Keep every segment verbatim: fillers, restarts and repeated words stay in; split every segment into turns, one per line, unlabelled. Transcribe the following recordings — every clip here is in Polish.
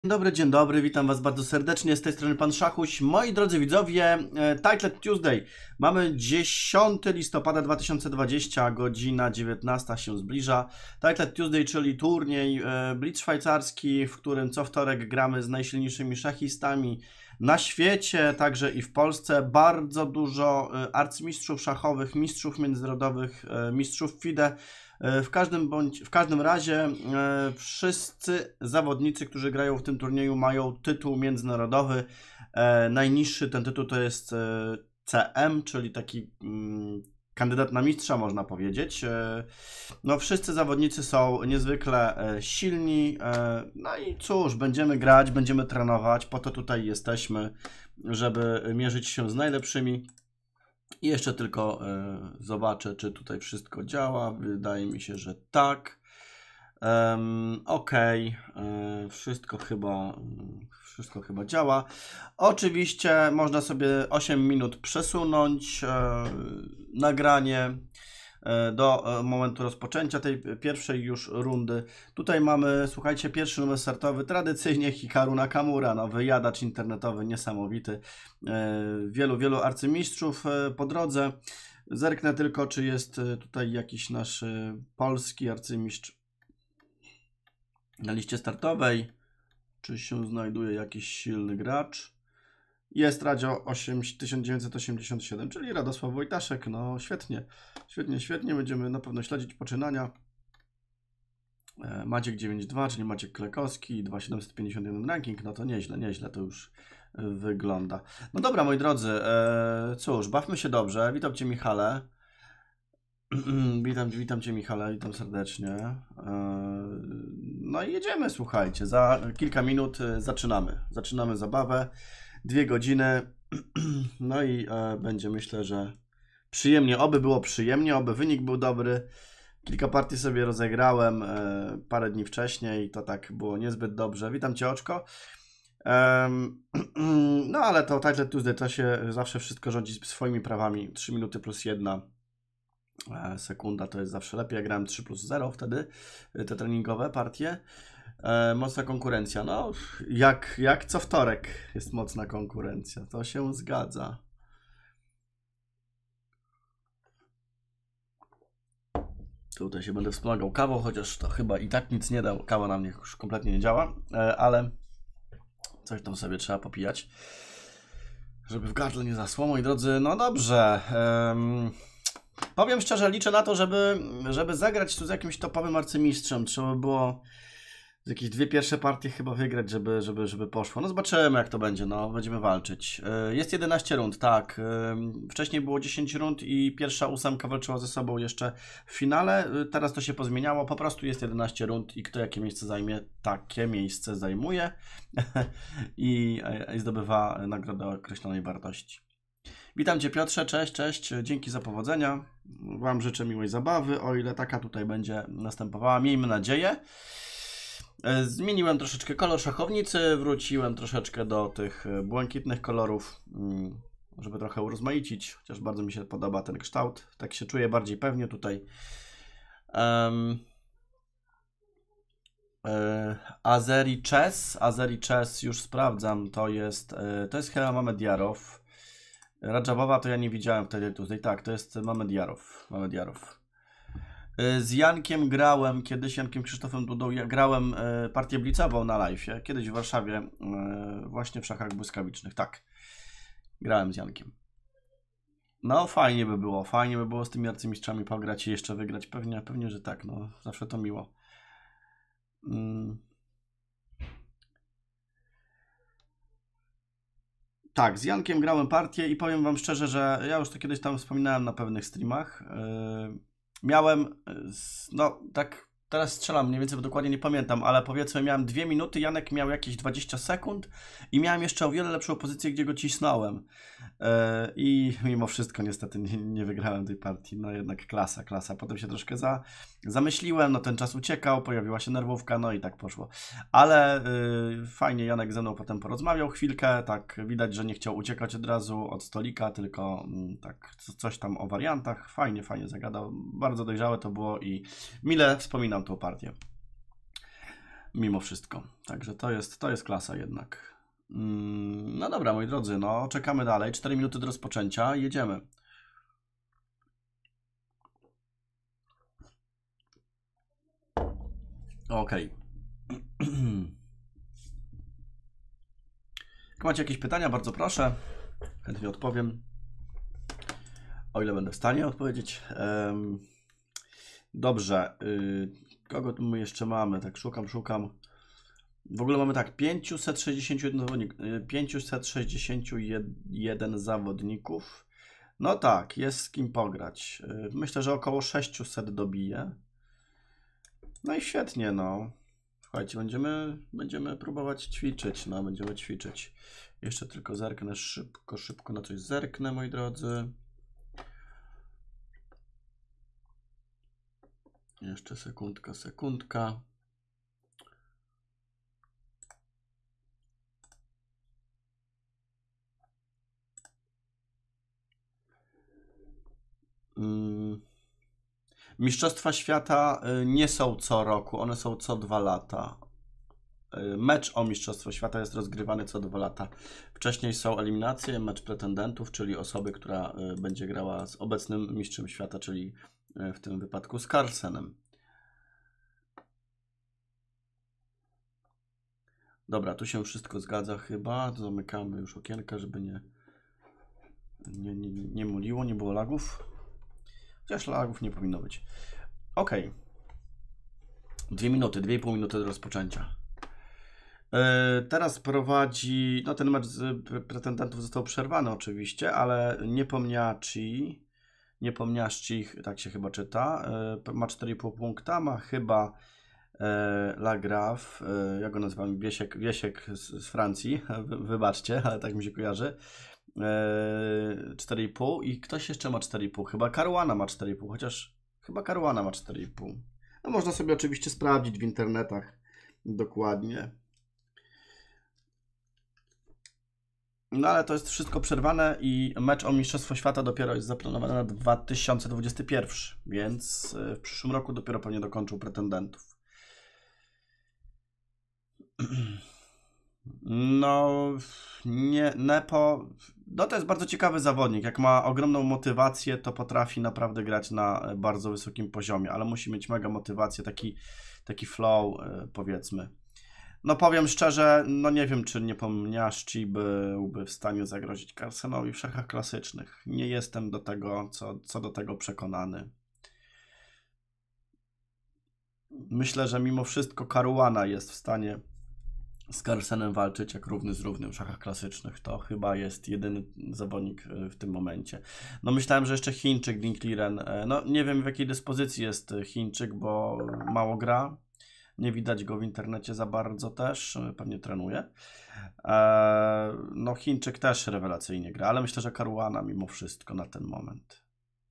Dzień dobry, dzień dobry, witam Was bardzo serdecznie, z tej strony Pan Szachuś. Moi drodzy widzowie, Title Tuesday. Mamy dziesiątego listopada dwa tysiące dwudziestego, godzina dziewiętnasta się zbliża. Title Tuesday, czyli turniej blitz szwajcarski, w którym co wtorek gramy z najsilniejszymi szachistami na świecie, także i w Polsce. Bardzo dużo arcymistrzów szachowych, mistrzów międzynarodowych, mistrzów F I D E. W każdym, bądź, w każdym razie e, wszyscy zawodnicy, którzy grają w tym turnieju, mają tytuł międzynarodowy. E, najniższy ten tytuł to jest e, C M, czyli taki mm, kandydat na mistrza, można powiedzieć. E, no, wszyscy zawodnicy są niezwykle e, silni. E, no i cóż, będziemy grać, będziemy trenować. Po to tutaj jesteśmy, żeby mierzyć się z najlepszymi. I jeszcze tylko e, zobaczę, czy tutaj wszystko działa. Wydaje mi się, że tak. Um, ok, e, wszystko chyba, wszystko chyba działa. Oczywiście można sobie osiem minut przesunąć e, nagranie e, do e, momentu rozpoczęcia tej pierwszej już rundy. Tutaj mamy, słuchajcie, pierwszy numer startowy, tradycyjnie Hikaru Nakamura, no, wyjadacz internetowy niesamowity. E, wielu, wielu arcymistrzów e, po drodze. Zerknę tylko, czy jest e, tutaj jakiś nasz e, polski arcymistrz na liście startowej. Czy się znajduje jakiś silny gracz? Jest Radzio tysiąc dziewięćset osiemdziesiąt siedem, czyli Radosław Wojtaszek. No świetnie, świetnie, świetnie. Będziemy na pewno śledzić poczynania. Maciek dziewięćdziesiąt dwa, czyli Maciek Klekowski, dwa tysiące siedemset pięćdziesiąt jeden ranking. No to nieźle, nieźle to już wygląda. No dobra, moi drodzy, e, cóż, bawmy się dobrze. Witam Cię, Michale. Witam, witam Cię, Michale, witam serdecznie. E, no i jedziemy, słuchajcie. Za kilka minut zaczynamy. Zaczynamy zabawę. Dwie godziny. No i e, będzie, myślę, że przyjemnie. Oby było przyjemnie, oby wynik był dobry. Kilka partii sobie rozegrałem e, parę dni wcześniej. To tak było niezbyt dobrze. Witam Cię, Oczko. E, no ale to Title Tuesday, to się zawsze wszystko rządzi swoimi prawami. trzy minuty plus jedna e, sekunda to jest zawsze lepiej. Ja grałem trzy plus zero wtedy, te treningowe partie. E, mocna konkurencja. No, jak, jak co wtorek jest mocna konkurencja. To się zgadza. Tutaj się będę wspomagał kawą, chociaż to chyba i tak nic nie da. Kawa na mnie już kompletnie nie działa, e, ale coś tam sobie trzeba popijać, żeby w gardle nie zasło. Moi drodzy, no dobrze. Um, powiem szczerze, liczę na to, żeby, żeby zagrać tu z jakimś topowym arcymistrzem. Trzeba było z jakieś dwie pierwsze partie chyba wygrać, żeby, żeby, żeby poszło. No zobaczymy, jak to będzie, no będziemy walczyć. Jest jedenaście rund, tak. Wcześniej było dziesięć rund i pierwsza ósemka walczyła ze sobą jeszcze w finale. Teraz to się pozmieniało, po prostu jest jedenaście rund i kto jakie miejsce zajmie, takie miejsce zajmuje i, i zdobywa nagrodę o określonej wartości. Witam Cię, Piotrze, cześć, cześć, dzięki za powodzenia. Wam życzę miłej zabawy, o ile taka tutaj będzie następowała, miejmy nadzieję. Zmieniłem troszeczkę kolor szachownicy, wróciłem troszeczkę do tych błękitnych kolorów, żeby trochę urozmaicić, chociaż bardzo mi się podoba ten kształt, tak się czuję bardziej pewnie tutaj. Um, e, Azeri Chess, Azeri Chess już sprawdzam, to jest, e, to jest chyba Mamedjarow. Radżabowa to ja nie widziałem wtedy tutaj, tak, to jest Mamedjarow, Mamedjarow. Z Jankiem grałem, kiedyś Jankiem Krzysztofem Dudą, ja grałem e, partię blicową na live'ie, kiedyś w Warszawie, e, właśnie w szachach błyskawicznych, tak. Grałem z Jankiem. No fajnie by było, fajnie by było z tymi arcymistrzami pograć i jeszcze wygrać, pewnie, pewnie, że tak, no zawsze to miło. Mm. Tak, z Jankiem grałem partię i powiem Wam szczerze, że ja już to kiedyś tam wspominałem na pewnych streamach. Yy, miałem, no tak, teraz strzelam mniej więcej, bo dokładnie nie pamiętam, ale powiedzmy miałem dwie minuty, Janek miał jakieś dwadzieścia sekund i miałem jeszcze o wiele lepszą pozycję, gdzie go cisnąłem. Yy, I mimo wszystko niestety nie, nie wygrałem tej partii, no jednak klasa, klasa. Potem się troszkę za, zamyśliłem, no ten czas uciekał, pojawiła się nerwówka, no i tak poszło. Ale yy, fajnie Janek ze mną potem porozmawiał chwilkę, tak widać, że nie chciał uciekać od razu od stolika, tylko yy, tak coś tam o wariantach, fajnie, fajnie zagadał, bardzo dojrzałe to było i mile wspominam tą partię. Mimo wszystko. Także to jest, to jest klasa jednak. No dobra, moi drodzy, no czekamy dalej. cztery minuty do rozpoczęcia. Jedziemy. Okej. Jak macie jakieś pytania, bardzo proszę. Chętnie odpowiem. O ile będę w stanie odpowiedzieć. Um, dobrze. Y, kogo tu my jeszcze mamy? Tak szukam, szukam. W ogóle mamy tak, pięćset sześćdziesiąt jeden, zawodnik, pięćset sześćdziesiąt jeden zawodników. No tak, jest z kim pograć. Myślę, że około sześćset dobije. No i świetnie, no. Słuchajcie, będziemy, będziemy próbować ćwiczyć, no, będziemy ćwiczyć. Jeszcze tylko zerknę szybko, szybko na coś zerknę, moi drodzy. Jeszcze sekundka, sekundka. Mistrzostwa Świata nie są co roku, one są co dwa lata. Mecz o Mistrzostwo Świata jest rozgrywany co dwa lata. Wcześniej są eliminacje, mecz pretendentów, czyli osoby, która będzie grała z obecnym mistrzem świata, czyli w tym wypadku z Carlsenem. Dobra, tu się wszystko zgadza chyba. Zamykamy już okienka, żeby nie, nie, nie, nie muliło, nie było lagów. Chociaż lagów nie powinno być. Ok. Dwie minuty, dwie i pół minuty do rozpoczęcia. Yy, teraz prowadzi, no ten mecz z pretendentów został przerwany oczywiście, ale Niepomniaczci, Niepomniaczci, tak się chyba czyta, yy, ma cztery i pół punkta, ma chyba yy, Lagraf, yy, jak go nazywam, Wiesiek, Wiesiek z, z Francji, Wy, wybaczcie, ale tak mi się kojarzy. cztery i pół i ktoś jeszcze ma cztery i pół, chyba Caruana ma cztery i pół, chociaż chyba Caruana ma cztery i pół. No można sobie oczywiście sprawdzić w internetach dokładnie. No ale to jest wszystko przerwane i mecz o Mistrzostwo Świata dopiero jest zaplanowany na dwa tysiące dwudziesty pierwszy, więc w przyszłym roku dopiero pewnie dokończył pretendentów. No, nie, Nepo, no to jest bardzo ciekawy zawodnik. Jak ma ogromną motywację, to potrafi naprawdę grać na bardzo wysokim poziomie, ale musi mieć mega motywację, taki, taki flow, powiedzmy. No powiem szczerze, no nie wiem, czy Niepomniaczci byłby w stanie zagrozić Carlsenowi w szachach klasycznych. Nie jestem do tego, co, co do tego przekonany. Myślę, że mimo wszystko Caruana jest w stanie z Carlsenem walczyć jak równy z równym w szachach klasycznych. To chyba jest jedyny zawodnik w tym momencie. No myślałem, że jeszcze Chińczyk, Dinkliren. No nie wiem, w jakiej dyspozycji jest Chińczyk, bo mało gra. Nie widać go w internecie za bardzo też. Pewnie trenuje. No Chińczyk też rewelacyjnie gra, ale myślę, że Caruana mimo wszystko na ten moment.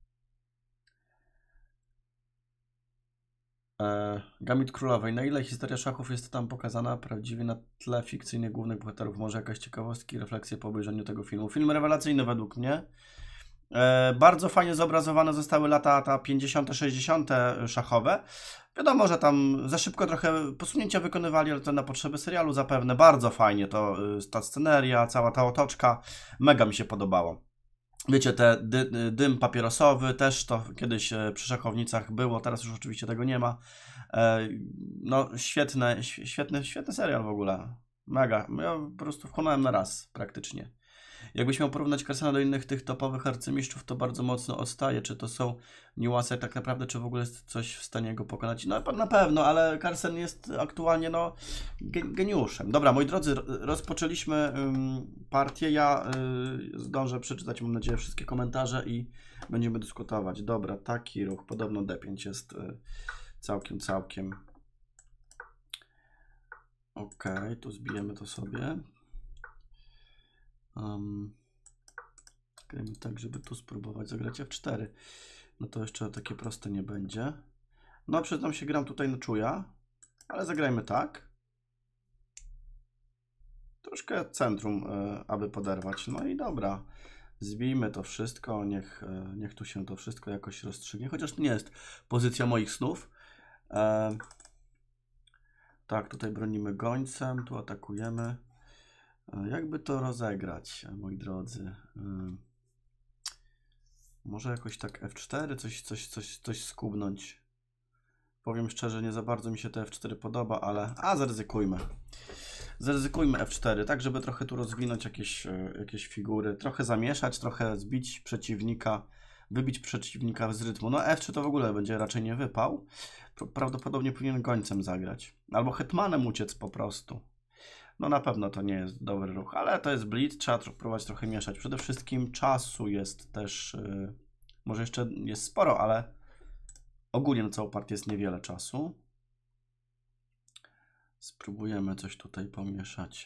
Gambit Królowej. Na ile historia szachów jest tam pokazana prawdziwie na tle fikcyjnych głównych bohaterów? Może jakaś ciekawostki, refleksje po obejrzeniu tego filmu? Film rewelacyjny według mnie. E, bardzo fajnie zobrazowane zostały lata pięćdziesiąte, sześćdziesiąte szachowe. Wiadomo, że tam za szybko trochę posunięcia wykonywali, ale to na potrzeby serialu zapewne. Bardzo fajnie to, ta sceneria, cała ta otoczka. Mega mi się podobało. Wiecie, te dy, dym papierosowy też to kiedyś przy szachownicach było, teraz już oczywiście tego nie ma. No świetne, świetny, świetny serial w ogóle. Mega. Ja po prostu wchłonąłem na raz praktycznie. Jakbyś miał porównać Carlsena do innych tych topowych arcymistrzów, to bardzo mocno odstaje. Czy to są niuanse tak naprawdę, czy w ogóle jest coś w stanie go pokonać? No na pewno, ale Carlsen jest aktualnie no, geniuszem. Dobra, moi drodzy, rozpoczęliśmy um, partię. Ja y, zdążę przeczytać, mam nadzieję, wszystkie komentarze i będziemy dyskutować. Dobra, taki ruch. Podobno D pięć jest y, całkiem, całkiem. Ok, tu zbijemy to sobie. Um, gramy tak, żeby tu spróbować zagrać F cztery. No to jeszcze takie proste nie będzie. No przyznam się, gram tutaj na czuja, ale zagrajmy tak. Troszkę centrum, y, aby poderwać. No i dobra. Zbijmy to wszystko, niech, y, niech tu się to wszystko jakoś rozstrzygnie. Chociaż to nie jest pozycja moich snów. Y, Tak, tutaj bronimy gońcem, tu atakujemy. Jakby to rozegrać, moi drodzy? Może jakoś tak F cztery, coś, coś, coś, coś skubnąć. Powiem szczerze, nie za bardzo mi się to F cztery podoba, ale... A, zaryzykujmy. Zaryzykujmy F cztery, tak żeby trochę tu rozwinąć jakieś, jakieś figury. Trochę zamieszać, trochę zbić przeciwnika, wybić przeciwnika z rytmu. No F trzy to w ogóle będzie raczej nie wypał. Prawdopodobnie powinien gońcem zagrać. Albo hetmanem uciec po prostu. No na pewno to nie jest dobry ruch, ale to jest blitz, trzeba próbować trochę mieszać. Przede wszystkim czasu jest też, yy, może jeszcze jest sporo, ale ogólnie na całą partię jest niewiele czasu. Spróbujemy coś tutaj pomieszać.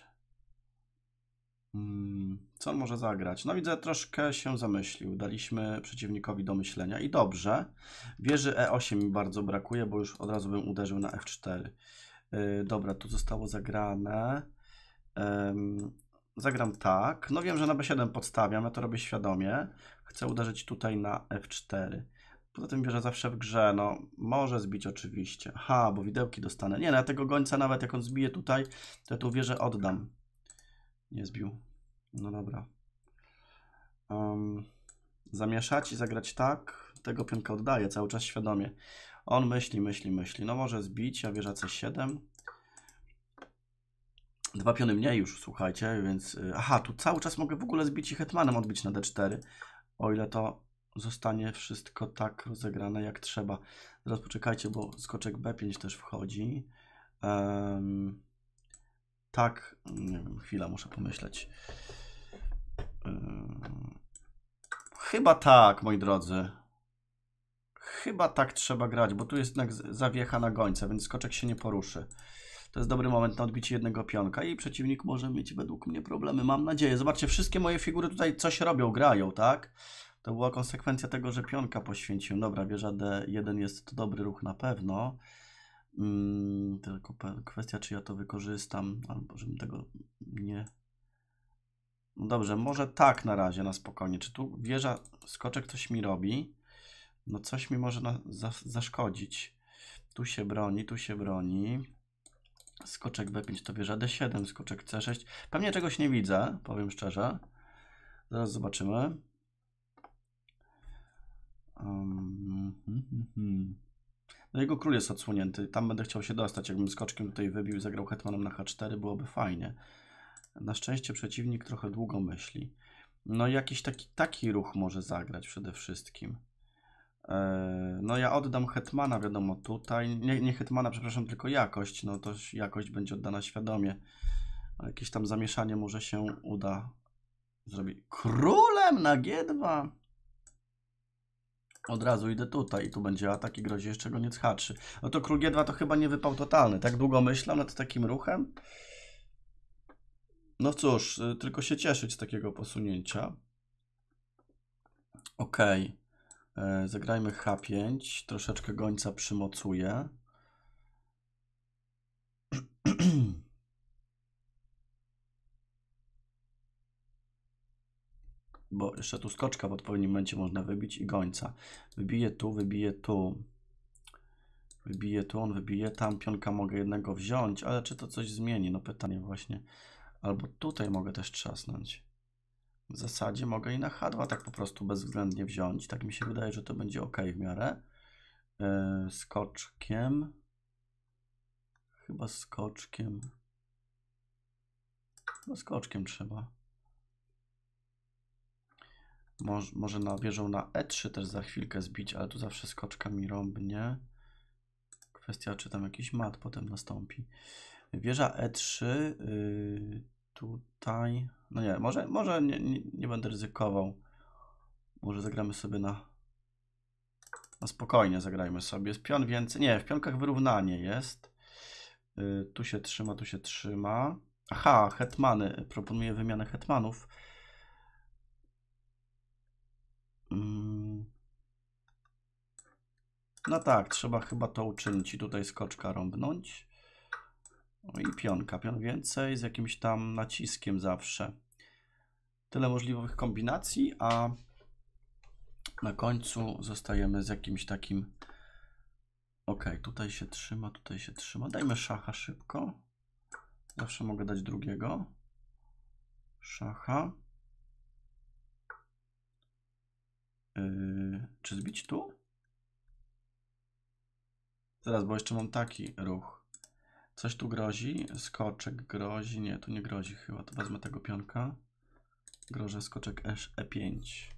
Hmm, co on może zagrać? No widzę, troszkę się zamyślił. Daliśmy przeciwnikowi do myślenia i dobrze. Wieży E osiem mi bardzo brakuje, bo już od razu bym uderzył na F cztery. Yy, dobra, tu zostało zagrane. Um, zagram tak. No wiem, że na B siedem podstawiam, ja to robię świadomie. Chcę uderzyć tutaj na F cztery. Poza tym wieża zawsze w grze, no może zbić oczywiście. Aha, bo widełki dostanę. Nie, no ja tego gońca nawet jak on zbije tutaj, to ja tu wieżę oddam. Nie zbił. No dobra. Um, zamieszać i zagrać tak. Tego pionka oddaję cały czas świadomie. On myśli, myśli, myśli. No może zbić, a wieża C siedem. Dwa piony mniej już, słuchajcie, więc... Aha, tu cały czas mogę w ogóle zbić i hetmanem odbić na D cztery. O ile to zostanie wszystko tak rozegrane jak trzeba. Teraz poczekajcie, bo skoczek B pięć też wchodzi. Um, tak, nie wiem, chwila, muszę pomyśleć. Um, chyba tak, moi drodzy. Chyba tak trzeba grać, bo tu jest jednak zawiecha na gońca, więc skoczek się nie poruszy. To jest dobry moment na odbicie jednego pionka i przeciwnik może mieć według mnie problemy. Mam nadzieję. Zobaczcie, wszystkie moje figury tutaj coś robią, grają, tak? To była konsekwencja tego, że pionka poświęciłem. Dobra, wieża D jeden jest to dobry ruch na pewno. Hmm, tylko kwestia, czy ja to wykorzystam, albo żebym tego nie... No dobrze, może tak na razie, na spokojnie. Czy tu wieża, skoczek coś mi robi? No coś mi może na, za, zaszkodzić. Tu się broni, tu się broni. Skoczek B pięć to wieża D siedem, skoczek C sześć. Pewnie czegoś nie widzę, powiem szczerze. Zaraz zobaczymy. Um, hmm, hmm. No jego król jest odsłonięty. Tam będę chciał się dostać. Jakbym skoczkiem tutaj wybił i zagrał hetmanem na H cztery, byłoby fajnie. Na szczęście przeciwnik trochę długo myśli. No jakiś taki, taki ruch może zagrać przede wszystkim. No ja oddam hetmana, wiadomo, tutaj, nie, nie hetmana, przepraszam, tylko jakość, no to jakość będzie oddana świadomie, ale jakieś tam zamieszanie może się uda zrobić. Królem na G dwa! Od razu idę tutaj i tu będzie atak i grozi jeszcze goniec H trzy. No to król G dwa to chyba nie wypał totalny, tak długo myślałem nad takim ruchem. No cóż, tylko się cieszyć z takiego posunięcia. Okej. Okay. Zagrajmy H pięć, troszeczkę gońca przymocuję. Bo jeszcze tu skoczka w odpowiednim momencie można wybić i gońca. Wybiję tu, wybiję tu. Wybiję tu, on wybije tam, pionka mogę jednego wziąć, ale czy to coś zmieni? No pytanie właśnie. Albo tutaj mogę też trzasnąć. W zasadzie mogę i na H dwa tak po prostu bezwzględnie wziąć. Tak mi się wydaje, że to będzie ok w miarę. Yy, skoczkiem. Chyba skoczkiem. No skoczkiem trzeba. Moż, może na wieżą na E trzy też za chwilkę zbić, ale tu zawsze skoczka mi rąbnie. Kwestia, czy tam jakiś mat potem nastąpi. Wieża E trzy. Yy, tutaj. No nie, może, może nie, nie, nie będę ryzykował. Może zagramy sobie na... No spokojnie zagrajmy sobie. Jest pion więcej. Nie, w pionkach wyrównanie jest. Yy, tu się trzyma, tu się trzyma. Aha, hetmany. Proponuję wymianę hetmanów. Yy. No tak, trzeba chyba to uczynić i tutaj skoczka rąbnąć. No i pionka. Pion więcej z jakimś tam naciskiem zawsze. Tyle możliwych kombinacji, a na końcu zostajemy z jakimś takim Ok, tutaj się trzyma, tutaj się trzyma. Dajmy szacha szybko. Zawsze mogę dać drugiego. Szacha. Yy, czy zbić tu? Zaraz, bo jeszcze mam taki ruch. Coś tu grozi. Skoczek grozi. Nie, tu nie grozi chyba. To wezmę tego pionka. Grożę skoczek E pięć.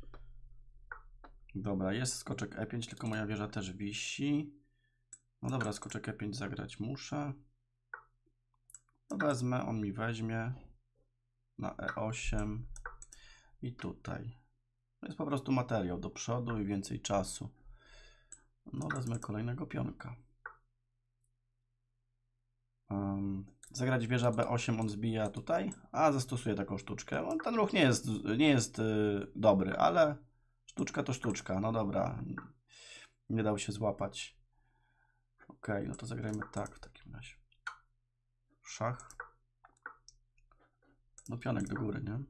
Dobra, jest skoczek E pięć, tylko moja wieża też wisi. No dobra, skoczek E pięć zagrać muszę. No wezmę, on mi weźmie. Na E osiem. I tutaj. To jest po prostu materiał do przodu i więcej czasu. No wezmę kolejnego pionka. Um, zagrać wieża B osiem, on zbija tutaj. A, zastosuję taką sztuczkę. On, ten ruch nie jest, nie jest yy, dobry, ale sztuczka to sztuczka. No dobra. Nie dał się złapać. Ok, no to zagrajmy tak w takim razie. Szach. No pionek do góry, nie?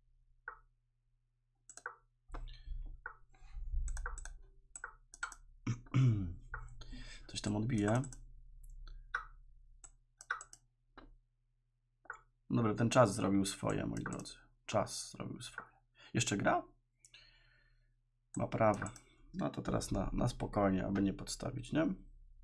Coś tam odbije. Dobra, ten czas zrobił swoje, moi drodzy. Czas zrobił swoje. Jeszcze gra? Ma prawo. No to teraz na, na spokojnie, aby nie podstawić, nie?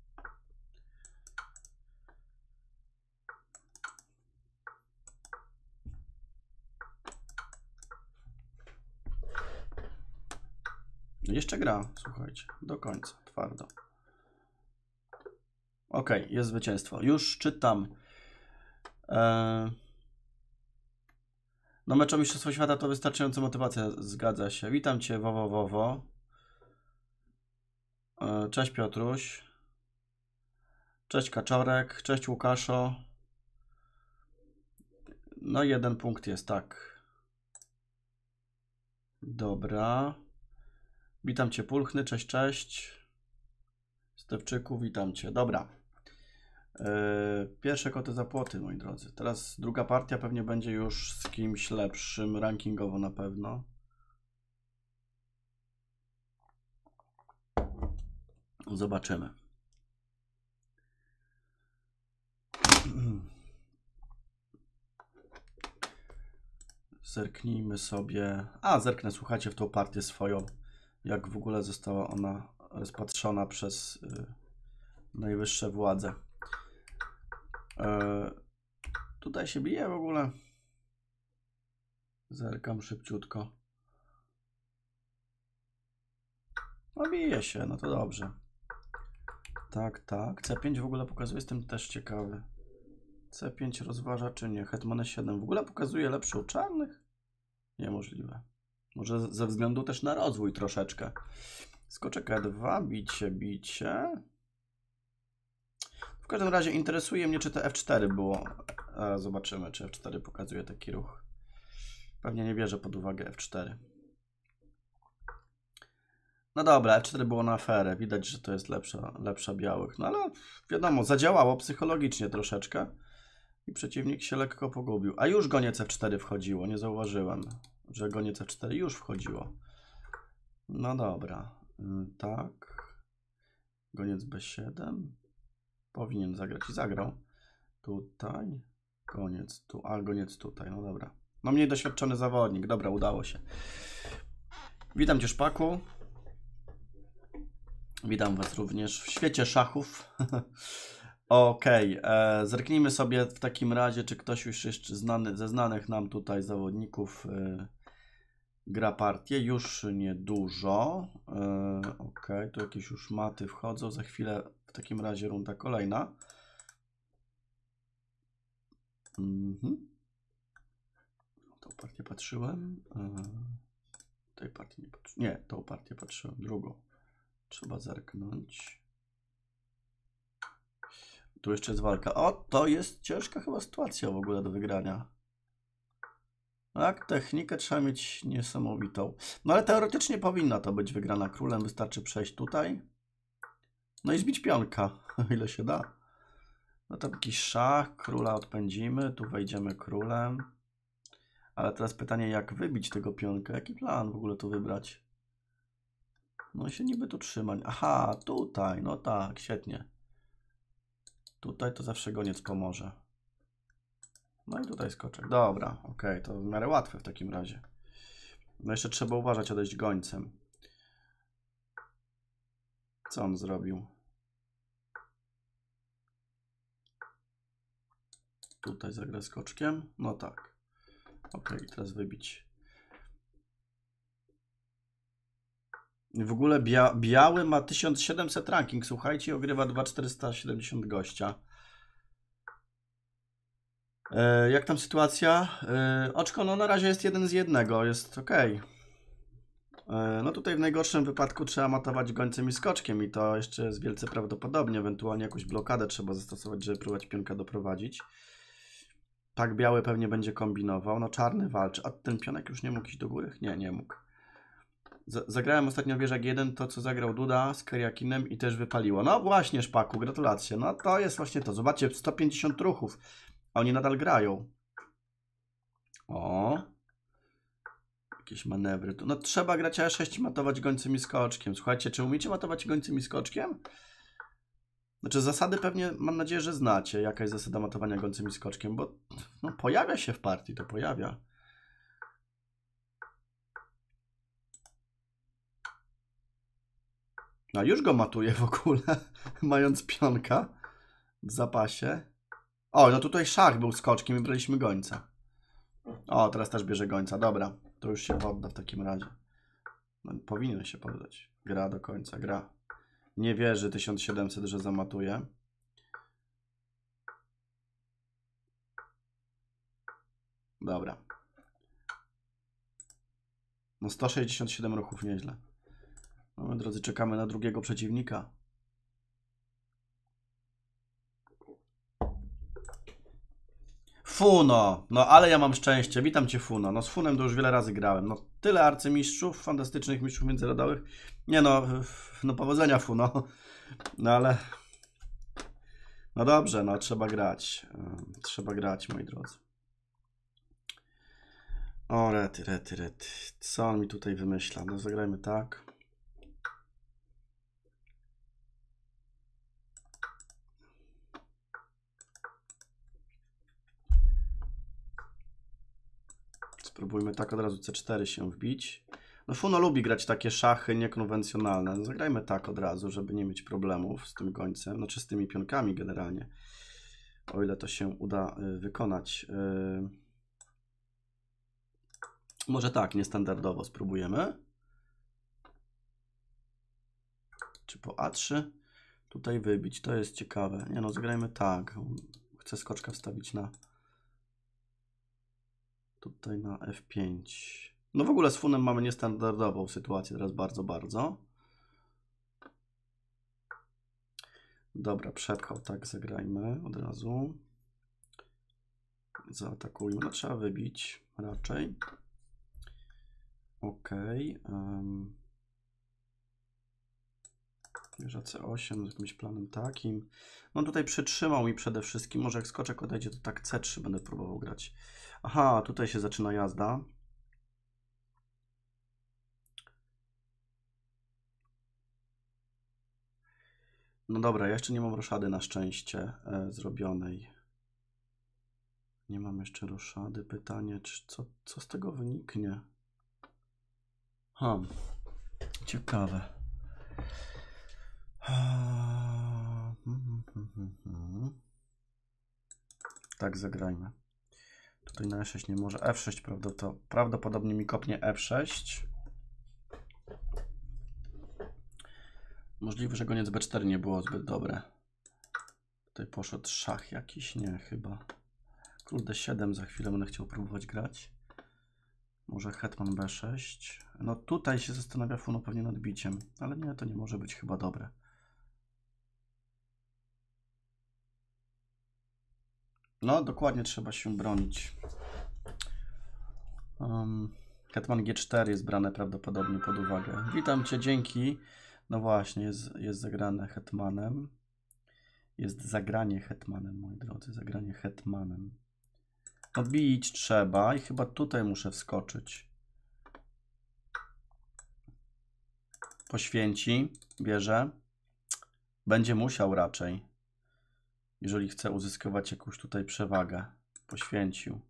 Jeszcze gra, słuchajcie, do końca, twardo. Ok, jest zwycięstwo. Już czytam. Eee... No meczom Mistrzostwa Świata to wystarczająca motywacja, zgadza się. Witam Cię, Wowo, Wowo. Eee, cześć Piotruś. Cześć Kaczorek, cześć Łukaszo. No jeden punkt jest, tak. Dobra. Witam Cię Pulchny, cześć, cześć. Stewczyku, witam Cię. Dobra. Yy, pierwsze koty za płoty, moi drodzy. Teraz druga partia pewnie będzie już z kimś lepszym, rankingowo na pewno. Zobaczymy. Zerknijmy sobie. A, zerknę, słuchajcie, w tą partię swoją. Jak w ogóle została ona rozpatrzona przez y, najwyższe władze. Y, tutaj się bije w ogóle. Zerkam szybciutko. No bije się, no to dobrze. Tak, tak. C pięć w ogóle pokazuje, jestem też ciekawy. C pięć rozważa czy nie? Hetman E siedem w ogóle pokazuje lepszy od czarnych? Niemożliwe. Może ze względu też na rozwój troszeczkę. Skoczek E dwa, bicie, bicie. W każdym razie interesuje mnie, czy to F cztery było. A, zobaczymy, czy F cztery pokazuje taki ruch. Pewnie nie bierze pod uwagę F cztery. No dobra, F cztery było na aferę. Widać, że to jest lepsza, lepsza białych. No ale wiadomo, zadziałało psychologicznie troszeczkę. I przeciwnik się lekko pogubił. A już goniec F cztery wchodziło. Nie zauważyłem, że goniec F cztery już wchodziło. No dobra. Tak. Goniec B siedem. Powinien zagrać i zagrał. Tutaj. Goniec tu. A, goniec tutaj. No dobra. No mniej doświadczony zawodnik. Dobra, udało się. Witam Cię, Szpaku. Witam Was również w świecie szachów. Okej, okay. Zerknijmy sobie w takim razie, czy ktoś już jeszcze znany, ze znanych nam tutaj zawodników e, gra partię. Już niedużo. E, Okej, okay. Tu jakieś już maty wchodzą. Za chwilę w takim razie runda kolejna. Mhm. Tą partię patrzyłem. E, tej partii nie patrzyłem. Nie, tą partię patrzyłem. Drugą. Trzeba zerknąć. Tu jeszcze jest walka. O, to jest ciężka chyba sytuacja w ogóle do wygrania. Tak, technikę trzeba mieć niesamowitą. No ale teoretycznie powinna to być wygrana królem. Wystarczy przejść tutaj. No i zbić pionka, ile się da. No to jakiś szach, króla odpędzimy. Tu wejdziemy królem. Ale teraz pytanie, jak wybić tego pionka? Jaki plan w ogóle tu wybrać? No się niby tu trzyma. Aha, tutaj, no tak, świetnie. Tutaj to zawsze goniec pomoże. No i tutaj skoczek. Dobra, okej, okay, to w miarę łatwe w takim razie. No jeszcze trzeba uważać, odejść gońcem. Co on zrobił? Tutaj zagra skoczkiem. No tak. Ok, teraz wybić. W ogóle bia biały ma tysiąc siedemset ranking. Słuchajcie, ogrywa dwa tysiące czterysta siedemdziesiąt gościa. E, jak tam sytuacja? E, oczko, no na razie jest jeden z jednego. Jest ok. E, no tutaj w najgorszym wypadku trzeba matować gońcem i skoczkiem. I to jeszcze jest wielce prawdopodobnie. Ewentualnie jakąś blokadę trzeba zastosować, żeby próbować pionka doprowadzić. Tak, biały pewnie będzie kombinował. No czarny walczy. A ten pionek już nie mógł iść do góry? Nie, nie mógł. Zagrałem ostatnio wieża G jeden, to co zagrał Duda z Kariakinem i też wypaliło. No właśnie, Szpaku, gratulacje. No to jest właśnie to. Zobaczcie, sto pięćdziesiąt ruchów. A oni nadal grają. O. Jakieś manewry. No trzeba grać E sześć i matować gońcem i skoczkiem. Słuchajcie, czy umiecie matować gońcem i skoczkiem? Znaczy zasady pewnie, mam nadzieję, że znacie. Jaka jest zasada matowania gońcem i skoczkiem, bo no, pojawia się w partii, to pojawia. No już go matuje w ogóle, mając pionka w zapasie. O, no tutaj szach był skoczkiem i braliśmy gońca. O, teraz też bierze gońca. Dobra, to już się podda w takim razie. No, powinien się poddać. Gra do końca, gra. Nie wierzy tysiąc siedemset, że zamatuje. Dobra. No sto sześćdziesiąt siedem ruchów, nieźle. No, moi drodzy, czekamy na drugiego przeciwnika. Funo, no ale ja mam szczęście, witam Cię Funo, no z Funem to już wiele razy grałem, no tyle arcymistrzów, fantastycznych mistrzów międzynarodowych, nie no, no powodzenia Funo, no ale, no dobrze, no trzeba grać, trzeba grać, moi drodzy. O rety, rety, rety, co on mi tutaj wymyśla, no zagrajmy tak. Spróbujmy tak od razu C cztery się wbić. No Funo lubi grać takie szachy niekonwencjonalne. No, zagrajmy tak od razu, żeby nie mieć problemów z tym gońcem. Znaczy z tymi pionkami generalnie. O ile to się uda y, wykonać. Y... Może tak, niestandardowo spróbujemy. Czy po A trzy tutaj wybić. To jest ciekawe. Nie no, zagrajmy tak. Chcę skoczka wstawić na... Tutaj na F pięć. No w ogóle z Funem mamy niestandardową sytuację teraz bardzo, bardzo. Dobra, przepchał, tak, zagrajmy od razu. Zaatakujmy, no trzeba wybić raczej. Ok. Um. Wieża C osiem z jakimś planem takim. No tutaj przytrzymał mi przede wszystkim, może jak skoczek odejdzie, to tak C trzy będę próbował grać. Aha, tutaj się zaczyna jazda. No dobra, ja jeszcze nie mam roszady na szczęście e, zrobionej. Nie mam jeszcze roszady. Pytanie, czy co, co z tego wyniknie? Ha, ciekawe. Tak, zagrajmy. Tutaj na E sześć nie może. F sześć prawdopodobnie mi kopnie F sześć. Możliwe, że goniec B cztery nie było zbyt dobre. Tutaj poszedł szach jakiś, nie chyba. Król D siedem za chwilę będę chciał próbować grać. Może hetman B sześć. No tutaj się zastanawia Funo pewnie nad biciem, ale nie, to nie może być chyba dobre. No dokładnie trzeba się bronić. Um, hetman G cztery jest brane prawdopodobnie pod uwagę. Witam Cię, dzięki. No właśnie, jest, jest zagrane hetmanem. Jest zagranie hetmanem, moi drodzy, zagranie hetmanem. No bić trzeba i chyba tutaj muszę wskoczyć. Poświęci, bierze. Będzie musiał raczej. Jeżeli chce uzyskiwać jakąś tutaj przewagę. Poświęcił.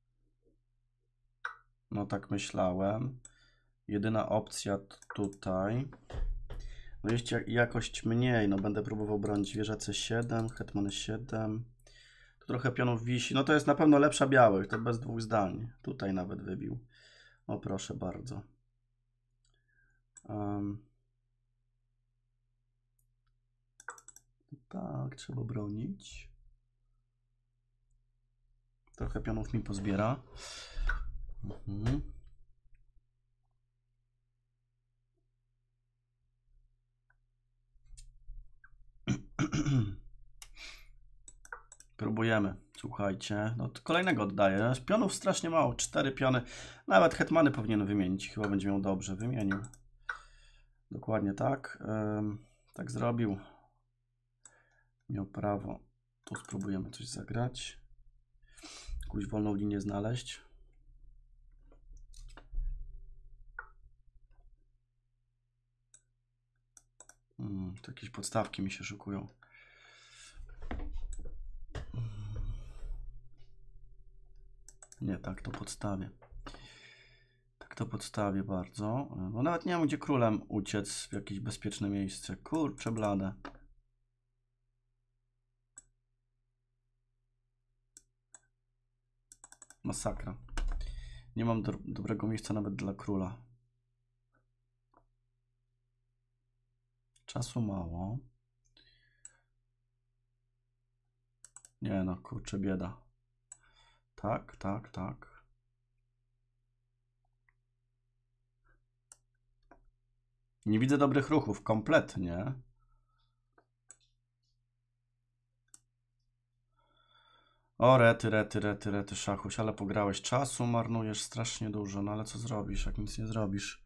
No tak myślałem. Jedyna opcja tutaj. No jest jakość mniej. No będę próbował bronić wieża C siedem, hetman siedem. Tu trochę pionów wisi. No to jest na pewno lepsza białych. To bez dwóch zdań. Tutaj nawet wybił. O proszę bardzo. Um. Tak, trzeba bronić. Trochę pionów mi pozbiera. Mhm. Próbujemy, słuchajcie. No to kolejnego oddaję. Pionów strasznie mało, cztery piony. Nawet hetmany powinien wymienić. Chyba będzie miał dobrze. Wymienił. Dokładnie tak. Ym, tak zrobił. Miał prawo. Tu spróbujemy coś zagrać. Jakąś wolną linię znaleźć. Hmm, to jakieś podstawki mi się szykują. Nie, tak to podstawię. Tak to podstawię bardzo. No nawet nie wiem, gdzie królem uciec w jakieś bezpieczne miejsce. Kurczę blade. Masakra. Nie mam do, dobrego miejsca nawet dla króla. Czasu mało. Nie no, kurczę bieda. Tak, tak, tak. Nie widzę dobrych ruchów, kompletnie. O, rety, rety, rety, rety, szachuś, ale pograłeś czasu, marnujesz strasznie dużo, no ale co zrobisz, jak nic nie zrobisz?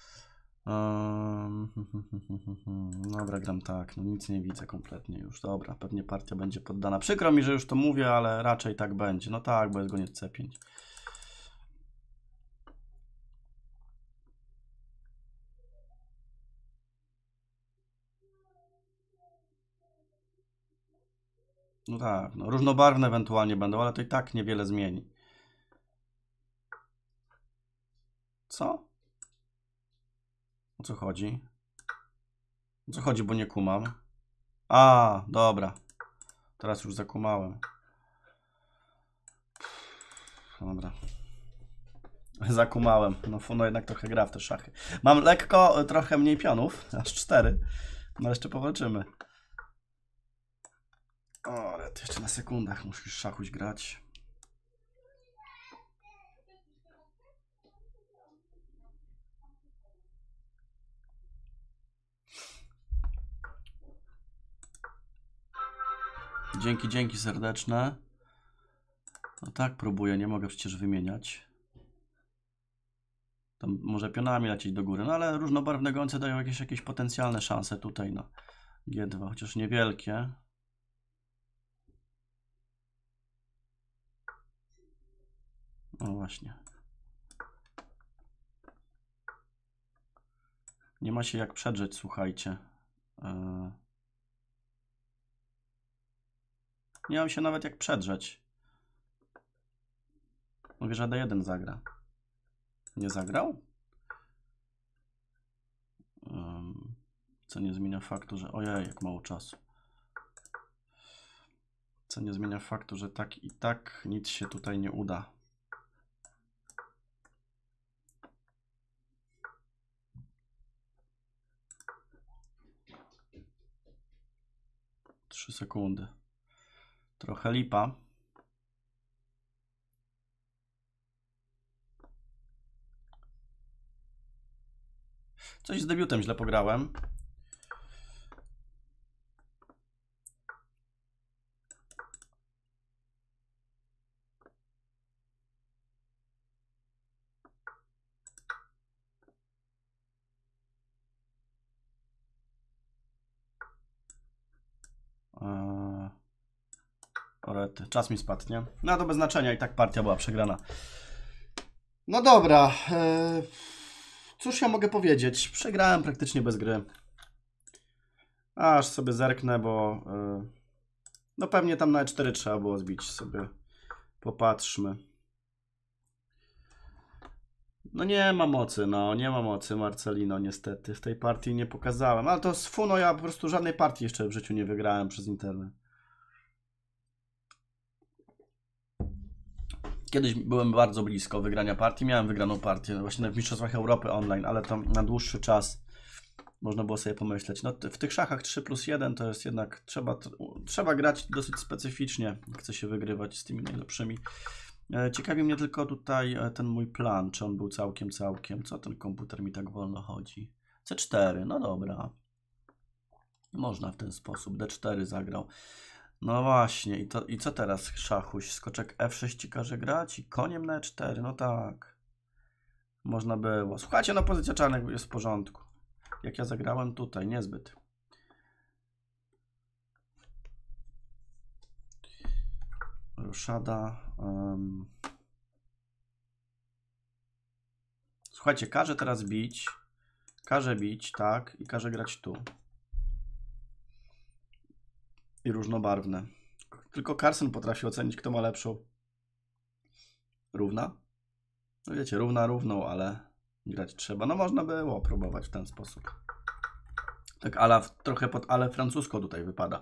Um, dobra, gram tak, no nic nie widzę kompletnie już, dobra, pewnie partia będzie poddana. Przykro mi, że już to mówię, ale raczej tak będzie. No tak, bo jest goniec C pięć. No tak, no różnobarwne ewentualnie będą, ale to i tak niewiele zmieni. Co? O co chodzi? O co chodzi, bo nie kumam? A, dobra. Teraz już zakumałem. Dobra. Zakumałem. No Funo jednak trochę gra w te szachy. Mam lekko, trochę mniej pionów. Aż cztery. No jeszcze powalczymy. O, ale to jeszcze na sekundach musisz szachuś grać. Dzięki, dzięki serdeczne. No tak, próbuję, nie mogę przecież wymieniać. Tam może pionami lecieć do góry, no ale różnobarwne gońce dają jakieś, jakieś potencjalne szanse tutaj na G dwa, chociaż niewielkie. No właśnie. Nie ma się jak przedrzeć, słuchajcie. Yy... Nie mam się nawet jak przedrzeć. Mówię, że D jeden zagra. Nie zagrał? Um, co nie zmienia faktu, że... Ojej, jak mało czasu. Co nie zmienia faktu, że tak i tak nic się tutaj nie uda. Trzy sekundy. Trochę lipa. Coś z debiutem źle pograłem. Eee... Orety. Czas mi spadł, nie? No to bez znaczenia, i tak partia była przegrana. No dobra. Eee... cóż ja mogę powiedzieć? Przegrałem praktycznie bez gry. Aż sobie zerknę, bo yy, no pewnie tam na e cztery trzeba było zbić sobie. Popatrzmy. No nie ma mocy, no nie ma mocy Marcelino niestety. W tej partii nie pokazałem. Ale to z Funo ja po prostu żadnej partii jeszcze w życiu nie wygrałem przez internet. Kiedyś byłem bardzo blisko wygrania partii. Miałem wygraną partię właśnie w Mistrzostwach Europy online, ale to na dłuższy czas można było sobie pomyśleć. No w tych szachach trzy plus jeden to jest jednak trzeba, trzeba grać dosyć specyficznie, jak chce się wygrywać z tymi najlepszymi. Ciekawi mnie tylko tutaj ten mój plan, czy on był całkiem, całkiem. Co ten komputer mi tak wolno chodzi? C cztery, no dobra. Można w ten sposób. D cztery zagrał. No właśnie, i, to, i co teraz szachuś? Skoczek F sześć ci każe grać i koniem na E cztery, no tak. Można było. Słuchajcie, no pozycja czarnych jest w porządku. Jak ja zagrałem tutaj, niezbyt. Roszada. Um. Słuchajcie, każe teraz bić. Każe bić, tak. I każe grać tu. I różnobarwne. Tylko Carlsen potrafi ocenić, kto ma lepszą. Równa? No wiecie, równa równą, ale grać trzeba. No można było próbować w ten sposób. Tak ala, trochę pod ale francusko tutaj wypada.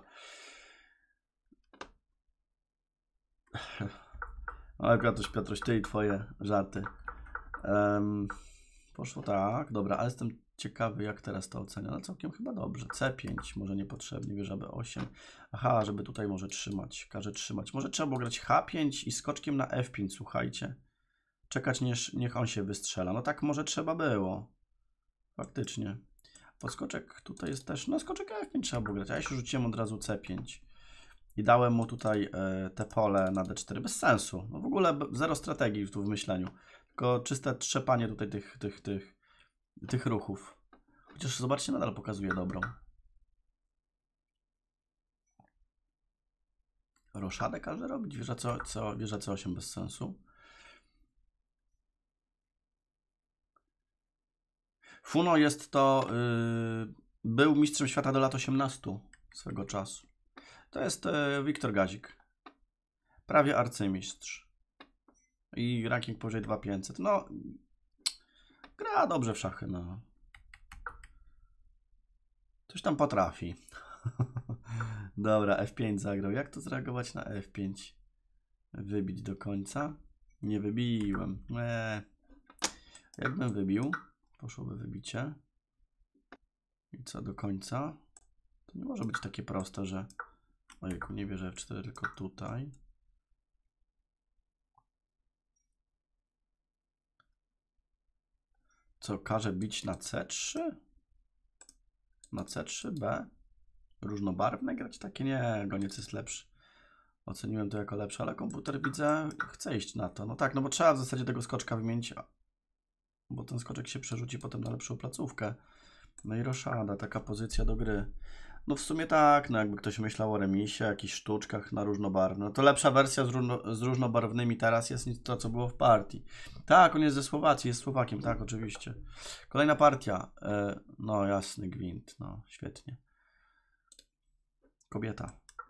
Ale Piotruś, Piotruś, ty i twoje żarty. Um, poszło tak, dobra, ale jestem ciekawy, jak teraz to ocenia. No całkiem chyba dobrze. C pięć, może niepotrzebnie, wieża B osiem. Aha, żeby tutaj może trzymać, każe trzymać. Może trzeba było grać H pięć i skoczkiem na F pięć, słuchajcie. Czekać, niech, niech on się wystrzela. No tak może trzeba było. Faktycznie. Podskoczek tutaj jest też, no skoczek F pięć trzeba było grać, a ja się rzuciłem od razu C pięć. I dałem mu tutaj e, te pole na D cztery. Bez sensu. No w ogóle zero strategii tu w myśleniu. Tylko czyste trzepanie tutaj tych, tych, tych, tych ruchów. Chociaż zobaczcie, nadal pokazuje dobrą. Roszadę każe robić. Wieża C, C, wieża C osiem bez sensu. Funo jest to... Yy, był mistrzem świata do lat osiemnastu swego czasu. To jest yy, Wiktor Gazik. Prawie arcymistrz. I ranking powyżej dwa tysiące pięćset. No, gra dobrze w szachy, no. Coś tam potrafi. Dobra, F pięć zagrał. Jak to zareagować na F pięć? Wybić do końca? Nie wybiłem. Eee. Jakbym wybił, poszłoby wybicie. I co do końca? To nie może być takie proste, że... Ojejku, nie wierzę F cztery, tylko tutaj. Co, każe bić na C trzy? Na C trzy, B? Różnobarwne grać? Takie nie, goniec jest lepszy. Oceniłem to jako lepsze, ale komputer widzę, chce iść na to. No tak, no bo trzeba w zasadzie tego skoczka wymienić, bo ten skoczek się przerzuci potem na lepszą placówkę. No i roszada, taka pozycja do gry. No w sumie tak, no jakby ktoś myślał o remisie, jakichś sztuczkach na różnobarwne. No to lepsza wersja z, różno, z różnobarwnymi teraz jest niż to, co było w partii. Tak, on jest ze Słowacji, jest Słowakiem, tak, oczywiście. Kolejna partia. E, no jasny gwint, no świetnie. Kobieta.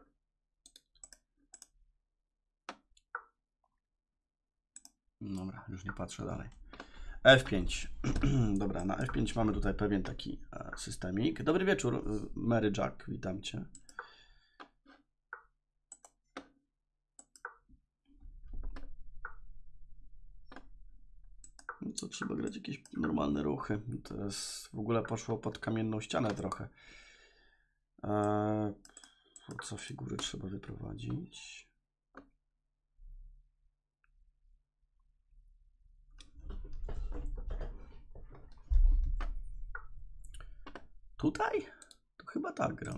Dobra, już nie patrzę dalej. F pięć. Dobra, na F pięć mamy tutaj pewien taki systemik. Dobry wieczór, Mary Jack, witam cię. No co, trzeba grać jakieś normalne ruchy. Teraz w ogóle poszło pod kamienną ścianę trochę. Eee, co figury trzeba wyprowadzić? Tutaj? To chyba tak gram.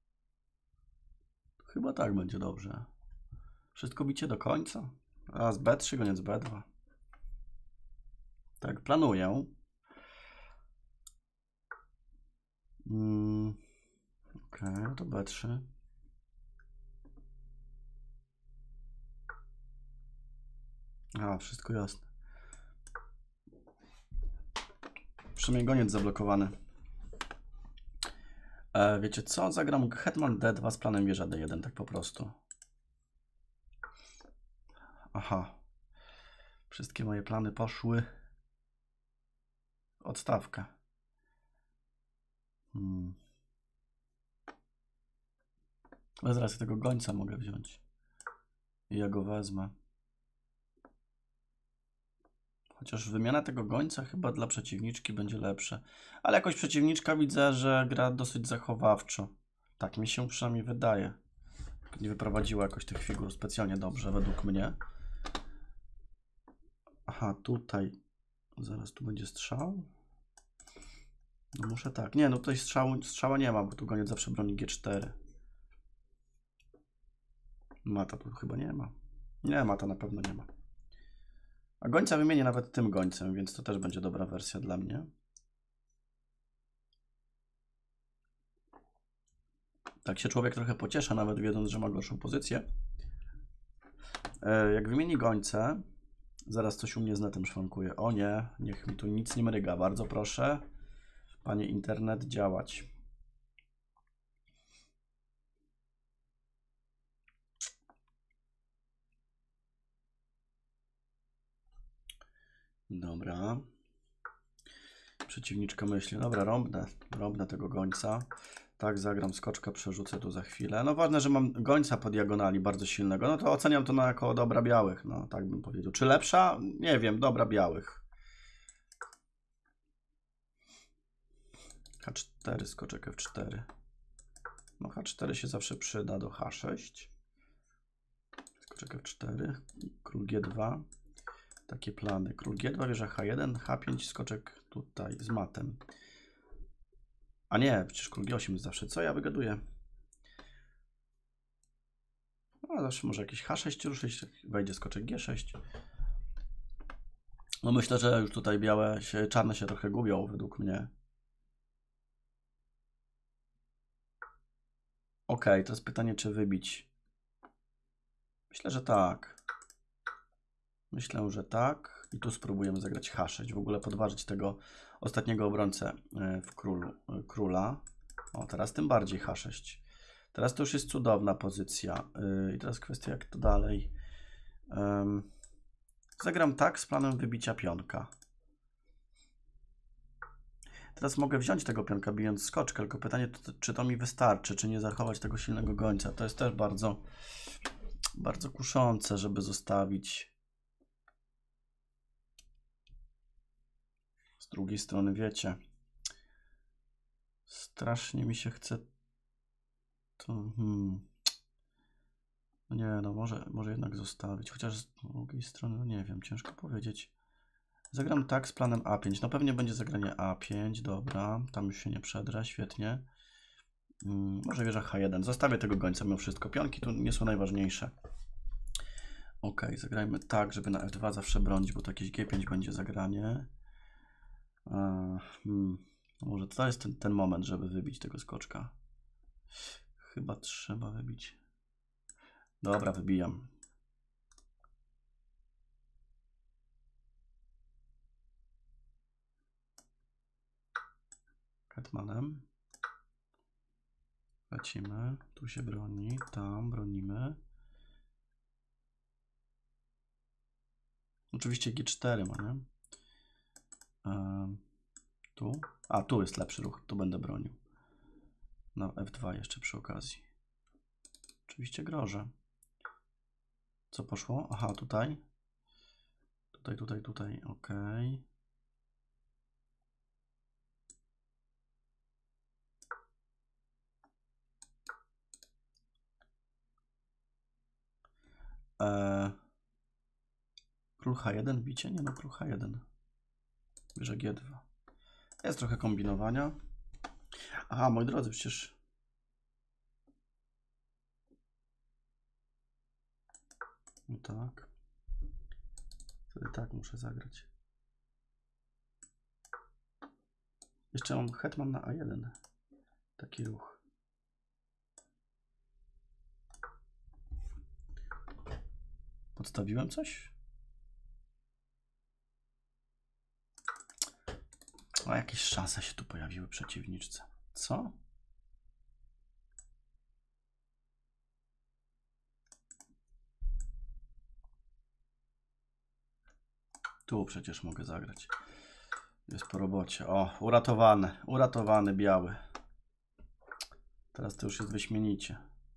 To chyba tak będzie dobrze. Wszystko bicie do końca. Raz B trzy, koniec B dwa. Tak, planuję. Mm, ok, to B trzy. A, wszystko jasne. Przynajmniej goniec zablokowany. E, wiecie co? Zagram hetman D dwa z planem wieża D jeden, tak po prostu. Aha. Wszystkie moje plany poszły w odstawkę. Hmm. Ale zaraz tego gońca mogę wziąć. I ja go wezmę. Chociaż wymiana tego gońca chyba dla przeciwniczki będzie lepsza. Ale jakoś przeciwniczka widzę, że gra dosyć zachowawczo. Tak mi się przynajmniej wydaje. Nie wyprowadziła jakoś tych figur specjalnie dobrze, według mnie. Aha, tutaj. Zaraz tu będzie strzał. No muszę tak. Nie, no tutaj strzału, strzała nie ma, bo tu goniec zawsze broni G cztery. Mata tu chyba nie ma. Nie, mata na pewno nie ma. A gońca wymienię nawet tym gońcem, więc to też będzie dobra wersja dla mnie. Tak się człowiek trochę pociesza, nawet wiedząc, że ma gorszą pozycję. E, jak wymieni gońce, zaraz coś u mnie z netem szwankuje. O nie, niech mi tu nic nie mryga, bardzo proszę. Panie internet, działać. Dobra. Przeciwniczka myśli, dobra, rąbnę, rąbnę tego gońca. Tak, zagram skoczka, przerzucę tu za chwilę. No ważne, że mam gońca po diagonali bardzo silnego. No to oceniam to na jako dobra białych, no tak bym powiedział. Czy lepsza? Nie wiem, dobra białych. H cztery, skoczek F cztery. No H cztery się zawsze przyda do H sześć. Skoczek F cztery, król G dwa. Takie plany. Król G dwa, wieża H jeden, H pięć, skoczek tutaj z matem. A nie, przecież król G osiem jest zawsze. Co ja wygaduję? No zawsze może jakieś H sześć ruszyć, wejdzie skoczek G sześć. No myślę, że już tutaj białe się, czarne się trochę gubią według mnie. Ok, to jest pytanie, czy wybić. Myślę, że tak. Myślę, że tak. I tu spróbujemy zagrać H sześć. W ogóle podważyć tego ostatniego obrońcę w królu, króla. O, teraz tym bardziej H sześć. Teraz to już jest cudowna pozycja. I teraz kwestia, jak to dalej. Um, zagram tak z planem wybicia pionka. Teraz mogę wziąć tego pionka, bijąc skoczkę, tylko pytanie, to, czy to mi wystarczy, czy nie zachować tego silnego gońca. To jest też bardzo, bardzo kuszące, żeby zostawić. Z drugiej strony, wiecie, strasznie mi się chce to... Hmm. No nie, no może, może jednak zostawić, chociaż z drugiej strony, no nie wiem, ciężko powiedzieć. Zagram tak z planem A pięć, no pewnie będzie zagranie A pięć, dobra, tam już się nie przedrę, świetnie. Hmm, może wieża H jeden, zostawię tego gońca mimo wszystko, pionki tu nie są najważniejsze. Ok, zagrajmy tak, żeby na F dwa zawsze bronić, bo to jakieś G pięć będzie zagranie. Hmm. Może to jest ten, ten moment, żeby wybić tego skoczka. Chyba trzeba wybić. Dobra, wybijam. Hetmanem. Lecimy. Tu się broni. Tam bronimy. Oczywiście G cztery ma, nie? Ehm, tu. A, tu jest lepszy ruch. Tu będę bronił. No, F dwa jeszcze przy okazji. Oczywiście grożę. Co poszło? Aha, tutaj. Tutaj, tutaj, tutaj. Ok. Eee, król H jeden, bicie? Nie no, król H jeden. Bierze G dwa. Jest trochę kombinowania. Aha, moi drodzy, przecież... No tak. Wtedy tak muszę zagrać. Jeszcze mam hetman na A jeden. Taki ruch. Podstawiłem coś? O, jakieś szanse się tu pojawiły przeciwniczce. Co? Tu przecież mogę zagrać. Jest po robocie. O, uratowany. Uratowany biały. Teraz to już jest wyśmienicie.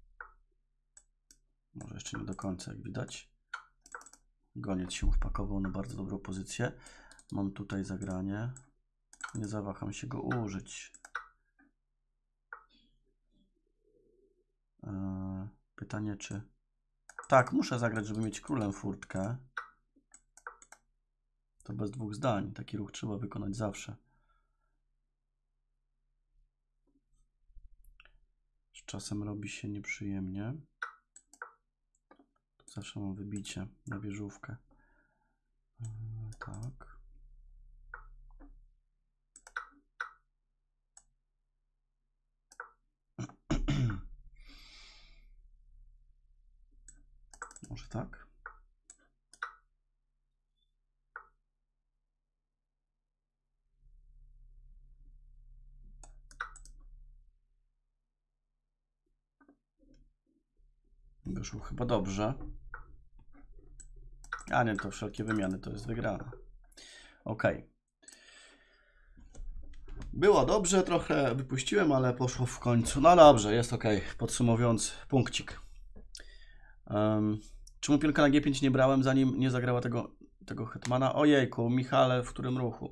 Może jeszcze nie do końca, jak widać. Goniec się wpakował na bardzo dobrą pozycję. Mam tutaj zagranie. Nie zawaham się go użyć. Eee, pytanie, czy... Tak, muszę zagrać, żeby mieć królem furtkę. To bez dwóch zdań. Taki ruch trzeba wykonać zawsze. Z czasem robi się nieprzyjemnie. Tu zawsze mam wybicie na wieżówkę. Eee, tak. Może tak? Wyszło chyba dobrze. A nie, to wszelkie wymiany to jest wygrana. Ok. Było dobrze, trochę wypuściłem, ale poszło w końcu. No dobrze, jest ok. Podsumowując, punkcik. Um, czemu pionka na G pięć nie brałem, zanim nie zagrała tego, tego hetmana? Ojejku, Michale, w którym ruchu?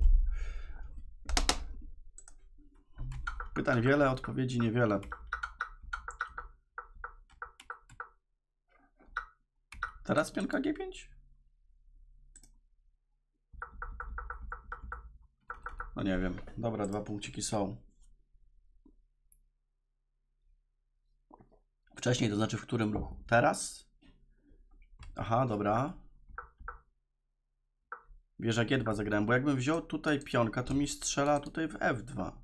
Pytań wiele, odpowiedzi niewiele. Teraz pionka G pięć? No nie wiem. Dobra, dwa punkciki są. Wcześniej, to znaczy w którym ruchu? Teraz? Aha, dobra. Wieża G dwa zagrałem, bo jakbym wziął tutaj pionka, to mi strzela tutaj w F dwa.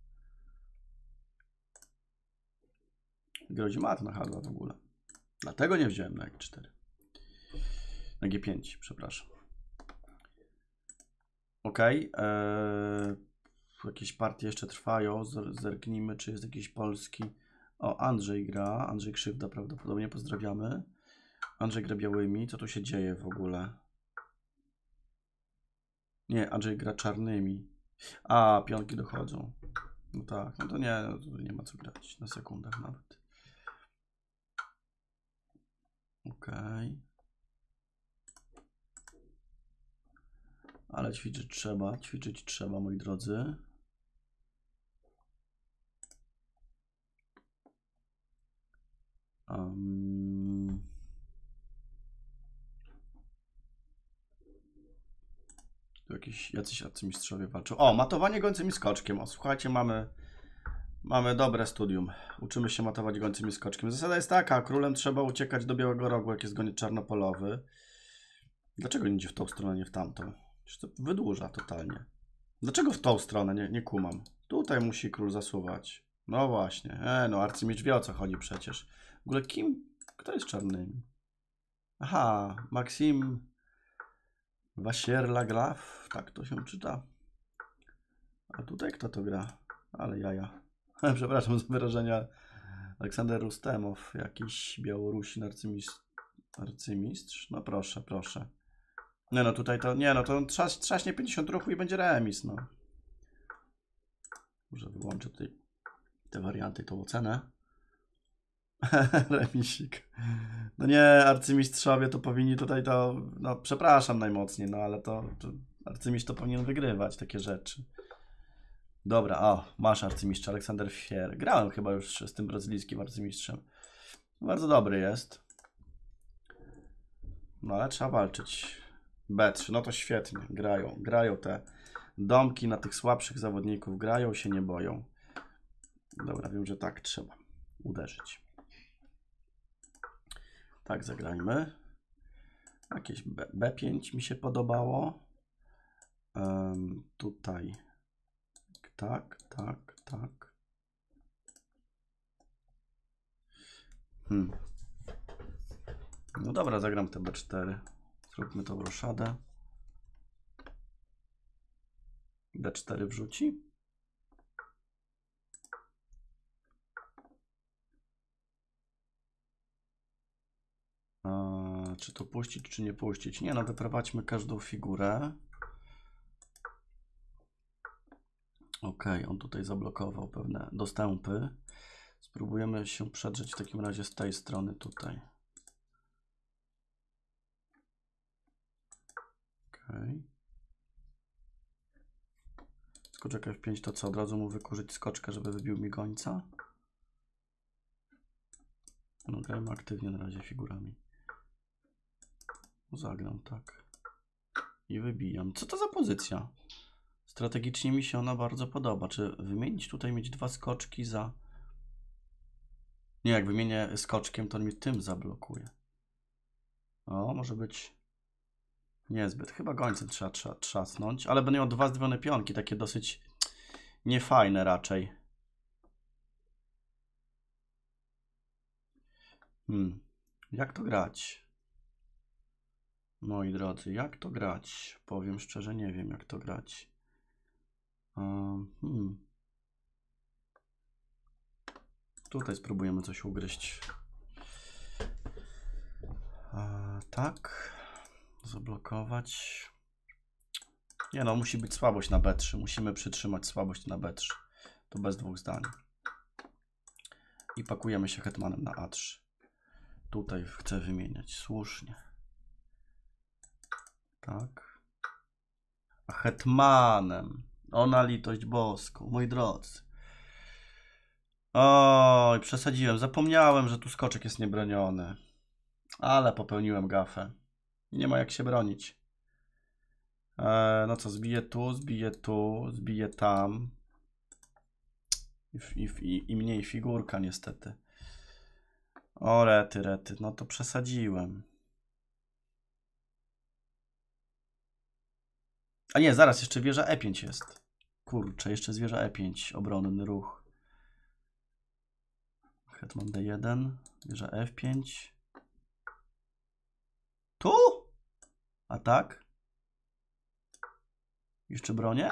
Grozi mat na H dwa w ogóle. Dlatego nie wziąłem na G cztery. Na G pięć, przepraszam. Ok. Eee, jakieś partie jeszcze trwają. Zerknijmy, czy jest jakiś polski. O, Andrzej gra. Andrzej Krzywda prawdopodobnie. Pozdrawiamy. Andrzej gra białymi. Co tu się dzieje w ogóle? Nie, Andrzej gra czarnymi. A, pionki dochodzą. No tak, no to nie, no to nie ma co grać. Na sekundach nawet. Ok. Ale ćwiczyć trzeba, ćwiczyć trzeba, moi drodzy. Um... Tu jakieś jacyś arcymistrzowie walczą. O, matowanie gońcym i skoczkiem. O, słuchajcie, mamy, mamy dobre studium. Uczymy się matować gońcym i skoczkiem. Zasada jest taka, królem trzeba uciekać do Białego Rogu, jak jest goniec czarnopolowy. Dlaczego nie idzie w tą stronę, nie w tamtą? To wydłuża totalnie. Dlaczego w tą stronę? Nie, nie kumam. Tutaj musi król zasuwać. No właśnie. E, no arcymistrz wie, o co chodzi przecież. W ogóle kim? Kto jest czarnymi? Aha, Maxim Wasierlaglaf. Tak to się czyta. A tutaj kto to gra? Ale jaja. Przepraszam za wyrażenia. Aleksander Rustemow. Jakiś Białorusin arcymistrz. Arcymistrz? No proszę, proszę. Nie no, tutaj to, nie no, to trzas, trzaśnie pięćdziesiąt ruchu i będzie remis, no. Może wyłączę tutaj te warianty, tą ocenę. Remisik. No nie, arcymistrzowie to powinni tutaj to, no przepraszam najmocniej, no ale to, to arcymistrz to powinien wygrywać takie rzeczy. Dobra, o, masz arcymistrz, Aleksander Fier. Grałem chyba już z tym brazylijskim arcymistrzem. Bardzo dobry jest. No ale trzeba walczyć. B trzy, no to świetnie, grają, grają te domki na tych słabszych zawodników, grają, się nie boją. Dobra, wiem, że tak trzeba uderzyć. Tak, zagrajmy. Jakieś B pięć mi się podobało. Um, tutaj tak, tak, tak. Hmm. No dobra, zagram te B cztery. Zróbmy tą roszadę. D cztery wrzuci. Eee, czy to puścić, czy nie puścić? Nie, no wyprowadźmy każdą figurę. Ok, on tutaj zablokował pewne dostępy. Spróbujemy się przedrzeć w takim razie z tej strony tutaj. Ok. Skoczek F pięć to co? Od razu mu wykurzyć skoczkę, żeby wybił mi gońca? No grajmy aktywnie na razie figurami. Zagram tak. I wybijam. Co to za pozycja? Strategicznie mi się ona bardzo podoba. Czy wymienić tutaj, mieć dwa skoczki za... Nie, jak wymienię skoczkiem, to on mi tym zablokuje. O, może być niezbyt. Chyba gońcem trzeba, trzeba trzasnąć, ale będę miał dwa zdwojone pionki, takie dosyć niefajne raczej. Hmm. Jak to grać? Moi drodzy, jak to grać? Powiem szczerze, nie wiem jak to grać. Um, hmm. Tutaj spróbujemy coś ugryźć. A, tak. Zablokować. Nie no, musi być słabość na B trzy. Musimy przytrzymać słabość na B trzy. To bez dwóch zdań. I pakujemy się hetmanem na A trzy. Tutaj chcę wymieniać. Słusznie. Tak. A hetmanem. O na litość boską. Moi drodzy. Oj, przesadziłem. Zapomniałem, że tu skoczek jest niebroniony. Ale popełniłem gafę. Nie ma jak się bronić. Eee, no co, zbiję tu, zbiję tu, zbiję tam. I, i, I mniej figurka niestety. O rety, rety. No to przesadziłem. A nie, zaraz, jeszcze wieża E pięć jest. Kurczę, jeszcze jest wieża E pięć. Obronny ruch. Hetman D jeden. Wieża F pięć. Tu? A tak? Jeszcze bronię?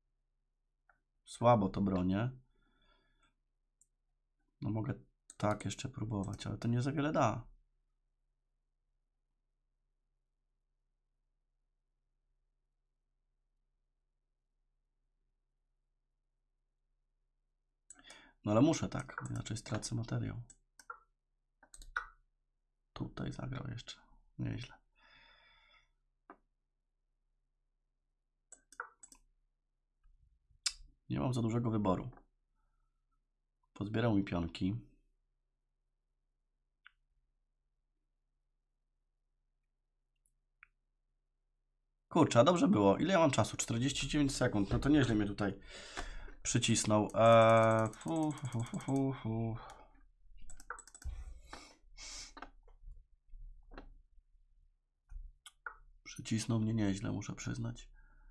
Słabo to bronię. No mogę tak jeszcze próbować, ale to nie za wiele da. No ale muszę tak, inaczej stracę materiał. Tutaj zagrał jeszcze. Nieźle. Nie mam za dużego wyboru. Pozbierał mi pionki. Kurczę, a dobrze było. Ile ja mam czasu? czterdzieści dziewięć sekund. No to nieźle mnie tutaj przycisnął. Eee, fu, fu, fu, fu, fu. Przycisnął mnie nieźle, muszę przyznać.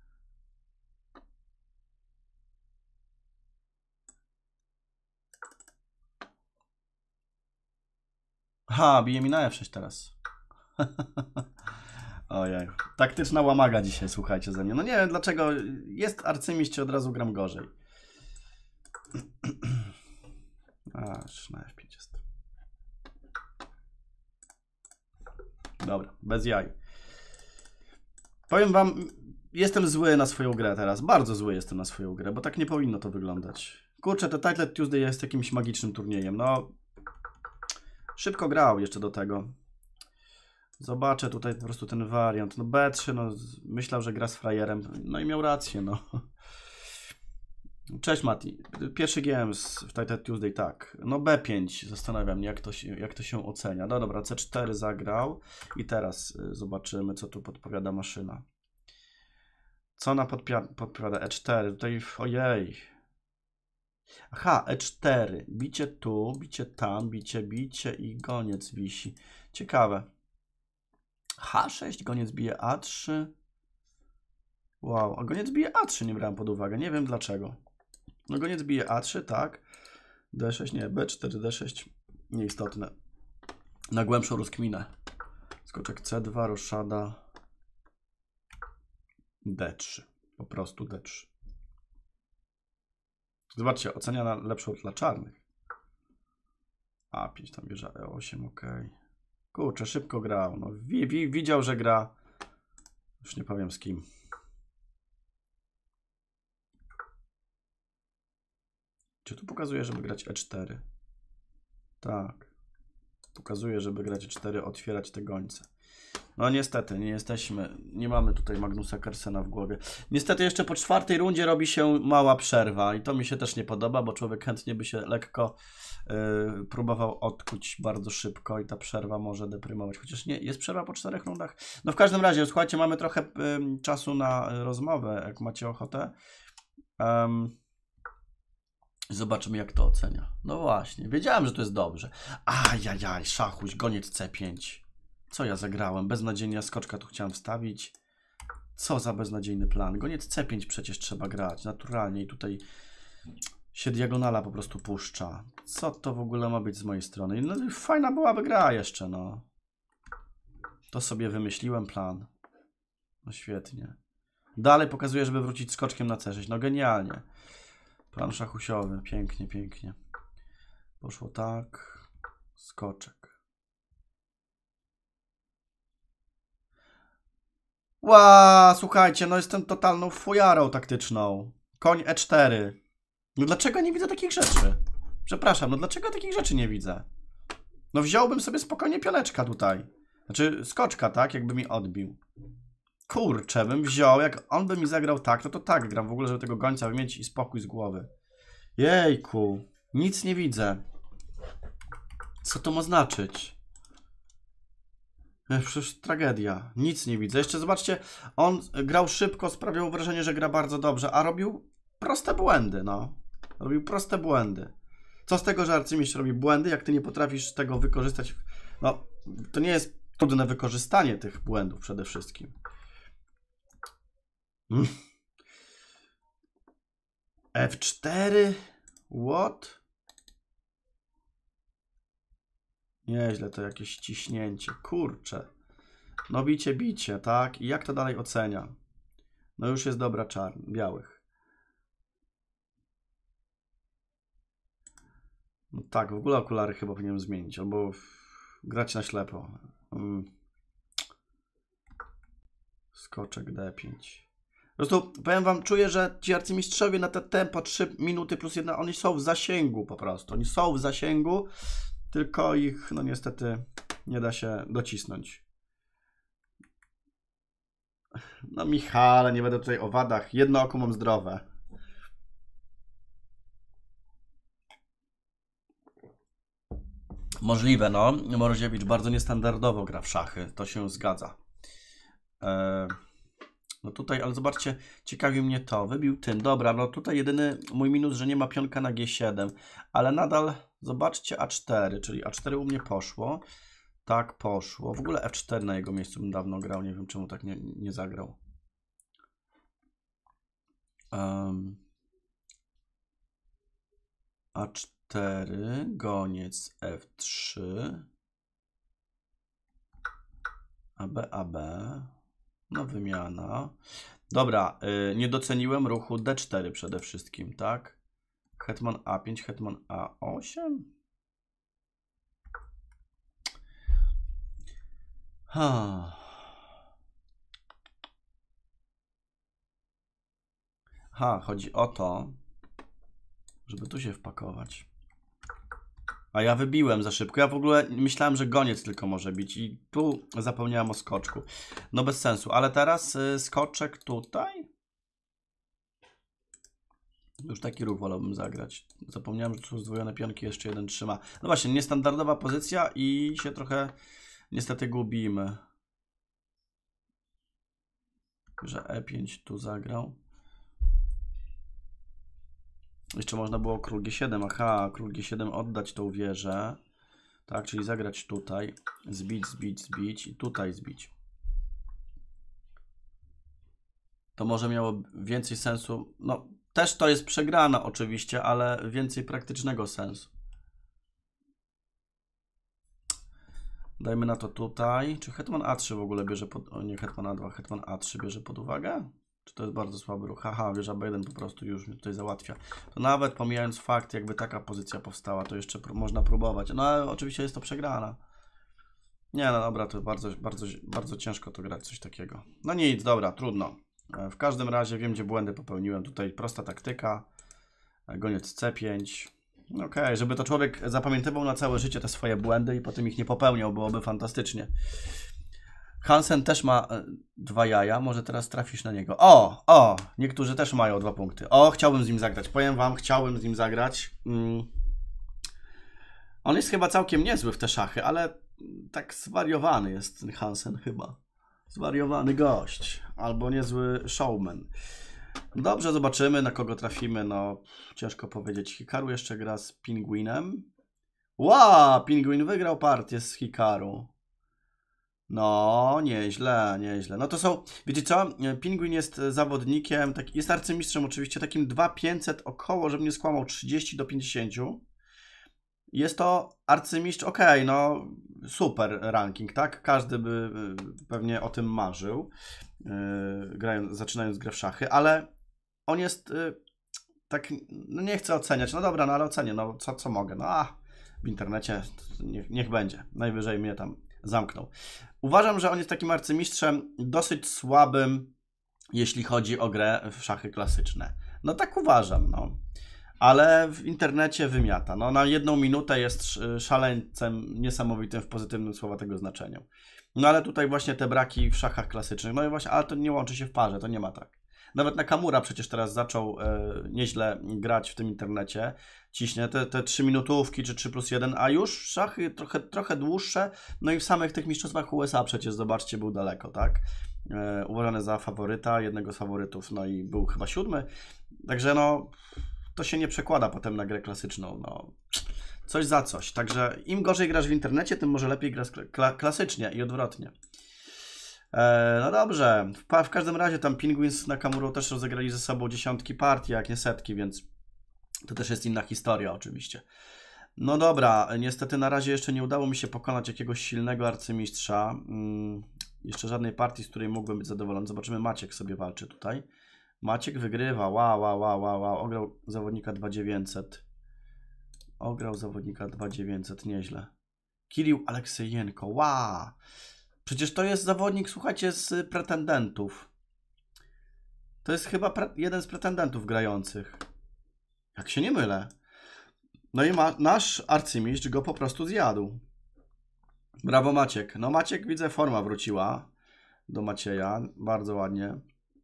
Ha, bije mi na F sześć teraz. Ojej. Taktyczna łamaga dzisiaj, słuchajcie, ze mnie. No nie wiem dlaczego. Jest arcymistrz, od razu gram gorzej. Aż na F pięć jest. Dobra, bez jaj. Powiem wam, jestem zły na swoją grę teraz. Bardzo zły jestem na swoją grę, bo tak nie powinno to wyglądać. Kurczę, to Title Tuesday jest jakimś magicznym turniejem. No, szybko grał jeszcze do tego. Zobaczę tutaj po prostu ten wariant. No B trzy, no myślał, że gra z frajerem. No i miał rację, no. Cześć Mati. Pierwszy G M w Title Tuesday, tak. No B pięć, zastanawiam się, jak to się, jak to się ocenia. No dobra, C cztery zagrał. I teraz zobaczymy, co tu podpowiada maszyna. Co ona podpowiada? E cztery. Tutaj, ojej. Aha, E cztery. Bicie tu, bicie tam, bicie, bicie i goniec wisi. Ciekawe. H sześć, goniec bije A trzy. Wow, a goniec bije A trzy nie brałem pod uwagę. Nie wiem dlaczego. No goniec bije A trzy, tak. D sześć, nie, B cztery, D sześć. Nieistotne. Na głębszą rozkminę. Skoczek C dwa, roszada. D trzy. Po prostu D trzy. Zobaczcie, ocenia na lepszą dla czarnych. A pięć, tam bierze E osiem, ok. Kurczę, szybko grał. No, wi wi widział, że gra. Już nie powiem z kim. Czy tu pokazuje, żeby grać E cztery? Tak. Pokazuje, żeby grać E cztery, otwierać te gońce. No niestety, nie jesteśmy, nie mamy tutaj Magnusa Carlsena w głowie. Niestety jeszcze po czwartej rundzie robi się mała przerwa i to mi się też nie podoba, bo człowiek chętnie by się lekko yy, próbował odkuć bardzo szybko i ta przerwa może deprymować. Chociaż nie, jest przerwa po czterech rundach. No w każdym razie, słuchajcie, mamy trochę yy, czasu na rozmowę, jak macie ochotę. Um, Zobaczymy, jak to ocenia. No właśnie, wiedziałem, że to jest dobrze. Ajajaj, szachuś, goniec C pięć. Co ja zagrałem? Beznadziejnie, skoczka tu chciałem wstawić. Co za beznadziejny plan. Goniec C pięć przecież trzeba grać, naturalnie. I tutaj się diagonala po prostu puszcza. Co to w ogóle ma być z mojej strony? No fajna byłaby gra jeszcze, no. To sobie wymyśliłem plan. No świetnie. Dalej pokazuje, żeby wrócić skoczkiem na C sześć. No genialnie. Plan szachusiowy. Pięknie, pięknie. Poszło tak. Skoczek. Ła, słuchajcie, no jestem totalną fujarą taktyczną. Koń E cztery. No dlaczego nie widzę takich rzeczy? Przepraszam, no dlaczego takich rzeczy nie widzę? No wziąłbym sobie spokojnie pioneczka tutaj. Znaczy skoczka, tak? Jakby mi odbił. Kurczę, bym wziął, jak on by mi zagrał tak, no to tak gram w ogóle, żeby tego gońca wymieć i spokój z głowy. Jejku, nic nie widzę. Co to ma znaczyć? Przecież tragedia. Nic nie widzę. Jeszcze zobaczcie, on grał szybko, sprawiał wrażenie, że gra bardzo dobrze, a robił proste błędy, no. Robił proste błędy. Co z tego, że arcymistrz robi błędy, jak ty nie potrafisz tego wykorzystać? No, to nie jest trudne wykorzystanie tych błędów przede wszystkim. Hmm. F cztery? What? Nieźle, to jakieś ciśnięcie. Kurczę. No bicie, bicie, tak? I jak to dalej ocenia? No już jest dobra czarn, białych. No tak, w ogóle okulary chyba powinienem zmienić, albo grać na ślepo. Hmm. Skoczek D pięć. Po prostu powiem wam, czuję, że ci arcymistrzowie na te tempo trzy minuty plus jedna, oni są w zasięgu po prostu. Oni są w zasięgu, tylko ich, no niestety, nie da się docisnąć. No Michale, nie będę tutaj o wadach. Jedno oko mam zdrowe. Możliwe, no. Moroziewicz bardzo niestandardowo gra w szachy. To się zgadza. Eee, no tutaj, ale zobaczcie, ciekawi mnie to. Wybił tym. Dobra, no tutaj jedyny mój minus, że nie ma pionka na G siedem. Ale nadal, zobaczcie, A cztery, czyli A cztery u mnie poszło. Tak, poszło. W ogóle F cztery na jego miejscu bym dawno grał. Nie wiem, czemu tak nie, nie zagrał. Um, A cztery, goniec F trzy, A B, A B, no wymiana. Dobra, yy, nie doceniłem ruchu D cztery przede wszystkim, tak? Hetman A pięć, hetman A osiem. Ha. Ha, chodzi o to, żeby tu się wpakować. A ja wybiłem za szybko. Ja w ogóle myślałem, że goniec tylko może bić i tu zapomniałem o skoczku. No bez sensu. Ale teraz y, skoczek tutaj. Już taki ruch wolałbym zagrać. Zapomniałem, że tu są zdwojone pionki, jeszcze jeden trzyma. No właśnie, niestandardowa pozycja i się trochę niestety gubimy. Że E pięć tu zagrał. Jeszcze można było król G siedem, aha, król G siedem oddać tą wieżę. Tak, czyli zagrać tutaj, zbić, zbić, zbić i tutaj zbić. To może miało więcej sensu, no też to jest przegrana oczywiście, ale więcej praktycznego sensu. Dajmy na to tutaj, czy hetman A trzy w ogóle bierze pod, o nie, hetman A dwa, hetman A trzy bierze pod uwagę? Czy to jest bardzo słaby ruch? Haha, wieża B jeden po prostu już mnie tutaj załatwia. To nawet pomijając fakt, jakby taka pozycja powstała, to jeszcze pró można próbować. No ale oczywiście jest to przegrana. Nie, no dobra, to bardzo, bardzo, bardzo ciężko to grać, coś takiego. No nic, dobra, trudno. W każdym razie wiem, gdzie błędy popełniłem. Tutaj prosta taktyka. Goniec C pięć. Okej, okay, żeby to człowiek zapamiętywał na całe życie te swoje błędy i potem ich nie popełniał, byłoby fantastycznie. Hansen też ma dwa jaja, może teraz trafisz na niego. O, o, niektórzy też mają dwa punkty. O, chciałbym z nim zagrać, powiem wam, chciałbym z nim zagrać. Mm. On jest chyba całkiem niezły w te szachy, ale tak zwariowany jest ten Hansen chyba. Zwariowany gość, albo niezły showman. Dobrze, zobaczymy, na kogo trafimy, no ciężko powiedzieć. Hikaru jeszcze gra z Pingwinem. Wow, Pingwin wygrał partię z Hikaru. No, nieźle, nieźle. No to są, wiecie co, Pingwin jest zawodnikiem, tak, jest arcymistrzem oczywiście, takim dwa tysiące pięćset około, żebym nie skłamał, trzydzieści do pięćdziesięciu. Jest to arcymistrz, okej, okay, no super ranking, tak? Każdy by pewnie o tym marzył, yy, grając, zaczynając grę w szachy, ale on jest, yy, tak, no nie chcę oceniać, no dobra, no ale ocenię, no co, co mogę, no a w internecie niech, niech będzie, najwyżej mnie tam zamknął. Uważam, że on jest takim arcymistrzem dosyć słabym, jeśli chodzi o grę w szachy klasyczne. No tak uważam, no. Ale w internecie wymiata. No, na jedną minutę jest szaleńcem niesamowitym w pozytywnym słowa tego znaczeniu. No ale tutaj właśnie te braki w szachach klasycznych, no i właśnie, ale to nie łączy się w parze, to nie ma tak. Nawet Nakamura przecież teraz zaczął e, nieźle grać w tym internecie. Ciśnie te, te trzy minutówki czy trzy plus jeden, a już szachy trochę, trochę dłuższe. No i w samych tych mistrzostwach U S A przecież, zobaczcie, był daleko, tak? E, uważany za faworyta, jednego z faworytów, no i był chyba siódmy. Także no, to się nie przekłada potem na grę klasyczną, no. Coś za coś. Także im gorzej grasz w internecie, tym może lepiej grasz kla klasycznie i odwrotnie. E, no dobrze, w, w każdym razie tam Penguins z Nakamurą też rozegrali ze sobą dziesiątki partii, jak nie setki, więc to też jest inna historia oczywiście. No dobra, niestety na razie jeszcze nie udało mi się pokonać jakiegoś silnego arcymistrza. Hmm, jeszcze żadnej partii, z której mógłbym być zadowolony. Zobaczymy, Maciek sobie walczy tutaj. Maciek wygrywa, wow, wow, wow, wow, wow. Ograł zawodnika dwa tysiące dziewięćset. Ograł zawodnika dwa tysiące dziewięćset, nieźle. Kirill Aleksejenko, wow. Przecież to jest zawodnik, słuchajcie, z pretendentów. To jest chyba jeden z pretendentów grających. Jak się nie mylę. No i ma nasz arcymistrz go po prostu zjadł. Brawo Maciek. No Maciek, widzę, forma wróciła do Macieja. Bardzo ładnie.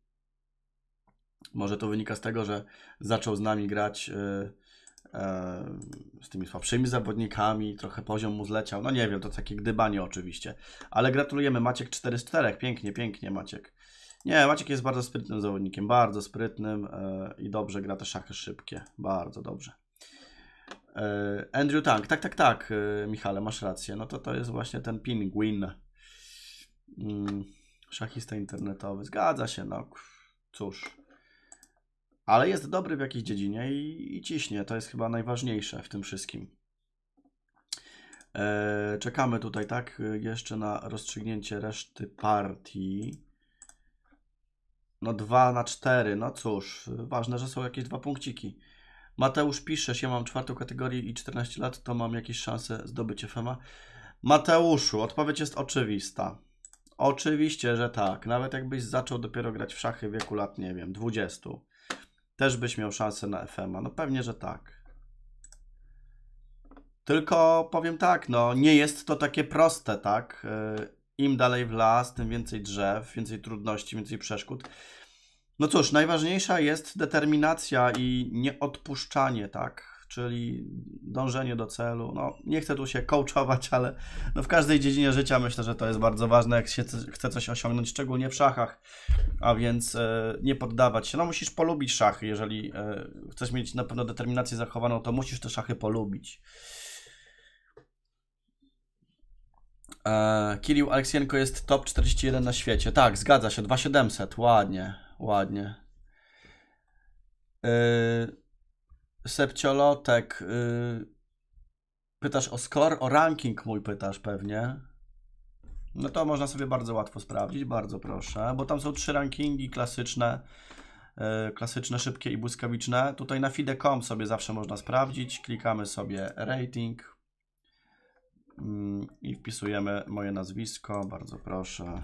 Może to wynika z tego, że zaczął z nami grać yy, yy, z tymi słabszymi zawodnikami, trochę poziom mu zleciał. No nie wiem, to takie gdybanie oczywiście. Ale gratulujemy, Maciek cztery z czterech. Pięknie, pięknie Maciek. Nie, Maciek jest bardzo sprytnym zawodnikiem, bardzo sprytnym yy, i dobrze gra te szachy szybkie. Bardzo dobrze. Yy, Andrew Tank, tak, tak, tak, yy, Michale, masz rację. No to to jest właśnie ten Penguin. Yy, szachista internetowy, zgadza się, no cóż. Ale jest dobry w jakiejś dziedzinie i, i ciśnie. To jest chyba najważniejsze w tym wszystkim. Eee, czekamy tutaj, tak? Jeszcze na rozstrzygnięcie reszty partii. No dwa na cztery. No cóż, ważne, że są jakieś dwa punkciki. Mateusz piszesz, ja mam czwartą kategorię i czternaście lat, to mam jakieś szanse zdobyć F M A. Mateuszu, odpowiedź jest oczywista. Oczywiście, że tak. Nawet jakbyś zaczął dopiero grać w szachy w wieku lat, nie wiem, dwudziestu. Też byś miał szansę na F M A. No pewnie, że tak. Tylko powiem tak, no nie jest to takie proste, tak? Im dalej w las, tym więcej drzew, więcej trudności, więcej przeszkód. No cóż, najważniejsza jest determinacja i nieodpuszczanie, tak? Czyli dążenie do celu. No nie chcę tu się coachować, ale no w każdej dziedzinie życia myślę, że to jest bardzo ważne, jak się chce coś osiągnąć, szczególnie w szachach. A więc e, nie poddawać się. No musisz polubić szachy. Jeżeli e, chcesz mieć na pewno determinację zachowaną, to musisz te szachy polubić. E, Kirill Aleksejenko jest top czterdzieści jeden na świecie. Tak, zgadza się. dwa tysiące siedemset. Ładnie, ładnie. E, Sepciolotek. E, pytasz o score? O ranking mój pytasz pewnie. No to można sobie bardzo łatwo sprawdzić, bardzo proszę, bo tam są trzy rankingi klasyczne, yy, klasyczne, szybkie i błyskawiczne. Tutaj na fide kropka com sobie zawsze można sprawdzić, klikamy sobie rating yy, i wpisujemy moje nazwisko, bardzo proszę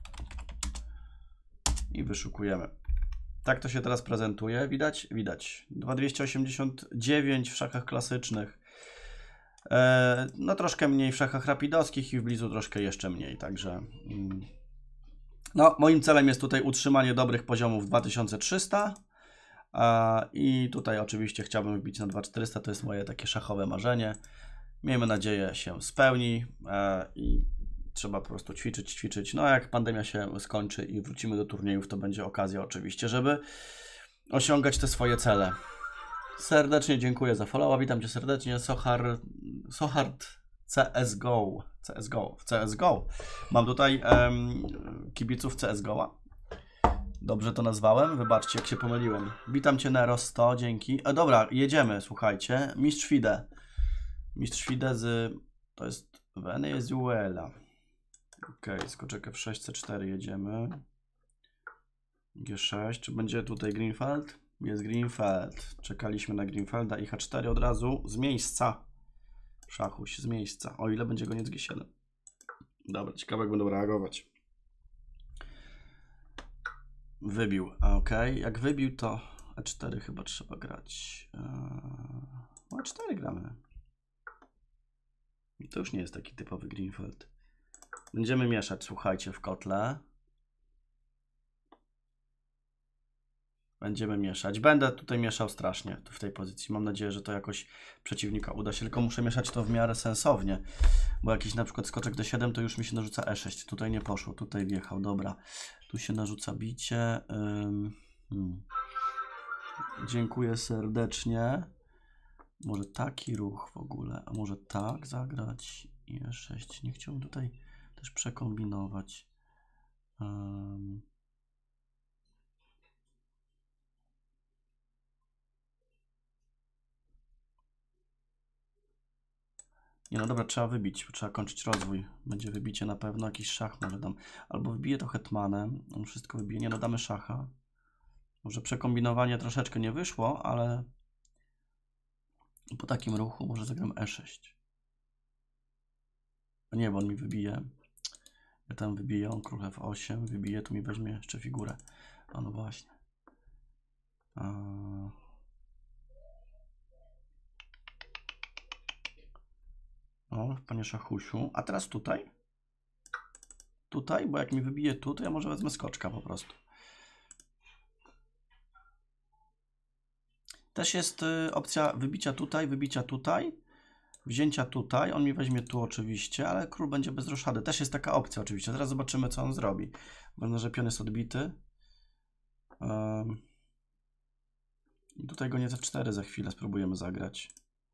i wyszukujemy. Tak to się teraz prezentuje, widać? Widać. dwa tysiące dwieście osiemdziesiąt dziewięć w szachach klasycznych. No troszkę mniej w szachach rapidowskich i w blizu troszkę jeszcze mniej, także no moim celem jest tutaj utrzymanie dobrych poziomów dwa tysiące trzysta i tutaj oczywiście chciałbym wbić na dwa tysiące czterysta, to jest moje takie szachowe marzenie. Miejmy nadzieję się spełni i trzeba po prostu ćwiczyć, ćwiczyć. No jak pandemia się skończy i wrócimy do turniejów, to będzie okazja oczywiście, żeby osiągać te swoje cele. Serdecznie dziękuję za followa, witam Cię serdecznie, Sohar, Sohard C S G O, C S G O, w C S G O. Mam tutaj um, kibiców C S G O. Dobrze to nazwałem, wybaczcie jak się pomyliłem. Witam Cię Nero sto, dzięki. E, dobra, jedziemy, słuchajcie, Mistrz Fide. Mistrz Fide z, to jest Wenezuela. Ok, skoczek F sześć, C cztery jedziemy. G sześć, czy będzie tutaj Greenfeld? Jest Greenfeld. Czekaliśmy na Greenfelda i H cztery od razu z miejsca. Szachuś z miejsca. O ile będzie goniec G siedem. Dobra, ciekawe jak będą reagować. Wybił. Ok, jak wybił to E cztery chyba trzeba grać. Eee, E cztery gramy. To już nie jest taki typowy Greenfeld. Będziemy mieszać, słuchajcie, w kotle. Będziemy mieszać. Będę tutaj mieszał strasznie tu w tej pozycji. Mam nadzieję, że to jakoś przeciwnika uda się. Tylko muszę mieszać to w miarę sensownie. Bo jakiś na przykład skoczek D siedem to już mi się narzuca E sześć. Tutaj nie poszło. Tutaj wjechał. Dobra. Tu się narzuca bicie. Um, hmm. Dziękuję serdecznie. Może taki ruch w ogóle. A może tak zagrać. I E sześć. Nie chciałbym tutaj też przekombinować. Um. Nie no dobra, trzeba wybić, trzeba kończyć rozwój. Będzie wybicie na pewno, jakiś szach może dam. Albo wbiję to hetmanem, on wszystko wybije, nie no damy szacha. Może przekombinowanie troszeczkę nie wyszło, ale po takim ruchu może zagram E sześć. Nie, bo on mi wybije. Ja tam wybiję, on król F osiem, wybije, tu mi weźmie jeszcze figurę. A no właśnie. A... O, panie szachusiu. A teraz tutaj? Tutaj, bo jak mi wybije tu, to ja może wezmę skoczka po prostu. Też jest y, opcja wybicia tutaj, wybicia tutaj, wzięcia tutaj. On mi weźmie tu oczywiście, ale król będzie bez roszady. Też jest taka opcja oczywiście. Teraz zobaczymy, co on zrobi. Będę, że pion jest odbity. Um, I tutaj goniec F cztery za chwilę spróbujemy zagrać.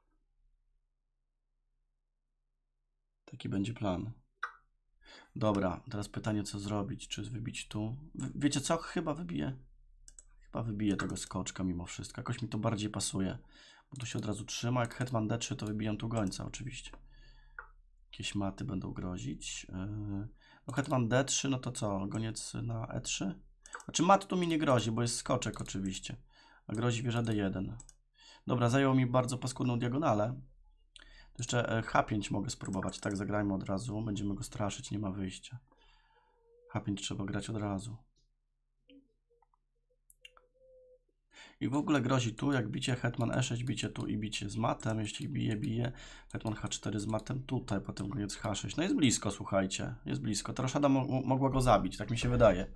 Taki będzie plan. Dobra, teraz pytanie, co zrobić? Czy wybić tu? Wiecie co? Chyba wybiję. Chyba wybiję tego skoczka mimo wszystko. Jakoś mi to bardziej pasuje. Bo tu się od razu trzyma. Jak hetman D trzy, to wybijam tu gońca oczywiście. Jakieś maty będą grozić. No hetman D trzy, no to co? Goniec na E trzy? Znaczy mat tu mi nie grozi, bo jest skoczek oczywiście. A grozi wieża D jeden. Dobra, zajął mi bardzo paskudną diagonalę. To jeszcze H pięć mogę spróbować. Tak, zagrajmy od razu. Będziemy go straszyć, nie ma wyjścia. H pięć trzeba grać od razu. I w ogóle grozi tu, jak bicie hetman E sześć, bicie tu i bicie z matem. Jeśli bije, bije. Hetman H cztery z matem tutaj, potem goniec H sześć. No jest blisko, słuchajcie. Jest blisko. Ta roszada mo mogła go zabić, tak mi się wydaje.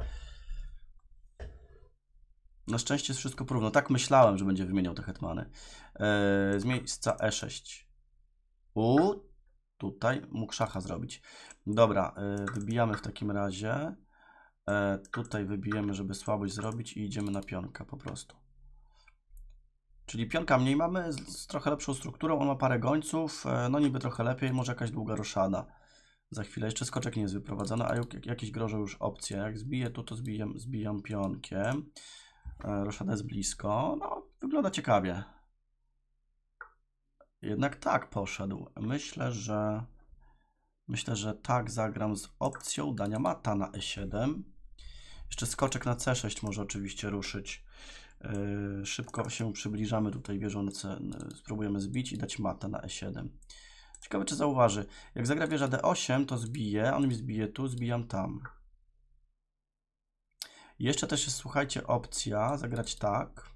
Na szczęście jest wszystko porówno. Tak myślałem, że będzie wymieniał te hetmany. Eee, z miejsca E sześć. U, tutaj mógł szacha zrobić. Dobra, yy, wybijamy w takim razie. Yy, tutaj wybijemy, żeby słabość zrobić i idziemy na pionka po prostu. Czyli pionka mniej mamy, z, z trochę lepszą strukturą, on ma parę gońców, yy, no niby trochę lepiej, może jakaś długa roszada. Za chwilę jeszcze skoczek nie jest wyprowadzony, a jak, jakieś grożą już opcje. Jak zbiję tu, to zbijam, zbijam pionkiem. Yy, roszada jest blisko, no wygląda ciekawie. Jednak tak poszedł. Myślę, że Myślę, że tak zagram z opcją dania mata na e siedem. Jeszcze skoczek na c sześć może oczywiście ruszyć. Yy, szybko się przybliżamy tutaj wieżące. Spróbujemy zbić i dać mata na e siedem. Ciekawe, czy zauważy. Jak zagra wieża d osiem, to zbije. On mi zbije tu, zbijam tam. Jeszcze też jest, słuchajcie, opcja zagrać tak.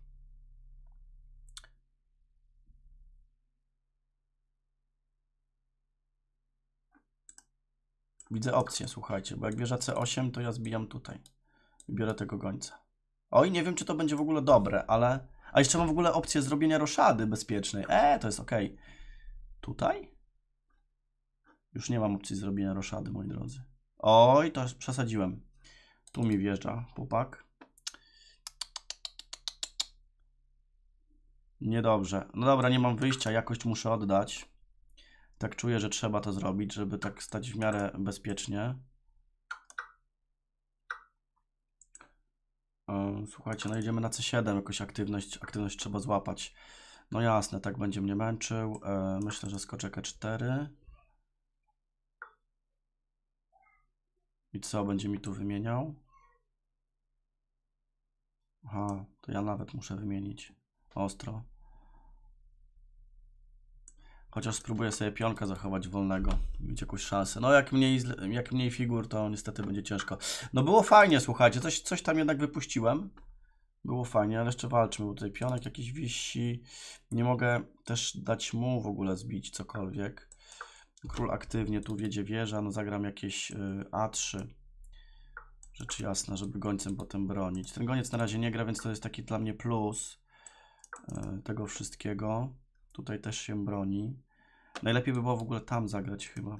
Widzę opcję, słuchajcie, bo jak wieża c osiem, to ja zbijam tutaj. I biorę tego gońca. Oj, nie wiem, czy to będzie w ogóle dobre, ale... A jeszcze mam w ogóle opcję zrobienia roszady bezpiecznej. Eee, to jest ok. Tutaj? Już nie mam opcji zrobienia roszady, moi drodzy. Oj, to przesadziłem. Tu mi wjeżdża chłopak. Niedobrze. No dobra, nie mam wyjścia, jakość muszę oddać. Tak czuję, że trzeba to zrobić, żeby tak stać w miarę bezpiecznie. Słuchajcie, no jedziemy na c siedem, jakoś aktywność, aktywność trzeba złapać. No jasne, tak będzie mnie męczył. Myślę, że skoczek e cztery. I co, będzie mi tu wymieniał? Aha, to ja nawet muszę wymienić. Ostro. Chociaż spróbuję sobie pionka zachować wolnego, mieć jakąś szansę. No jak mniej, jak mniej figur, to niestety będzie ciężko. No było fajnie, słuchajcie, coś, coś tam jednak wypuściłem. Było fajnie, ale jeszcze walczmy, bo tutaj pionek jakiś wisi. Nie mogę też dać mu w ogóle zbić cokolwiek. Król aktywnie, tu wiedzie wieża, no zagram jakieś y, a trzy. Rzecz jasna, żeby gońcem potem bronić. Ten goniec na razie nie gra, więc to jest taki dla mnie plus y, tego wszystkiego. Tutaj też się broni. Najlepiej by było w ogóle tam zagrać chyba.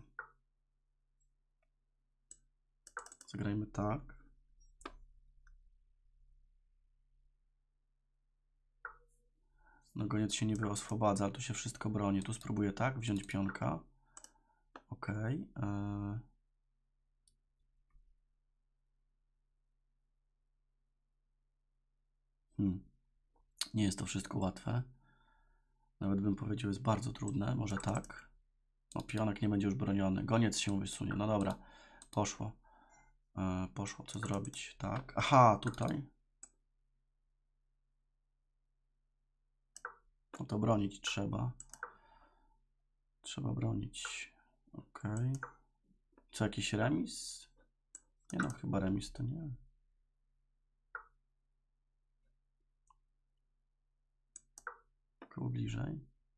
Zagrajmy tak. No goniec się niby oswobadza, ale tu się wszystko broni. Tu spróbuję tak, wziąć pionka. Ok. Yy. Hmm. Nie jest to wszystko łatwe. Nawet bym powiedział, jest bardzo trudne. Może tak. No pionek nie będzie już broniony. Goniec się wysunie. No dobra. Poszło. Yy, poszło. Co zrobić? Tak. Aha, tutaj. No to bronić trzeba. Trzeba bronić. Ok. Co, jakiś remis? Nie no, chyba remis to nie. Koło bliżej.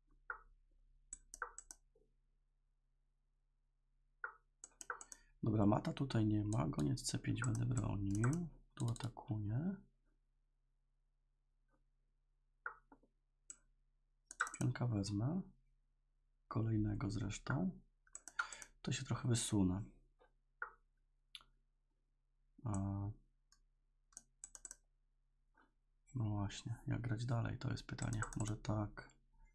Dobra, mata tutaj nie ma. Goniec c pięć będę bronił. Tu atakuję. Pionka wezmę. Kolejnego zresztą. To się trochę wysunę. A... No właśnie, jak grać dalej? To jest pytanie. Może tak.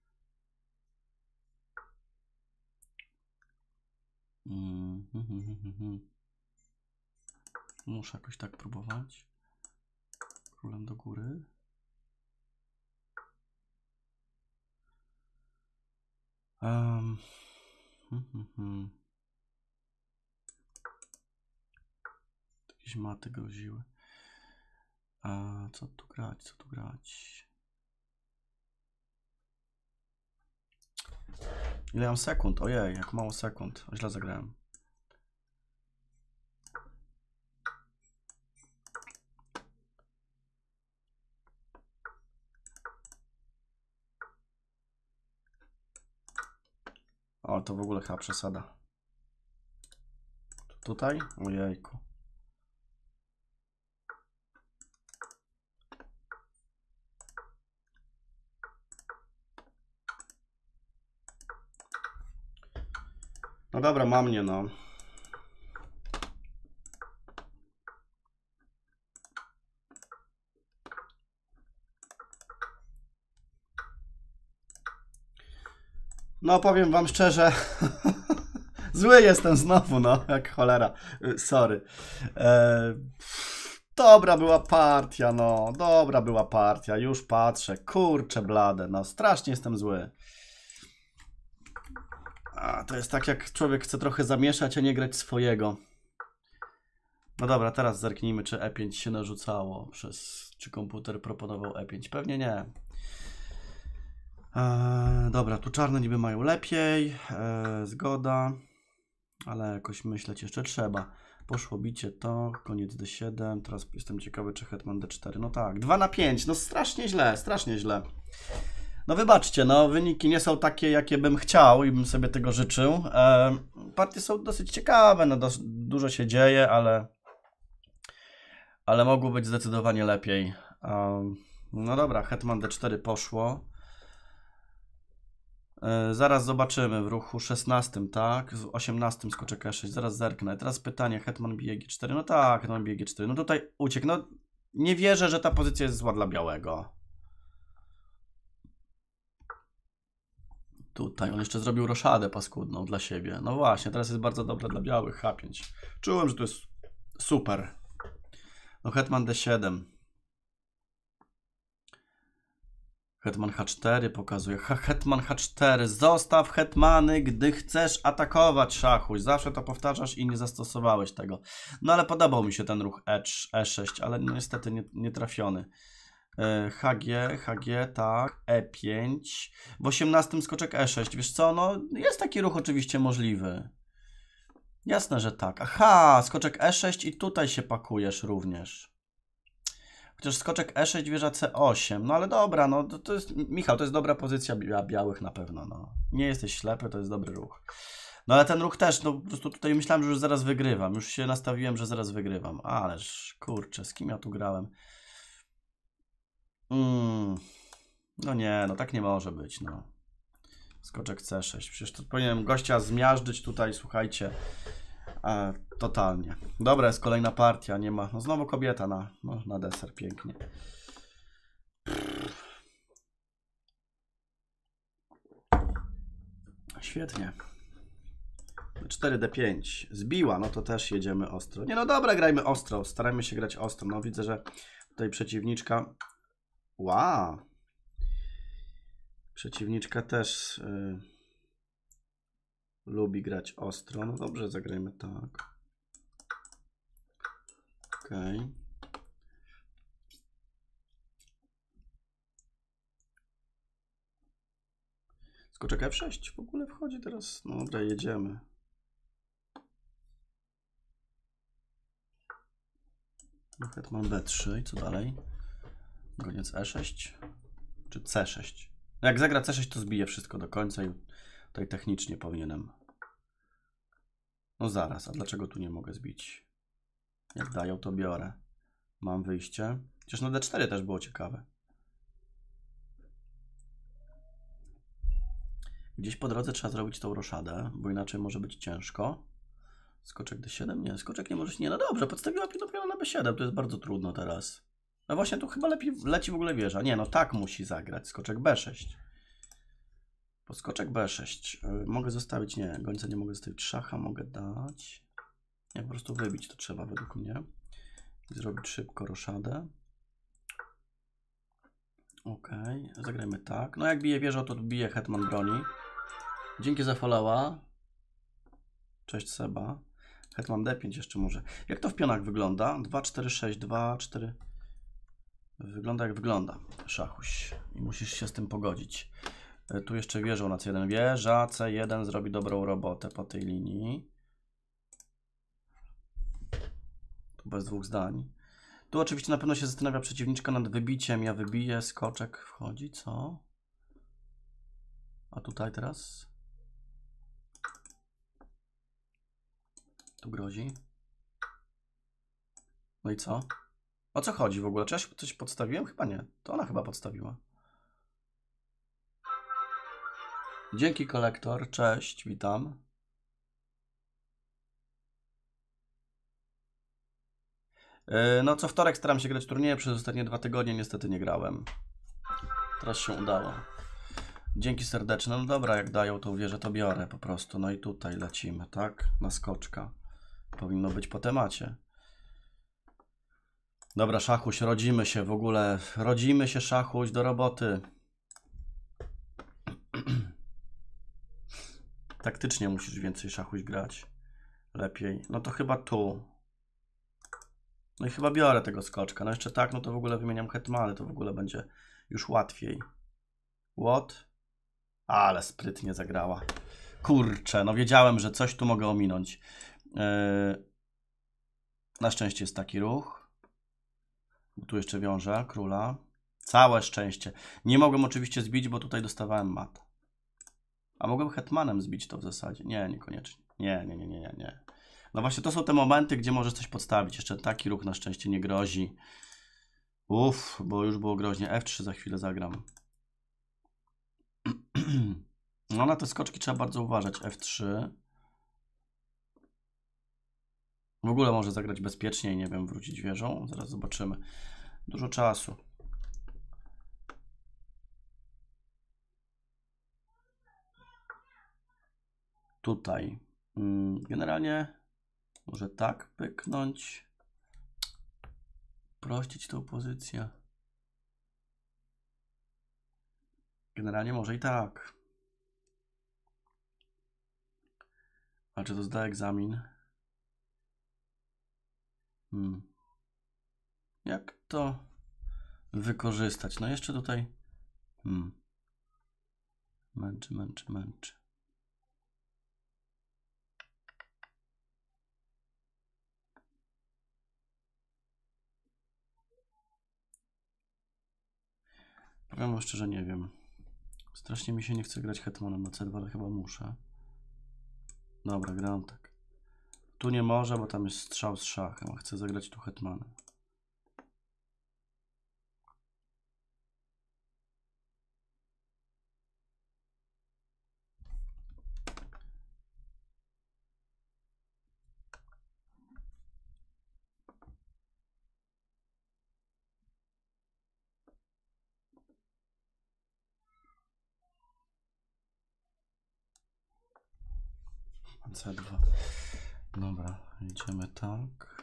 Mm, hmm, hmm, hmm, hmm. Muszę jakoś tak próbować. Królem do góry. Um. Hmm, hmm, hmm. Jakieś maty groziły. A co tu grać? Co tu grać? Ile mam sekund? Ojej, jak mało sekund. Źle zagrałem. O, to w ogóle chyba przesada. Tutaj? Ojejku. No dobra, mam mnie, no. No powiem wam szczerze, zły jestem znowu, no, jak cholera, sorry. E, dobra była partia, no, dobra była partia, już patrzę, kurczę blade, no, strasznie jestem zły. A, to jest tak, jak człowiek chce trochę zamieszać, a nie grać swojego. No dobra, teraz zerknijmy, czy E pięć się narzucało przez... Czy komputer proponował E pięć? Pewnie nie. Eee, dobra, tu czarne niby mają lepiej. Eee, zgoda. Ale jakoś myśleć jeszcze trzeba. Poszło bicie to, koniec D siedem. Teraz jestem ciekawy, czy hetman D cztery. No tak, dwa na pięć. No strasznie źle, strasznie źle. No wybaczcie, no wyniki nie są takie, jakie bym chciał i bym sobie tego życzył. E, partie są dosyć ciekawe, no dos dużo się dzieje, ale ale mogło być zdecydowanie lepiej. E, no dobra, hetman D cztery poszło. E, zaraz zobaczymy w ruchu szesnastym, tak? W osiemnastym skoczek E sześć, zaraz zerknę. Teraz pytanie, hetman bije G cztery. No tak, hetman bije G cztery. No tutaj uciekł. No nie wierzę, że ta pozycja jest zła dla białego. Tutaj on jeszcze zrobił roszadę paskudną dla siebie. No właśnie, teraz jest bardzo dobre dla białych. H pięć. Czułem, że to jest super. No hetman D siedem. Hetman H cztery pokazuje. Hetman H cztery. Zostaw hetmany, gdy chcesz atakować, szachuś. Zawsze to powtarzasz i nie zastosowałeś tego. No ale podobał mi się ten ruch E sześć, ale no niestety nie, nie trafiony. H G, H G, tak, E pięć, w osiemnastym skoczek E sześć, wiesz co, no jest taki ruch oczywiście możliwy. Jasne, że tak. Aha, skoczek E sześć i tutaj się pakujesz również. Chociaż skoczek E sześć, wieża C osiem, no ale dobra, no to, to jest, Michał, to jest dobra pozycja bia białych na pewno, no. Nie jesteś ślepy, to jest dobry ruch. No ale ten ruch też, no po prostu tutaj myślałem, że już zaraz wygrywam, już się nastawiłem, że zaraz wygrywam. Ależ, kurczę, z kim ja tu grałem? Mm. No nie, no tak nie może być, no. Skoczek C sześć. Przecież to powinienem gościa zmiażdżyć tutaj, słuchajcie. E, totalnie. Dobra, jest kolejna partia, nie ma. No znowu kobieta na, no, na deser, pięknie. Świetnie. cztery D pięć. Zbiła, no to też jedziemy ostro. Nie no dobra, grajmy ostro. Starajmy się grać ostro. No widzę, że tutaj przeciwniczka... Wow. Przeciwniczka też y, lubi grać ostro. No dobrze, zagrajmy tak. Okej. Okay. Skoczek F sześć w ogóle wchodzi teraz. No dobra, jedziemy. Hetman B trzy i co dalej? Goniec E sześć czy C sześć? Jak zagra C sześć, to zbije wszystko do końca i tutaj technicznie powinienem. No zaraz, a dlaczego tu nie mogę zbić? Jak dają, to biorę. Mam wyjście. Chociaż na D cztery też było ciekawe. Gdzieś po drodze trzeba zrobić tą roszadę, bo inaczej może być ciężko. Skoczek D siedem? Nie, skoczek nie możesz. Nie, no dobrze, podstawiła piano na B siedem, to jest bardzo trudno teraz. No właśnie, tu chyba lepiej leci w ogóle wieża. Nie, no tak musi zagrać. Skoczek B sześć. Po skoczek B sześć. Yy, mogę zostawić, nie, gońca nie mogę zostawić, szacha mogę dać. Nie, po prostu wybić to trzeba według mnie. I zrobić szybko roszadę. Okej, okay. Zagrajmy tak. No jak bije wieżą, to bije hetman broni. Dzięki za followa. Cześć Seba. Hetman D pięć jeszcze może. Jak to w pionach wygląda? dwa, cztery, sześć, dwa, cztery. Wygląda jak wygląda. Szachuś. I musisz się z tym pogodzić. Tu jeszcze wieżą na C jeden. Wieża C jeden zrobi dobrą robotę po tej linii. Tu bez dwóch zdań. Tu oczywiście na pewno się zastanawia przeciwniczka nad wybiciem. Ja wybiję, skoczek wchodzi, co? A tutaj teraz? Tu grozi. No i co? O co chodzi w ogóle? Czy ja się coś podstawiłem? Chyba nie. To ona chyba podstawiła. Dzięki kolektor. Cześć, witam. No co wtorek staram się grać turnieje, przez ostatnie dwa tygodnie niestety nie grałem. Teraz się udało. Dzięki serdeczne. No dobra, jak dają tą wieżę, to biorę po prostu. No i tutaj lecimy, tak? Na skoczka. Powinno być po temacie. Dobra, szachuś, rodzimy się w ogóle. Rodzimy się, szachuś, do roboty. Taktycznie musisz więcej szachuś grać. Lepiej. No to chyba tu. No i chyba biorę tego skoczka. No jeszcze tak, no to w ogóle wymieniam hetmany, to w ogóle będzie już łatwiej. What? Ale sprytnie zagrała. Kurczę, no wiedziałem, że coś tu mogę ominąć. Yy... Na szczęście jest taki ruch. Tu jeszcze wiążę króla. Całe szczęście. Nie mogłem oczywiście zbić, bo tutaj dostawałem mat. A mogłem hetmanem zbić to w zasadzie. Nie, niekoniecznie. Nie, nie, nie, nie, nie, nie. No właśnie to są te momenty, gdzie możesz coś podstawić. Jeszcze taki ruch na szczęście nie grozi. Uff, bo już było groźnie. F trzy za chwilę zagram. No na te skoczki trzeba bardzo uważać. F trzy. W ogóle może zagrać bezpiecznie i nie wiem, wrócić wieżą. Zaraz zobaczymy. Dużo czasu. Tutaj. Generalnie może tak pyknąć. Prościć tą pozycję. Generalnie może i tak. A czy to zda egzamin? Hmm. Jak to wykorzystać? No jeszcze tutaj. Hmm. Męczy, męczy, męczy. Powiem wam szczerze, nie wiem. Strasznie mi się nie chce grać hetmanem na C dwa, ale chyba muszę. Dobra, gram tak. Tu nie może, bo tam jest strzał z szachem, a chcę zagrać tu hetmanem. C dwa. Dobra, idziemy tak.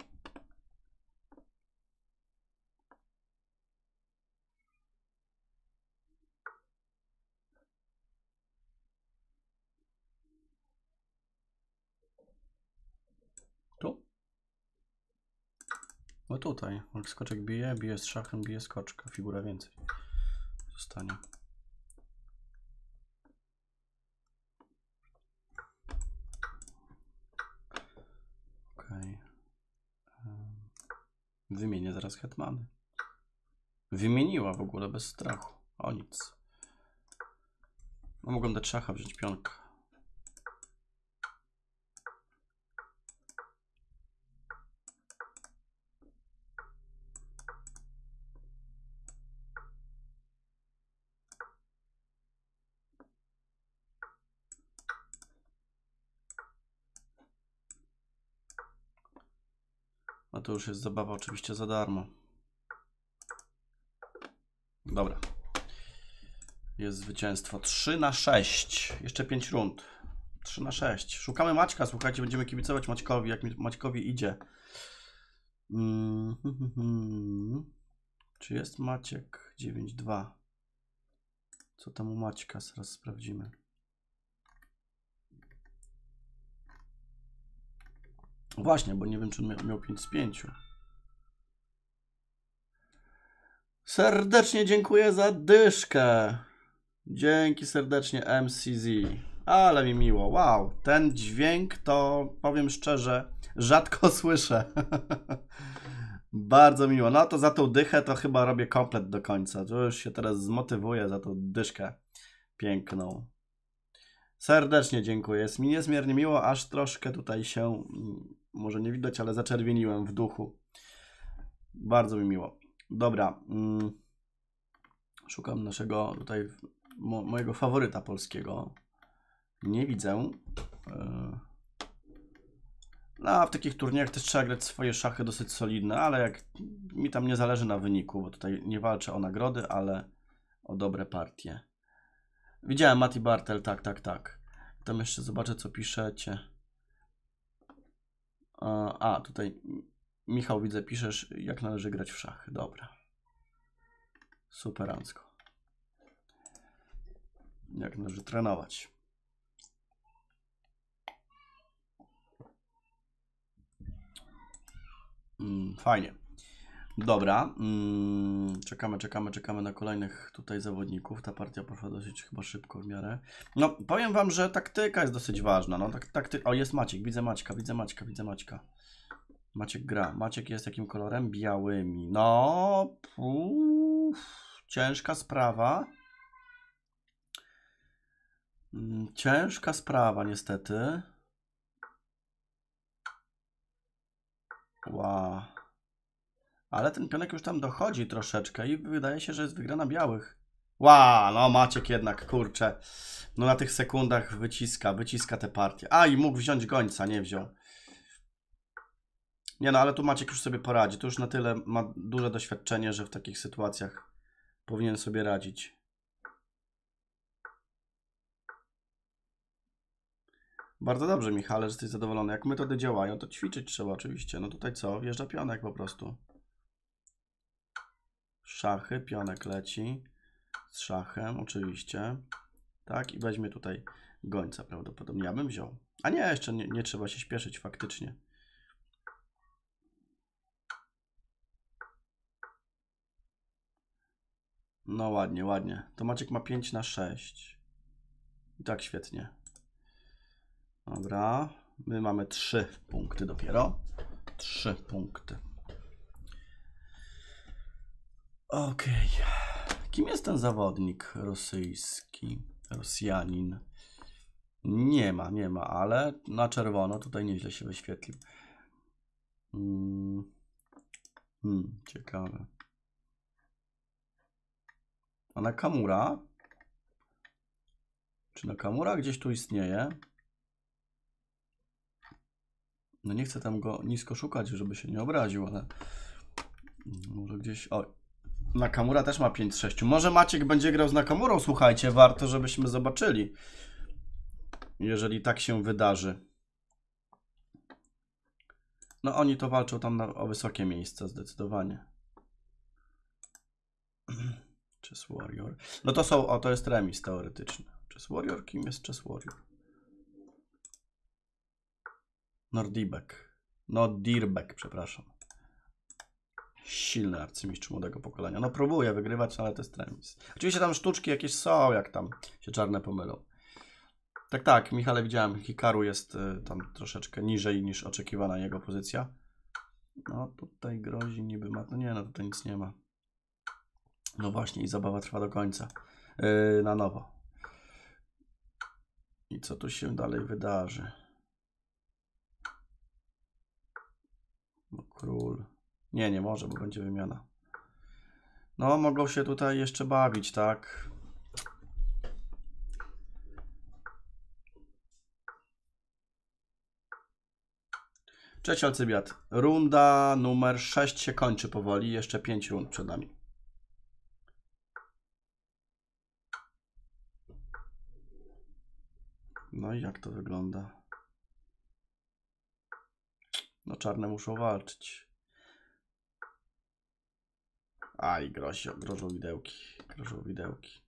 Tu? No tutaj. Jak skoczek bije, bije z szachem, bije skoczka. Figura więcej zostanie. Okej. Wymienię zaraz hetmany. Wymieniła w ogóle bez strachu. O nic. No mogłem dać szacha, wziąć pionkę. No to już jest zabawa oczywiście za darmo. Dobra. Jest zwycięstwo. trzy na sześć. Jeszcze pięć rund. trzy na sześć. Szukamy Maćka. Słuchajcie, będziemy kibicować Maćkowi, jak Maćkowi idzie. Mm -hmm. Czy jest Maciek? dziewięć dwa. Co tam u Maćka? Zaraz sprawdzimy. Właśnie, bo nie wiem, czy on miał, miał pięć z pięciu. Serdecznie dziękuję za dyszkę. Dzięki serdecznie M C Z. Ale mi miło. Wow, ten dźwięk to, powiem szczerze, rzadko słyszę. Bardzo miło. No to za tą dychę to chyba robię komplet do końca. To już się teraz zmotywuję za tą dyszkę piękną. Serdecznie dziękuję. Jest mi niezmiernie miło, aż troszkę tutaj się, może nie widać, ale zaczerwieniłem w duchu. Bardzo mi miło. Dobra. Szukam naszego tutaj, mo, mojego faworyta polskiego. Nie widzę. No, a w takich turniejach też trzeba grać swoje szachy dosyć solidne, ale jak mi tam nie zależy na wyniku, bo tutaj nie walczę o nagrody, ale o dobre partie. Widziałem Mati Bartel, tak, tak, tak. Tam jeszcze zobaczę, co piszecie. A, tutaj Michał, widzę, piszesz, jak należy grać w szachy. Dobra. Superancko. Jak należy trenować. Mm, fajnie. Dobra, mm, czekamy, czekamy, czekamy na kolejnych tutaj zawodników. Ta partia poszła dosyć chyba szybko w miarę. No, powiem wam, że taktyka jest dosyć ważna. No, tak, takty... O, jest Maciek, widzę Maćka, widzę Maćka, widzę Maćka. Maciek gra. Maciek jest jakim kolorem? Białymi. No, uff, ciężka sprawa. Mm, ciężka sprawa, niestety. Wow. Ale ten pionek już tam dochodzi troszeczkę i wydaje się, że jest wygrana białych. Ła, no Maciek jednak, kurczę. No na tych sekundach wyciska, wyciska te partie. A, i mógł wziąć gońca, nie wziął. Nie no, ale tu Maciek już sobie poradzi. Tu już na tyle ma duże doświadczenie, że w takich sytuacjach powinien sobie radzić. Bardzo dobrze, Michale, że jesteś zadowolony. Jak metody działają, to ćwiczyć trzeba oczywiście. No tutaj co? Wjeżdża pionek po prostu. Szachy, pionek leci. Z szachem, oczywiście. Tak, i weźmie tutaj gońca prawdopodobnie. Ja bym wziął. A nie, jeszcze nie, nie trzeba się śpieszyć faktycznie. No ładnie, ładnie. To Maciek ma pięć na sześć. I tak świetnie. Dobra. My mamy trzy punkty dopiero. trzy punkty. Okej. Okay. Kim jest ten zawodnik rosyjski? Rosjanin. Nie ma, nie ma, ale na czerwono tutaj nieźle się wyświetlił. Hmm. Hmm, ciekawe. A Nakamura? Czy Nakamura gdzieś tu istnieje? No nie chcę tam go nisko szukać, żeby się nie obraził, ale może gdzieś... O, Nakamura też ma pięć z sześciu. Może Maciek będzie grał z Nakamurą, słuchajcie, warto, żebyśmy zobaczyli. Jeżeli tak się wydarzy. No oni to walczą tam na, o wysokie miejsca, zdecydowanie. Chess Warrior. No to są, o to jest remis teoretyczny. Chess Warrior, kim jest Chess Warrior? Nordibek. Nordirbek, przepraszam. Silny arcymistrz młodego pokolenia. No próbuje wygrywać, ale to jest remis. Oczywiście tam sztuczki jakieś są, jak tam się czarne pomylą. Tak, tak, Michale, widziałem. Hikaru jest y, tam troszeczkę niżej niż oczekiwana jego pozycja. No tutaj grozi niby ma... No nie, no tutaj nic nie ma. No właśnie i zabawa trwa do końca. Yy, na nowo. I co tu się dalej wydarzy? No król. Nie, nie może, bo będzie wymiana. No, mogą się tutaj jeszcze bawić, tak? Cześć Alcybiat. Runda numer sześć się kończy powoli. Jeszcze pięć rund przed nami. No i jak to wygląda? No czarne muszą walczyć. Aj, grozi, grożą widełki. Grożą widełki.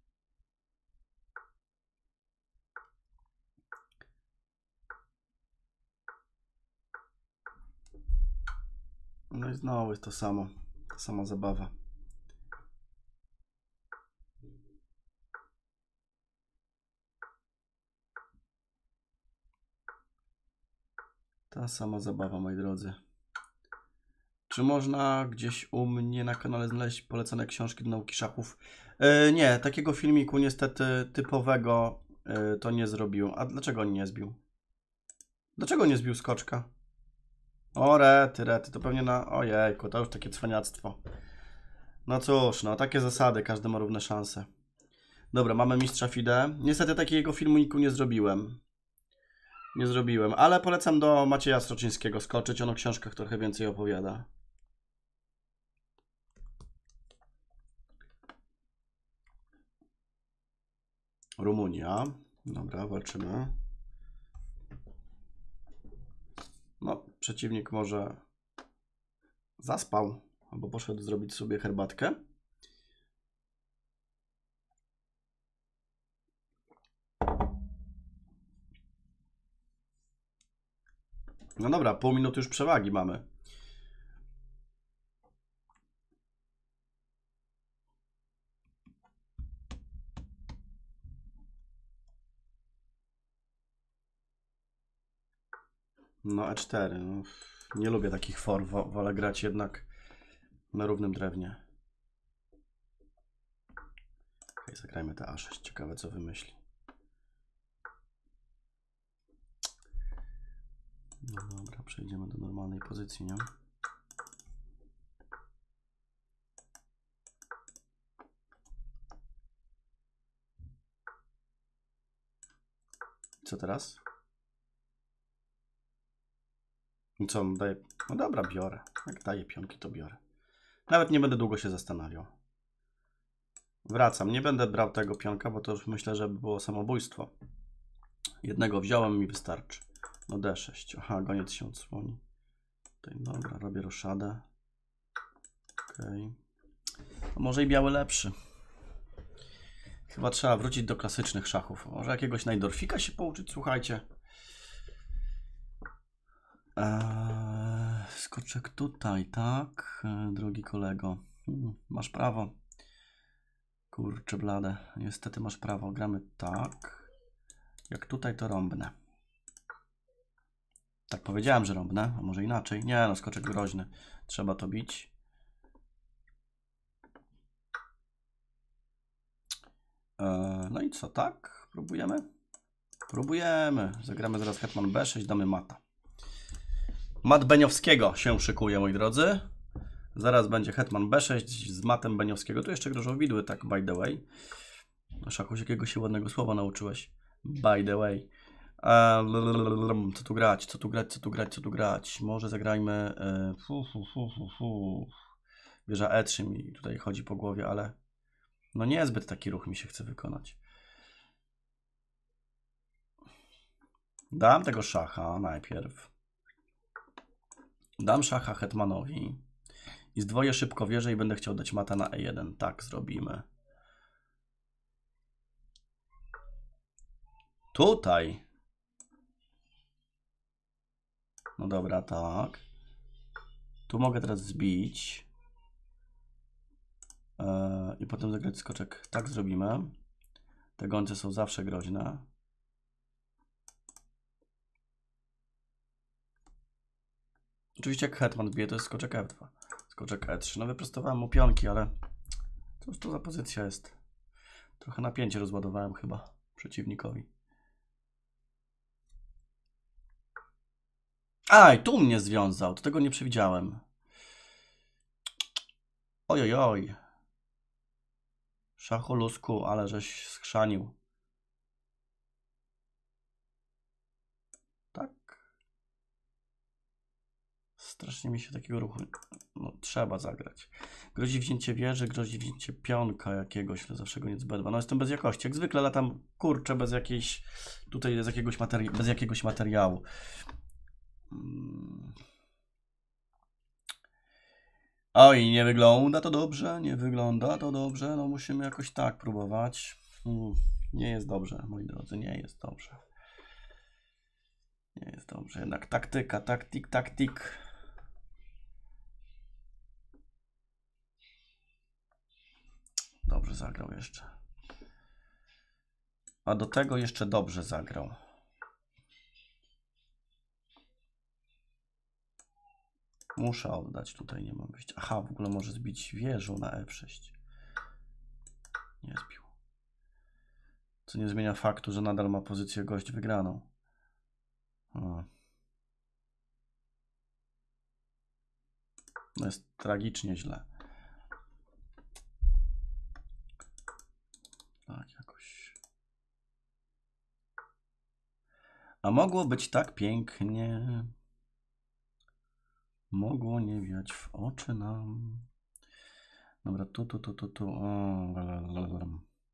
No i znowu jest to samo. Ta sama zabawa. Ta sama zabawa, moi drodzy. Czy można gdzieś u mnie na kanale znaleźć polecane książki do nauki szachów? Yy, nie, takiego filmiku niestety typowego yy, to nie zrobił. A dlaczego on nie zbił? Dlaczego nie zbił skoczka? O rety, rety, to pewnie na... Ojejku, to już takie cwaniactwo. No cóż, no takie zasady, każdy ma równe szanse. Dobra, mamy mistrza FIDE. Niestety takiego filmiku nie zrobiłem. Nie zrobiłem, ale polecam do Macieja Sroczyńskiego skoczyć, on o książkach trochę więcej opowiada. Rumunia. Dobra, walczymy. No, przeciwnik może zaspał, albo poszedł zrobić sobie herbatkę. No dobra, pół minuty już przewagi mamy. No E cztery. No. Nie lubię takich form. Wolę grać jednak na równym drewnie. Okay, zagrajmy te A sześć. Ciekawe co wymyśli. No dobra, przejdziemy do normalnej pozycji, nie? Co teraz? I co on daje? No dobra, biorę. Jak daje pionki, to biorę. Nawet nie będę długo się zastanawiał. Wracam. Nie będę brał tego pionka, bo to już myślę, że by było samobójstwo. Jednego wziąłem i mi wystarczy. No D sześć. Aha, goniec się odsłoni. Tutaj, dobra, robię roszadę. Okej. Okay. Może i biały lepszy. Chyba trzeba wrócić do klasycznych szachów. Może jakiegoś Najdorfika się pouczyć, słuchajcie. Eee, skoczek tutaj, tak? Eee, drogi kolego. Hmm, masz prawo. Kurczę blade. Niestety masz prawo. Gramy tak. Jak tutaj to rąbnę. Tak powiedziałem, że rąbnę. A może inaczej? Nie no, skoczek groźny. Trzeba to bić. Eee, no i co, tak? Próbujemy? Próbujemy. Zagramy zaraz hetman B sześć, damy mata. Mat Beniowskiego się szykuje, moi drodzy. Zaraz będzie hetman B sześć z matem Beniowskiego. Tu jeszcze grożą widły, tak by the way. Szachuś, jakiego się ładnego słowa nauczyłeś. By the way. Eee, co tu grać, co tu grać, co tu grać, co tu grać. Może zagrajmy... Eee, fu, fu, fu, fu, fu. Wieża E trzy mi tutaj chodzi po głowie, ale... No niezbyt taki ruch mi się chce wykonać. Dam tego szacha najpierw. Dam szacha hetmanowi. I zdwoję szybko wieżę i będę chciał dać mata na E jeden. Tak zrobimy. Tutaj. No dobra, tak. Tu mogę teraz zbić. Yy, I potem zagrać skoczek. Tak zrobimy. Te gońce są zawsze groźne. Oczywiście jak hetman bije, to jest skoczek F dwa. Skoczek E trzy. No wyprostowałem mu pionki, ale cóż to za pozycja jest? Trochę napięcie rozładowałem chyba przeciwnikowi. Aj, tu mnie związał. To tego nie przewidziałem. Ojojoj. Szacholusku, ale żeś skrzanił. Tak. Strasznie mi się takiego ruchu... No, trzeba zagrać. Grozi wzięcie wieży, grozi wzięcie pionka jakiegoś, ale zawsze go nic B dwa. No jestem bez jakości. Jak zwykle latam, kurczę, bez jakiejś... Tutaj z jakiegoś materi... bez jakiegoś materiału. Hmm. Oj, nie wygląda to dobrze, nie wygląda to dobrze. No musimy jakoś tak próbować. Hmm. Nie jest dobrze, moi drodzy, nie jest dobrze. Nie jest dobrze. Jednak taktyka, taktik, taktik. Dobrze zagrał jeszcze. A do tego jeszcze dobrze zagrał. Muszę oddać, tutaj nie mam wyjścia. Aha, w ogóle może zbić wieżą na F sześć. Nie zbił. Co nie zmienia faktu, że nadal ma pozycję gość wygraną. Hmm. No jest tragicznie źle. Tak jakoś. A mogło być tak pięknie. Mogło nie wiać w oczy nam. Dobra, tu, tu, tu, tu, tu. O, lalalala.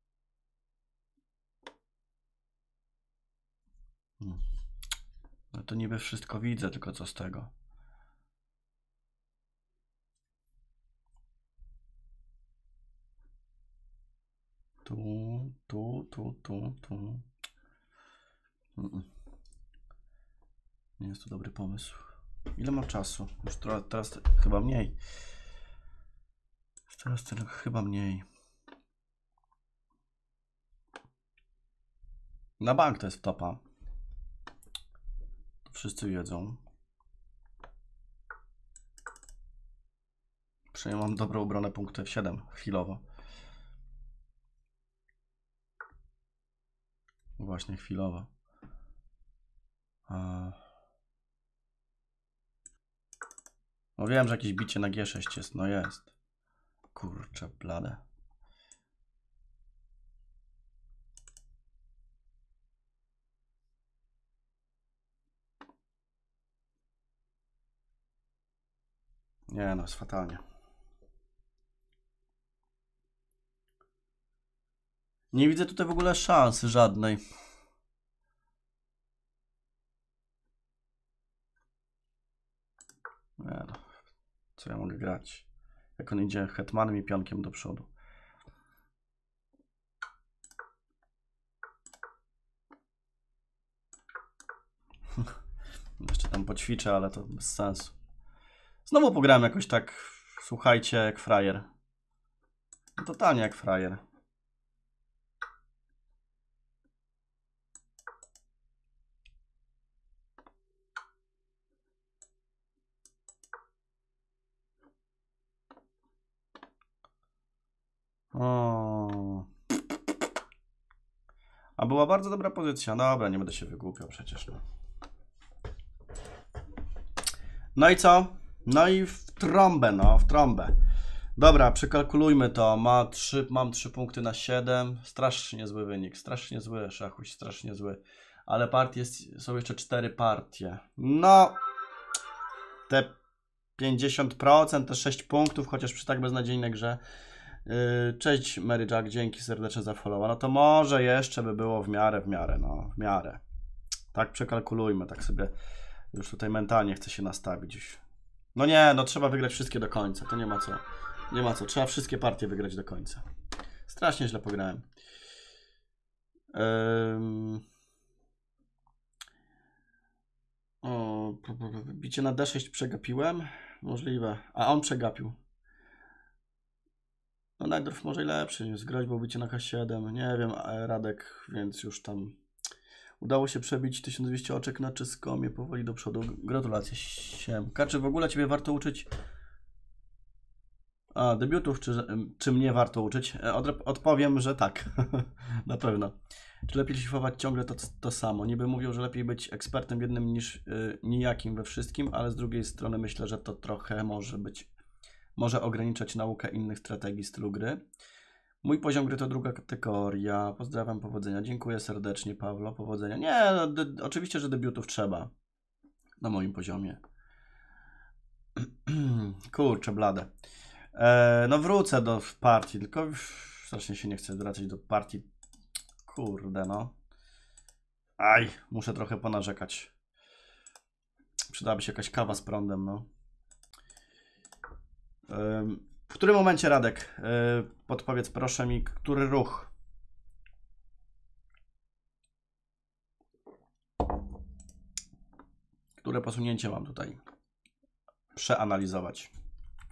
Hmm. No to niby wszystko widzę, tylko co z tego? Tu, tu, tu, tu, tu. Mm-mm. Nie jest to dobry pomysł. Ile mam czasu? Już teraz, teraz chyba mniej. Teraz ten, chyba mniej. Na bank to jest topa. Wszyscy wiedzą. Przynajmniej mam dobrą obronę punktu F siedem chwilowo. Właśnie chwilowo. A... No wiem, że jakieś bicie na G sześć jest. No jest. Kurczę, blade. Nie no, jest fatalnie. Nie widzę tutaj w ogóle szansy żadnej. Nie no. Co ja mogę grać? Jak on idzie hetmanem i pionkiem do przodu. Jeszcze tam poćwiczę, ale to bez sensu. Znowu pograłem jakoś tak, słuchajcie, jak frajer. No, totalnie jak frajer. O. A była bardzo dobra pozycja. Dobra, nie będę się wygłupiał przecież. No, no i co? No i w trąbę, no, w trąbę. Dobra, przekalkulujmy to. Ma trzy, mam trzy punkty na siedem. Strasznie zły wynik. Strasznie zły, Szachuś, strasznie zły. Ale partie jest, są jeszcze cztery partie. No, te pięćdziesiąt procent, te sześć punktów, chociaż przy tak beznadziejnej grze. Yy, cześć Mary Jack, dzięki serdecznie za followa. No to może jeszcze by było w miarę, w miarę, no, w miarę. Tak przekalkulujmy, tak sobie już tutaj mentalnie chcę się nastawić. No nie, no trzeba wygrać wszystkie do końca, to nie ma co. Nie ma co, trzeba wszystkie partie wygrać do końca. Strasznie źle pograłem. Ym... O, bicie na D sześć przegapiłem? Możliwe. A on przegapił. No Najdorf może i lepszy, z groźbą bicie na H siedem. Nie wiem, Radek, więc już tam udało się przebić tysiąc dwieście oczek na Czeskomie powoli do przodu. Gratulacje, Siemka. Czy w ogóle Ciebie warto uczyć? A, debiutów, czy, czy mnie warto uczyć? Od, odpowiem, że tak. Na pewno. Czy lepiej szlifować ciągle to, to samo? Niby mówią, że lepiej być ekspertem w jednym niż y, nijakim we wszystkim, ale z drugiej strony myślę, że to trochę może być, może ograniczać naukę innych strategii stylu gry. Mój poziom gry to druga kategoria. Pozdrawiam, powodzenia. Dziękuję serdecznie, Pawlo. Powodzenia. Nie, de, oczywiście, że debiutów trzeba. Na moim poziomie. Kurczę, blade. E, no wrócę do partii, tylko strasznie się nie chcę wracać do partii. Kurde, no. Aj, muszę trochę ponarzekać. Przydałaby się jakaś kawa z prądem, no. E, w którym momencie, Radek, e, podpowiedz proszę mi, który ruch? Które posunięcie mam tutaj przeanalizować?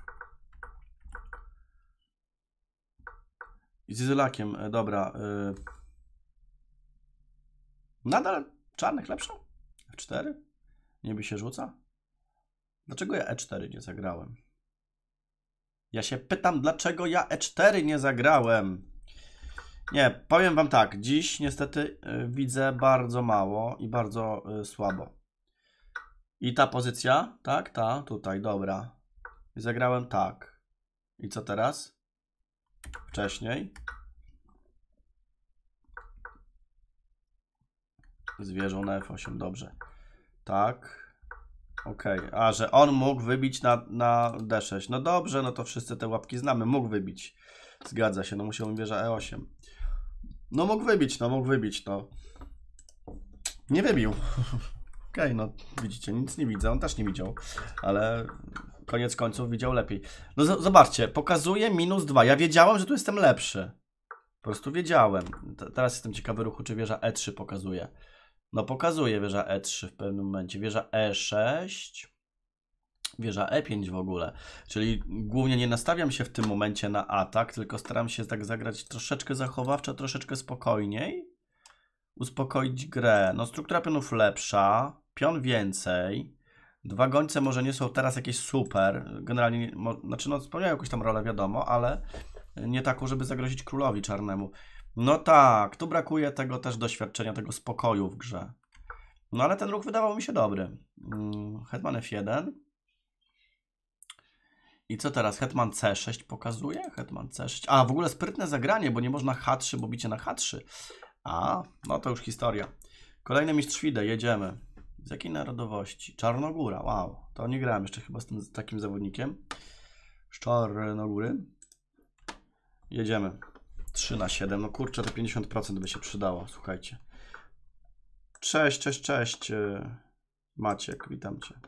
I z Izolakiem, dobra. Yy. Nadal czarnych lepsza? F cztery? Niby się rzuca? Dlaczego ja E cztery nie zagrałem? Ja się pytam, dlaczego ja E cztery nie zagrałem? Nie, powiem wam tak. Dziś niestety yy, widzę bardzo mało i bardzo yy, słabo. I ta pozycja, tak, ta, tutaj, dobra. I zagrałem tak. I co teraz? Wcześniej. Zwierzą na F osiem, dobrze. Tak. Okej, okay. A że on mógł wybić na, na D sześć. No dobrze, no to wszyscy te łapki znamy. Mógł wybić. Zgadza się, no musiał mi wieża E osiem. No mógł wybić, no mógł wybić, no. Nie wybił. Okej, okay, no widzicie, nic nie widzę. On też nie widział, ale koniec końców widział lepiej. No zobaczcie, pokazuje minus dwa. Ja wiedziałem, że tu jestem lepszy. Po prostu wiedziałem. T teraz jestem ciekawy ruchu, czy wieża E trzy pokazuje. No pokazuje wieża E trzy w pewnym momencie. Wieża E sześć. Wieża E pięć w ogóle. Czyli głównie nie nastawiam się w tym momencie na atak, tylko staram się tak zagrać troszeczkę zachowawczo, troszeczkę spokojniej. Uspokoić grę. No struktura pionów lepsza. pion więcej. Dwa gońce może nie są teraz jakieś super. Generalnie, mo, znaczy no spełniają jakąś tam rolę, wiadomo, ale nie taką, żeby zagrozić królowi czarnemu. No tak, tu brakuje tego też doświadczenia, tego spokoju w grze. No ale ten ruch wydawał mi się dobry. Hetman F jeden. I co teraz? Hetman C sześć pokazuje? Hetman C sześć. A, w ogóle sprytne zagranie, bo nie można H trzy, bo bicie na H trzy. A, no to już historia. Kolejny mistrz Fide, jedziemy. Z jakiej narodowości? Czarnogóra, wow. To nie grałem jeszcze chyba z tym z takim zawodnikiem. Z Czarnogóry. Jedziemy. trzy na siedem. No kurczę, to pięćdziesiąt procent by się przydało, słuchajcie. Cześć, cześć, cześć. Maciek, witam cię.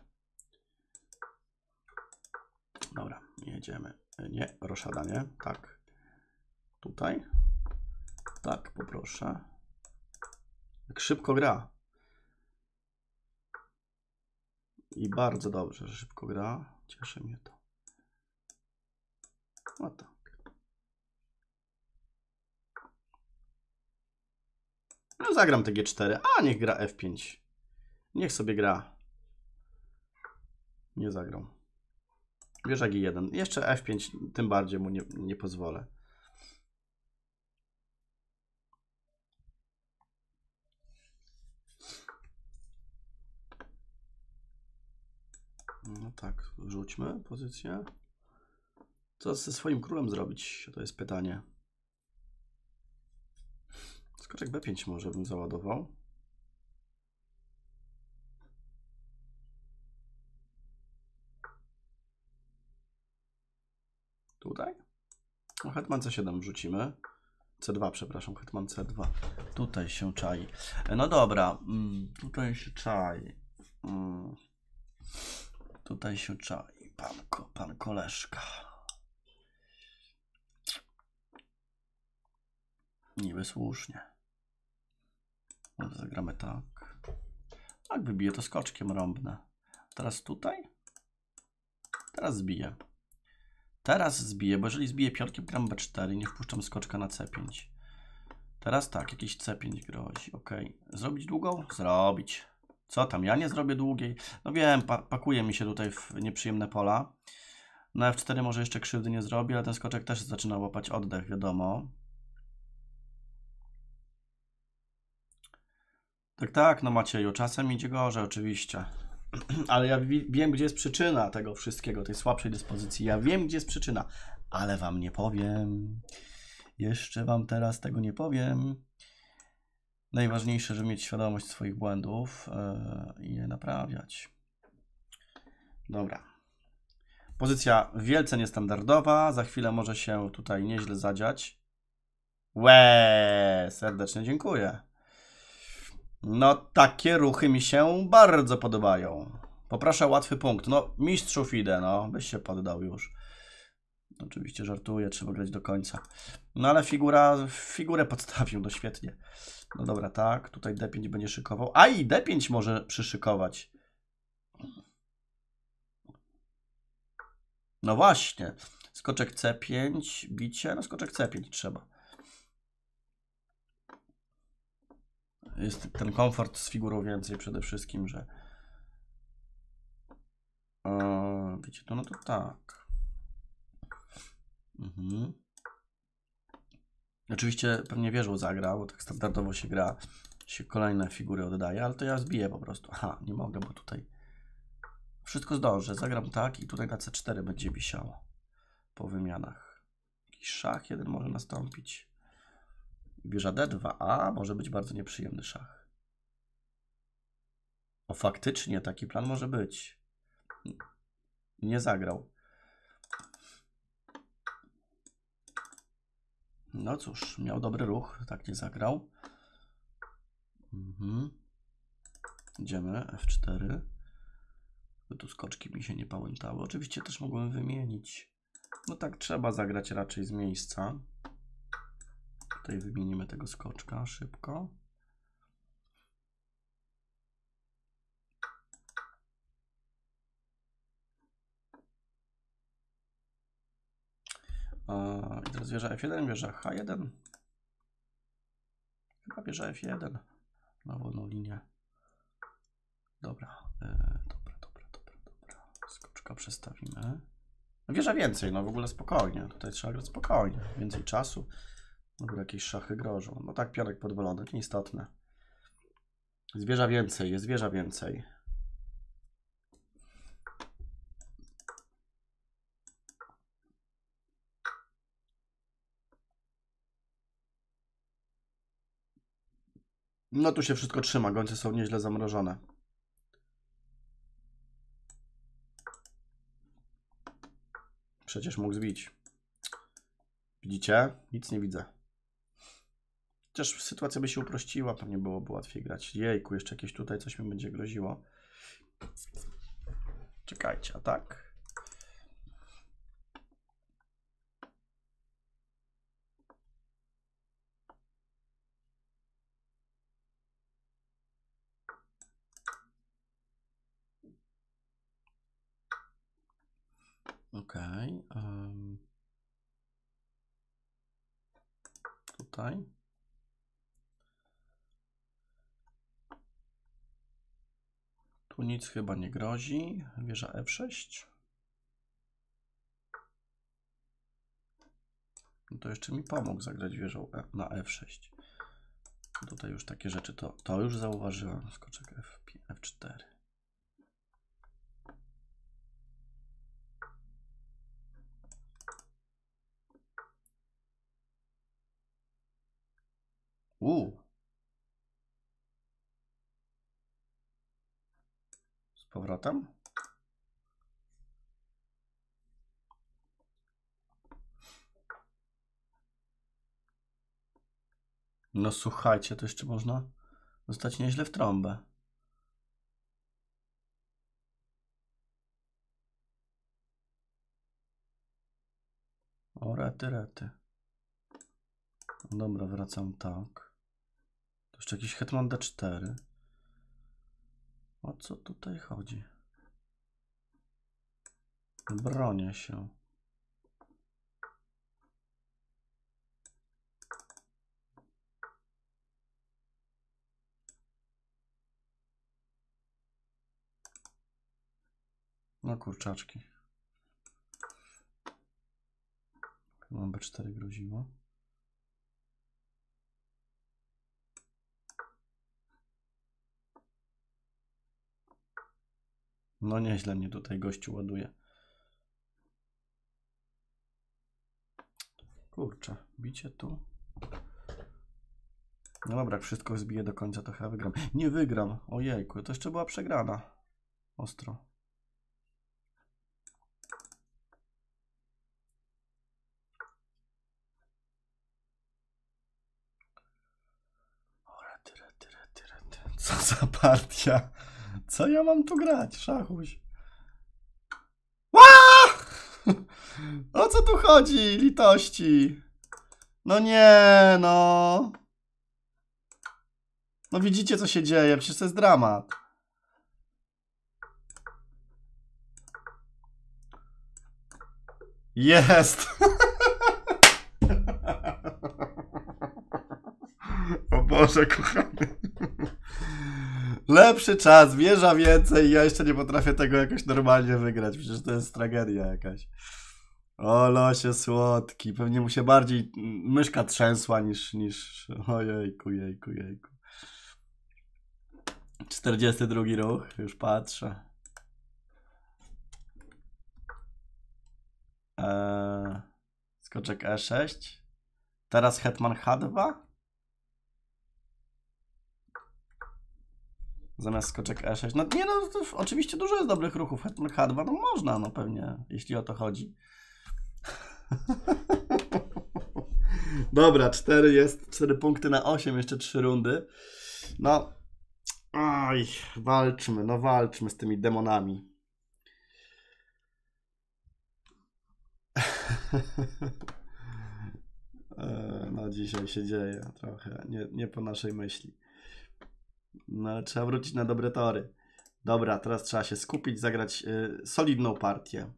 Dobra, jedziemy. Nie, roszada, nie? Tak. Tutaj. Tak, poproszę. Jak szybko gra. I bardzo dobrze, że szybko gra. Cieszy mnie to. No tak. No zagram te G cztery. A, niech gra F pięć. Niech sobie gra. Nie zagrał. Wieża G jeden. Jeszcze F pięć, tym bardziej mu nie, nie pozwolę. No tak, rzućmy pozycję. Co ze swoim królem zrobić? To jest pytanie. Skoczek B pięć może bym załadował. Tutaj? No, hetman C siedem wrzucimy. C dwa, przepraszam, hetman C dwa. Tutaj się czai. No dobra, mm, tutaj się czai. Mm. Tutaj się czai. Pan, pan koleżka. Niby słusznie. Może zagramy tak. Tak, wybiję to skoczkiem rąbne. Teraz tutaj. Teraz zbiję. Teraz zbiję, bo jeżeli zbiję pionkiem, gram B cztery, nie wpuszczam skoczka na C pięć. Teraz tak, jakiś C pięć grozi. Ok. Zrobić długą? Zrobić. Co tam, ja nie zrobię długiej? No wiem, pa pakuje mi się tutaj w nieprzyjemne pola. Na F cztery może jeszcze krzywdy nie zrobię, ale ten skoczek też zaczyna łapać oddech, wiadomo. Tak, tak, no Macieju, czasem idzie gorzej, oczywiście. Ale ja wiem, gdzie jest przyczyna tego wszystkiego, tej słabszej dyspozycji. Ja wiem, gdzie jest przyczyna, ale wam nie powiem. Jeszcze wam teraz tego nie powiem. Najważniejsze, żeby mieć świadomość swoich błędów yy, i je naprawiać. Dobra. Pozycja wielce niestandardowa. Za chwilę może się tutaj nieźle zadziać. Łe, serdecznie dziękuję. No, takie ruchy mi się bardzo podobają. Poproszę łatwy punkt. No, mistrzów idę, no, byś się poddał już. Oczywiście żartuję, trzeba grać do końca. No, ale figura, figurę podstawił, no świetnie. No dobra, tak, tutaj D pięć będzie szykował. A i D pięć może przyszykować. No właśnie. Skoczek C pięć, bicie, no skoczek C pięć trzeba. Jest ten komfort z figurą więcej przede wszystkim, że... O, wiecie, to no to tak. Mhm. Oczywiście pewnie wieżą zagrał, bo tak standardowo się gra, się kolejne figury oddaje, ale to ja zbiję po prostu. Aha, nie mogę, bo tutaj wszystko zdążę. Zagram tak i tutaj na C cztery będzie wisiało po wymianach. Jakiś szach jeden może nastąpić. Wieża D dwa, a może być bardzo nieprzyjemny szach. O, faktycznie taki plan może być. Nie zagrał. No cóż, miał dobry ruch, tak nie zagrał. Mhm. Idziemy, F cztery. Tu skoczki mi się nie pałętały. Oczywiście też mogłem wymienić. No tak, trzeba zagrać raczej z miejsca. Tutaj wymienimy tego skoczka szybko. I teraz wieża F jeden, wieża H jeden. Chyba wieża F jeden na wolną linię. Dobra, e, dobra, dobra, dobra, dobra. Skoczka przestawimy. Wieża więcej, no w ogóle spokojnie. Tutaj trzeba grać spokojnie. Więcej czasu. Dobra, jakieś szachy grożą. No tak, pionek podwolony, nieistotne. Jest wieża więcej, jest wieża więcej. No tu się wszystko trzyma, gońce są nieźle zamrożone. Przecież mógł zbić. Widzicie? Nic nie widzę. Chociaż sytuacja by się uprościła, pewnie byłoby łatwiej grać. Jejku, jeszcze jakieś tutaj coś mi będzie groziło. Czekajcie, a tak? Okej. Okay, um, tutaj. Tu nic chyba nie grozi. Wieża F sześć. No to jeszcze mi pomógł zagrać wieżą e, na F sześć. Tutaj już takie rzeczy, to, to już zauważyłem. Skoczek F, F cztery. U. Z powrotem. No słuchajcie, to jeszcze można zostać nieźle w trąbę. O, rety, rety. Dobra, wracam tak. To jeszcze jakiś hetman D cztery. O co tutaj chodzi? Bronię się. No kurczaczki. Chyba B cztery groziło. No nieźle mnie tutaj gościu ładuje. Kurczę, bicie tu. No dobra, jak wszystko zbiję do końca, to chyba wygram. Nie wygram. Ojejku, to jeszcze była przegrana. Ostro. O, rety, rety, rety, rety. Co za partia? Co ja mam tu grać? Szachuś. O co tu chodzi? Litości. No nie, no. No widzicie, co się dzieje. Przecież to jest dramat. Jest. O Boże, kochany. Lepszy czas, wieża więcej. Ja jeszcze nie potrafię tego jakoś normalnie wygrać. Przecież to jest tragedia jakaś. O losie słodki. Pewnie mu się bardziej myszka trzęsła niż... niż... Ojejku, jejku, jejku. czterdziesty drugi ruch. Już patrzę. Eee, skoczek E sześć. Teraz hetman H dwa. Zamiast skoczek E sześć. No nie no, to oczywiście dużo jest dobrych ruchów. Hetman H dwa, no można, no pewnie, jeśli o to chodzi. Dobra, cztery jest, cztery punkty na osiem, jeszcze trzy rundy. No, oj, walczmy, no walczmy z tymi demonami. No dzisiaj się dzieje trochę, nie, nie po naszej myśli. No, trzeba wrócić na dobre tory. Dobra, teraz trzeba się skupić, zagrać y, solidną partię.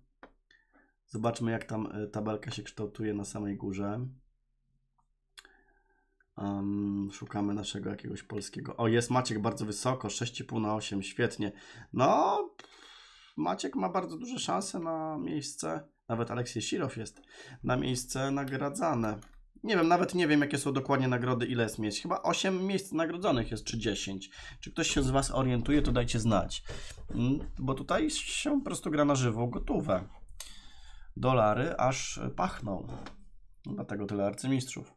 Zobaczmy, jak tam y, tabelka się kształtuje na samej górze. Um, szukamy naszego jakiegoś polskiego. O, jest Maciek bardzo wysoko, sześć i pół na osiem, świetnie. No, Maciek ma bardzo duże szanse na miejsce, nawet Aleksiej Sirow jest, na miejsce nagradzane. Nie wiem, nawet nie wiem, jakie są dokładnie nagrody, ile jest miejsc. Chyba osiem miejsc nagrodzonych jest, czy dziesięć. Czy ktoś się z Was orientuje, to dajcie znać. Bo tutaj się po prostu gra na żywo, gotowe. Dolary aż pachną. Dlatego tyle arcymistrzów.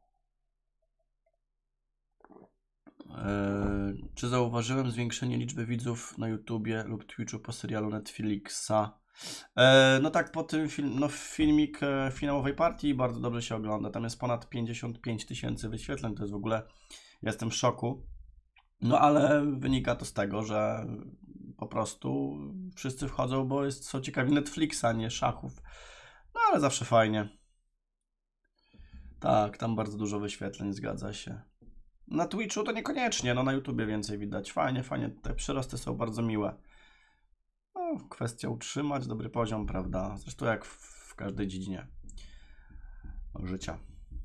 Eee, czy zauważyłem zwiększenie liczby widzów na YouTubie lub Twitchu po serialu Netflixa? Eee, no tak, po tym film, no filmik e, finałowej partii bardzo dobrze się ogląda. Tam jest ponad pięćdziesiąt pięć tysięcy wyświetleń. To jest w ogóle, ja jestem w szoku. No ale wynika to z tego, że po prostu wszyscy wchodzą, bo jest, są ciekawi Netflixa, nie szachów. No ale zawsze fajnie. Tak, tam bardzo dużo wyświetleń, zgadza się. Na Twitchu to niekoniecznie, no na YouTubie więcej widać. Fajnie, fajnie, te przyrosty są bardzo miłe. No, kwestia utrzymać dobry poziom, prawda? Zresztą jak w, w każdej dziedzinie życia.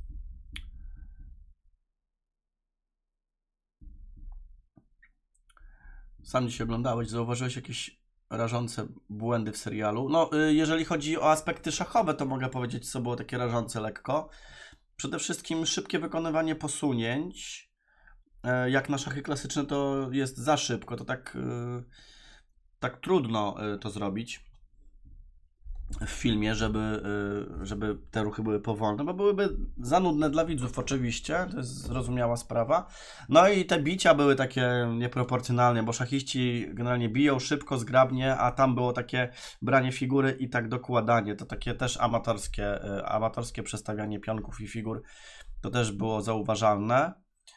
Sam dzisiaj oglądałeś, zauważyłeś jakieś rażące błędy w serialu? No, jeżeli chodzi o aspekty szachowe, to mogę powiedzieć, co było takie rażące lekko. Przede wszystkim szybkie wykonywanie posunięć. Jak na szachy klasyczne to jest za szybko, to tak, tak trudno to zrobić w filmie, żeby, żeby te ruchy były powolne, bo byłyby za nudne dla widzów oczywiście, to jest zrozumiała sprawa. No i te bicia były takie nieproporcjonalne, bo szachiści generalnie biją szybko, zgrabnie, a tam było takie branie figury i tak dokładanie, to takie też amatorskie, amatorskie przestawianie pionków i figur, to też było zauważalne.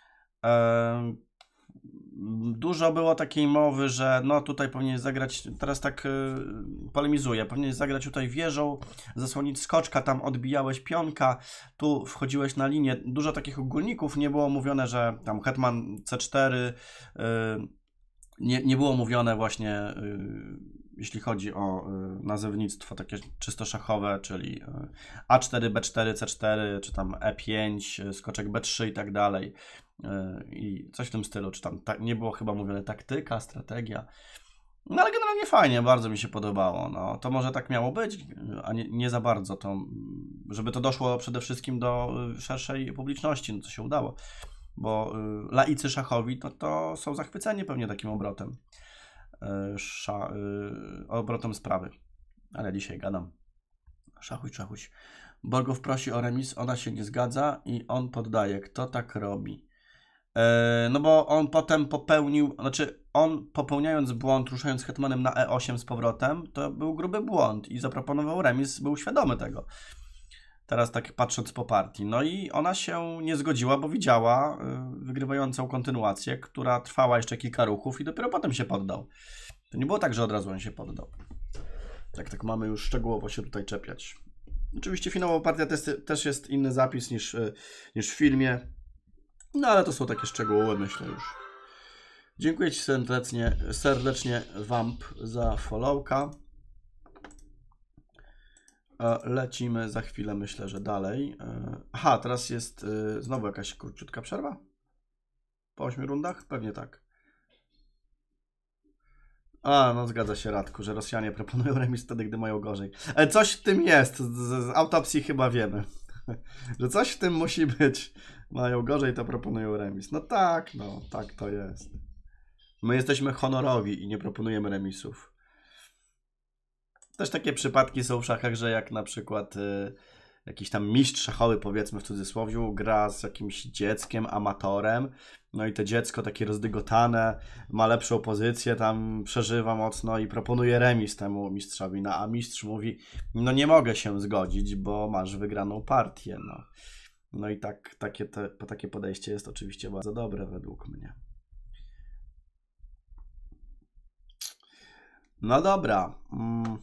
Dużo było takiej mowy, że no tutaj powinien zagrać, teraz tak yy, polemizuję, powinien zagrać tutaj wieżą, zasłonić skoczka, tam odbijałeś pionka, tu wchodziłeś na linię. Dużo takich ogólników, nie było mówione, że tam hetman C cztery, yy, nie, nie było mówione właśnie, yy, jeśli chodzi o yy, nazewnictwo takie czysto szachowe, czyli yy, A cztery, B cztery, C cztery, czy tam E pięć, skoczek B trzy i tak dalej. I coś w tym stylu, czy tam ta, nie było chyba mówione taktyka, strategia. No ale generalnie fajnie, bardzo mi się podobało. No, to może tak miało być, a nie, nie za bardzo, to, żeby to doszło przede wszystkim do szerszej publiczności, no co się udało. Bo y, laicy szachowi no, to są zachwyceni pewnie takim obrotem, y, sza, y, obrotem sprawy. Ale dzisiaj gadam. Szachuj, szachuś. Borgow prosi o remis, ona się nie zgadza i on poddaje. Kto tak robi? No bo on potem popełnił, znaczy on popełniając błąd, ruszając hetmanem na E osiem z powrotem, to był gruby błąd i zaproponował remis, był świadomy tego. Teraz tak patrząc po partii. No i ona się nie zgodziła, bo widziała wygrywającą kontynuację, która trwała jeszcze kilka ruchów i dopiero potem się poddał. To nie było tak, że od razu on się poddał. Tak, tak mamy już szczegółowo się tutaj czepiać. Oczywiście finałowa partia też, też jest inny zapis niż, niż w filmie. No ale to są takie szczegóły, myślę już. Dziękuję Ci serdecznie, serdecznie Wamp za followka. Lecimy za chwilę, myślę, że dalej. Aha, teraz jest znowu jakaś króciutka przerwa? Po ośmiu rundach? Pewnie tak. A, no zgadza się Radku, że Rosjanie proponują remis wtedy, gdy mają gorzej. Ale coś w tym jest, z, z autopsji chyba wiemy. Że coś w tym musi być. Mają gorzej, to proponują remis. No tak, no tak to jest. My jesteśmy honorowi i nie proponujemy remisów. Też takie przypadki są w szachach, że jak na przykład y, jakiś tam mistrz szachowy, powiedzmy w cudzysłowie, gra z jakimś dzieckiem, amatorem, no i to dziecko takie rozdygotane, ma lepszą pozycję, tam przeżywa mocno i proponuje remis temu mistrzowi, no a mistrz mówi, no nie mogę się zgodzić, bo masz wygraną partię, no. No i tak, takie, te, takie podejście jest oczywiście bardzo dobre według mnie. No dobra. Hmm.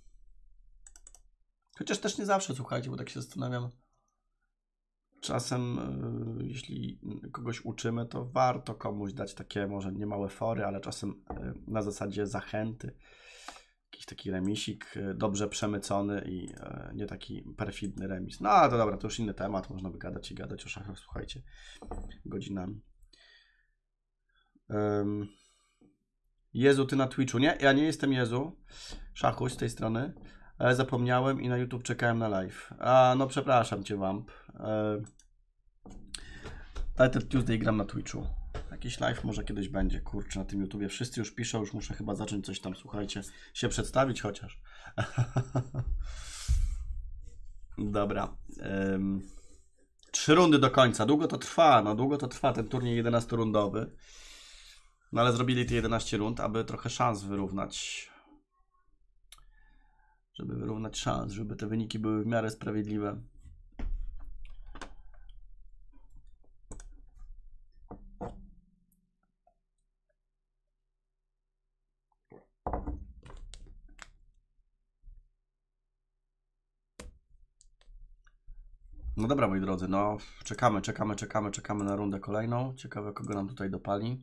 Chociaż też nie zawsze, słuchajcie, bo tak się zastanawiam. Czasem, yy, jeśli kogoś uczymy, to warto komuś dać takie może niemałe fory, ale czasem yy, na zasadzie zachęty. jakiś taki remisik, dobrze przemycony i nie taki perfidny remis. No to dobra, to już inny temat, można by gadać i gadać o szachach, słuchajcie, godzinami. Um, Jezu, ty na Twitchu? Nie, ja nie jestem Jezu, Szachuś z tej strony, ale zapomniałem i na YouTube czekałem na live. A, no przepraszam cię, Wamp. Um, Title Tuesday gram na Twitchu. Jakiś live może kiedyś będzie, kurczę, na tym YouTubie. Wszyscy już piszą, już muszę chyba zacząć coś tam, słuchajcie, się przedstawić chociaż. Dobra. Um, trzy rundy do końca. Długo to trwa, no długo to trwa ten turniej jedenastorundowy. No ale zrobili te jedenaście rund, aby trochę szans wyrównać. Żeby wyrównać szans, żeby te wyniki były w miarę sprawiedliwe. No dobra, moi drodzy, no czekamy, czekamy, czekamy, czekamy na rundę kolejną. Ciekawe, kogo nam tutaj dopali.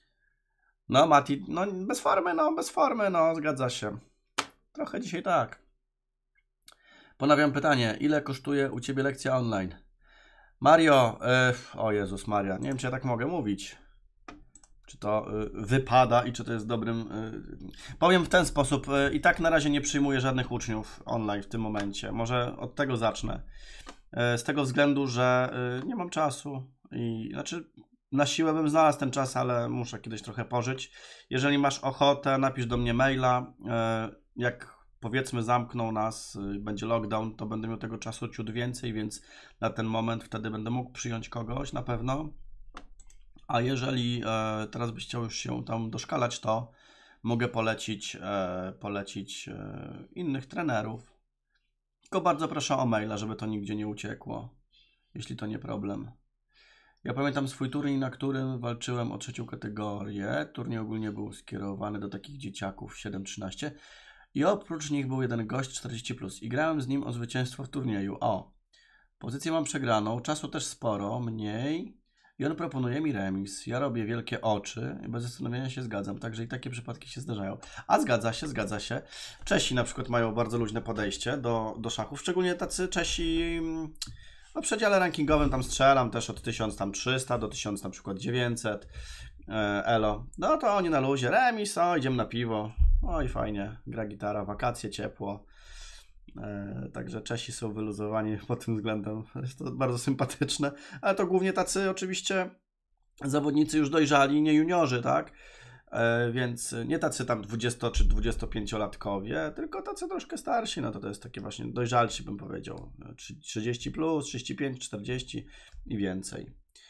No Mati, no bez formy, no bez formy, no zgadza się. Trochę dzisiaj tak. Ponawiam pytanie, ile kosztuje u Ciebie lekcja online? Mario, yy, o Jezus Maria, nie wiem, czy ja tak mogę mówić. Czy to yy, wypada i czy to jest dobrym... Yy... Powiem w ten sposób, yy, i tak na razie nie przyjmuję żadnych uczniów online w tym momencie. Może od tego zacznę. Yy, z tego względu, że yy, nie mam czasu. I, znaczy, na siłę bym znalazł ten czas, ale muszę kiedyś trochę pożyć. Jeżeli masz ochotę, napisz do mnie maila. Yy, jak powiedzmy zamkną nas, yy, będzie lockdown, to będę miał tego czasu ciut więcej, więc na ten moment wtedy będę mógł przyjąć kogoś na pewno. A jeżeli e, teraz byś chciał już się tam doszkalać, to mogę polecić, e, polecić e, innych trenerów. Tylko bardzo proszę o maila, żeby to nigdzie nie uciekło, jeśli to nie problem. Ja pamiętam swój turniej, na którym walczyłem o trzecią kategorię. Turniej ogólnie był skierowany do takich dzieciaków siedem trzynaście i oprócz nich był jeden gość czterdzieści plus i grałem z nim o zwycięstwo w turnieju. O, pozycję mam przegraną, czasu też sporo, mniej. I on proponuje mi remis. Ja robię wielkie oczy i bez zastanowienia się zgadzam. Także i takie przypadki się zdarzają. A zgadza się, zgadza się. Czesi na przykład mają bardzo luźne podejście do, do szachów. Szczególnie tacy Czesi, no w przedziale rankingowym tam strzelam też od tysiąc trzysta do tysiąc na przykład dziewięćset. E, elo. No to oni na luzie. Remis, o idziemy na piwo. O i fajnie. Gra gitara, wakacje, ciepło. E, także Czesi są wyluzowani pod tym względem, jest to bardzo sympatyczne, ale to głównie tacy oczywiście zawodnicy już dojrzali, nie juniorzy, tak? E, więc nie tacy tam dwudziesto czy dwudziestopięciolatkowie, tylko tacy troszkę starsi, no to to jest takie właśnie dojrzalsi, bym powiedział, trzydzieści plus, trzydzieści pięć, czterdzieści i więcej.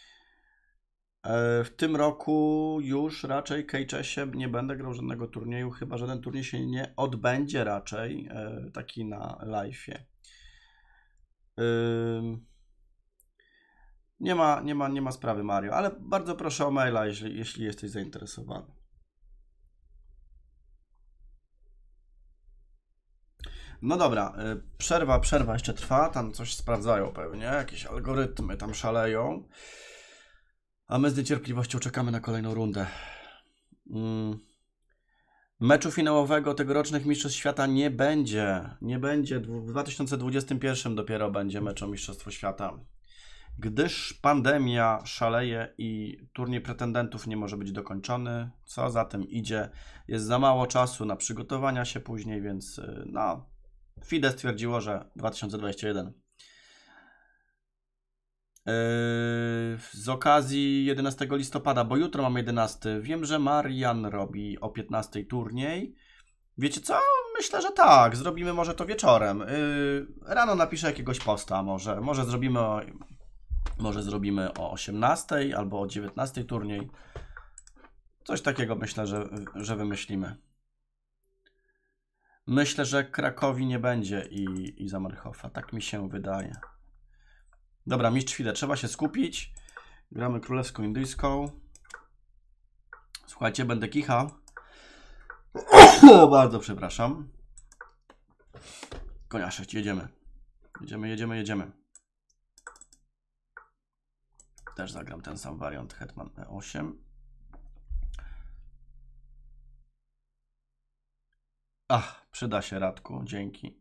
W tym roku już raczej Kejczesie nie będę grał żadnego turnieju, chyba żaden turniej się nie odbędzie raczej, taki na live'ie. Nie ma, nie ma, nie ma sprawy, Mario, ale bardzo proszę o maila, jeśli, jeśli jesteś zainteresowany. No dobra, przerwa, przerwa jeszcze trwa, tam coś sprawdzają pewnie, jakieś algorytmy tam szaleją. A my z niecierpliwością czekamy na kolejną rundę. Mm. Meczu finałowego tegorocznych Mistrzostw Świata nie będzie. Nie będzie. W dwa tysiące dwudziestym pierwszym dopiero będzie mecz o Mistrzostwo Świata. Gdyż pandemia szaleje i turniej pretendentów nie może być dokończony. Co za tym idzie? Jest za mało czasu na przygotowania się później, więc no, F I D E stwierdziło, że dwa tysiące dwudziesty pierwszy. Z okazji jedenastego listopada, bo jutro mam jedenasty. Wiem, że Marian robi o piętnastej turniej. Wiecie co? Myślę, że tak. Zrobimy może to wieczorem. Rano napiszę jakiegoś posta może. Może zrobimy o, może zrobimy o osiemnastej albo o dziewiętnastej turniej. Coś takiego myślę, że, że wymyślimy. Myślę, że Krakowi nie będzie i, i Zamenhofa. Tak mi się wydaje. Dobra, mistrz F I D E, trzeba się skupić. Gramy królewską indyjską. Słuchajcie, będę kichał. Bardzo przepraszam. Konia sześć, jedziemy. Jedziemy, jedziemy, jedziemy. Też zagram ten sam wariant, hetman e osiem. Ach, przyda się, Radku, dzięki.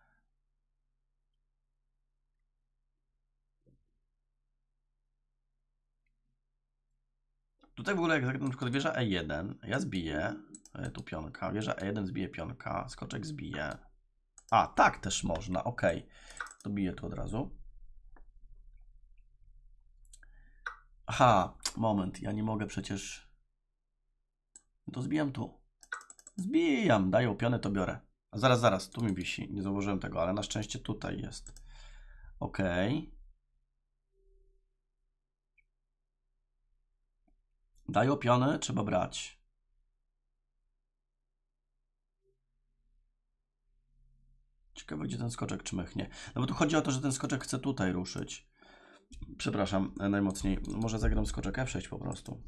Tutaj w ogóle jak na przykład wieża E jeden, ja zbiję, tu pionka, wieża E jeden zbije pionka, skoczek zbije. A, tak też można, ok. Dobiję tu od razu. Aha, moment, ja nie mogę przecież... To zbijam tu. Zbijam, daję pionę, to biorę. A zaraz, zaraz, tu mi wisi, nie zauważyłem tego, ale na szczęście tutaj jest. Ok. Daję piony, trzeba brać. Ciekawe, gdzie ten skoczek czmychnie. No bo tu chodzi o to, że ten skoczek chce tutaj ruszyć. Przepraszam, najmocniej. Może zagram skoczek F sześć po prostu.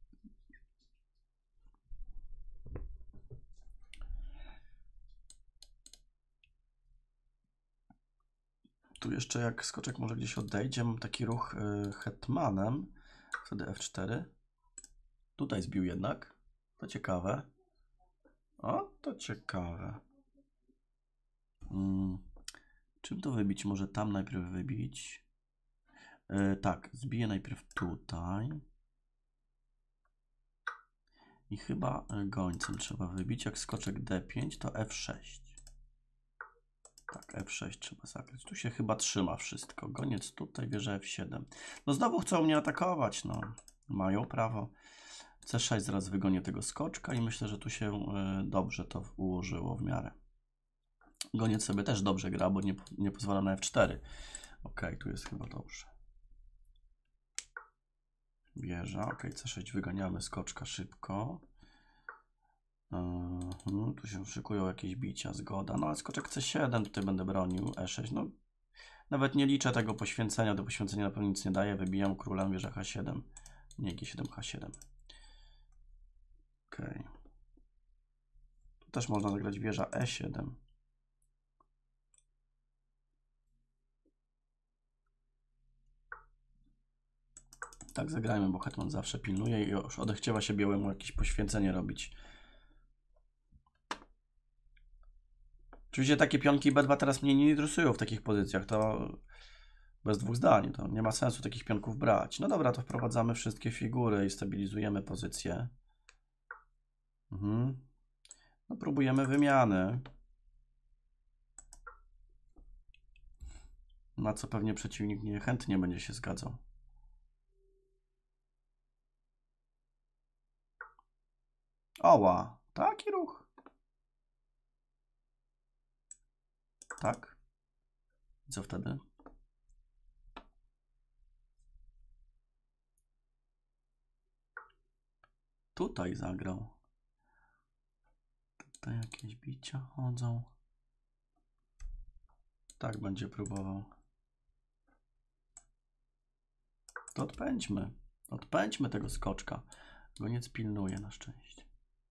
Tu jeszcze jak skoczek może gdzieś odejdzie, mam taki ruch y, hetmanem. Wtedy F cztery. Tutaj zbił jednak. To ciekawe. O, to ciekawe. Hmm. Czym to wybić? Może tam najpierw wybić. Yy, tak, zbiję najpierw tutaj. I chyba gońcem trzeba wybić. Jak skoczek D pięć, to F sześć. Tak, F sześć trzeba zagrać. Tu się chyba trzyma wszystko. Goniec tutaj, wieża F siedem. No znowu chcą mnie atakować, no. Mają prawo. C sześć, zaraz wygonię tego skoczka i myślę, że tu się y, dobrze to ułożyło w miarę. Goniec sobie też dobrze gra, bo nie, nie pozwala na F cztery. Ok, tu jest chyba dobrze. Wieża, ok, C sześć, wyganiamy skoczka szybko. Yy, tu się szykują jakieś bicia, zgoda. No ale skoczek C siedem, tutaj będę bronił, E sześć, no nawet nie liczę tego poświęcenia, do poświęcenia na pewno nic nie daje, wybijam królem, wieża H siedem, nie G siedem, H siedem. Ok. Tu też można zagrać wieża E siedem. Tak zagrajmy, bo hetman zawsze pilnuje i już odechciewa się białemu jakieś poświęcenie robić. Oczywiście takie pionki B dwa teraz mnie nie interesują w takich pozycjach, to bez dwóch zdań, to nie ma sensu takich pionków brać. No dobra, to wprowadzamy wszystkie figury i stabilizujemy pozycję. Mhm. No próbujemy wymiany. Na co pewnie przeciwnik niechętnie będzie się zgadzał. Oła, taki ruch. Tak. I co wtedy? Tutaj zagrał. Tutaj jakieś bicia chodzą. Tak będzie próbował. To odpędźmy. Odpędźmy tego skoczka. Goniec pilnuje na szczęście.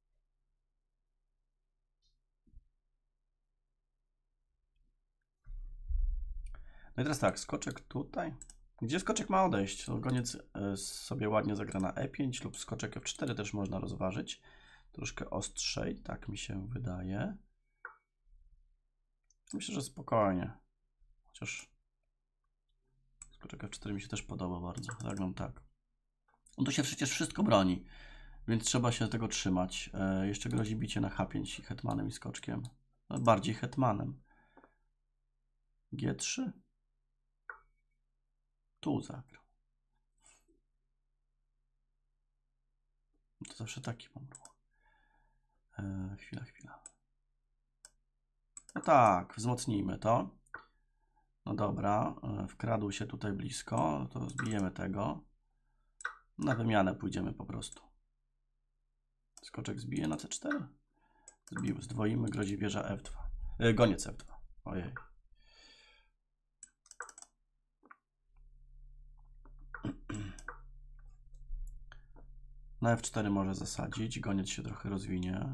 No i teraz tak, skoczek tutaj. Gdzie skoczek ma odejść? To goniec sobie ładnie zagra na E pięć lub skoczek F cztery też można rozważyć. Troszkę ostrzej, tak mi się wydaje. Myślę, że spokojnie. Chociaż skoczek F cztery mi się też podoba bardzo. Zagram tak. On tu się przecież wszystko broni, więc trzeba się tego trzymać. E, jeszcze grozi bicie na H pięć hetmanem i skoczkiem. No, bardziej hetmanem. G trzy. Tu zagrał. To zawsze taki mam ruch. E, chwila, chwila. No tak, wzmocnijmy to. No dobra, e, wkradł się tutaj blisko, to zbijemy tego. Na wymianę pójdziemy po prostu. Skoczek zbije na C cztery. Zbił, zdwoimy, grozi wieża F dwa. E, goniec F dwa. Ojej. Na F cztery może zasadzić, goniec się trochę rozwinie.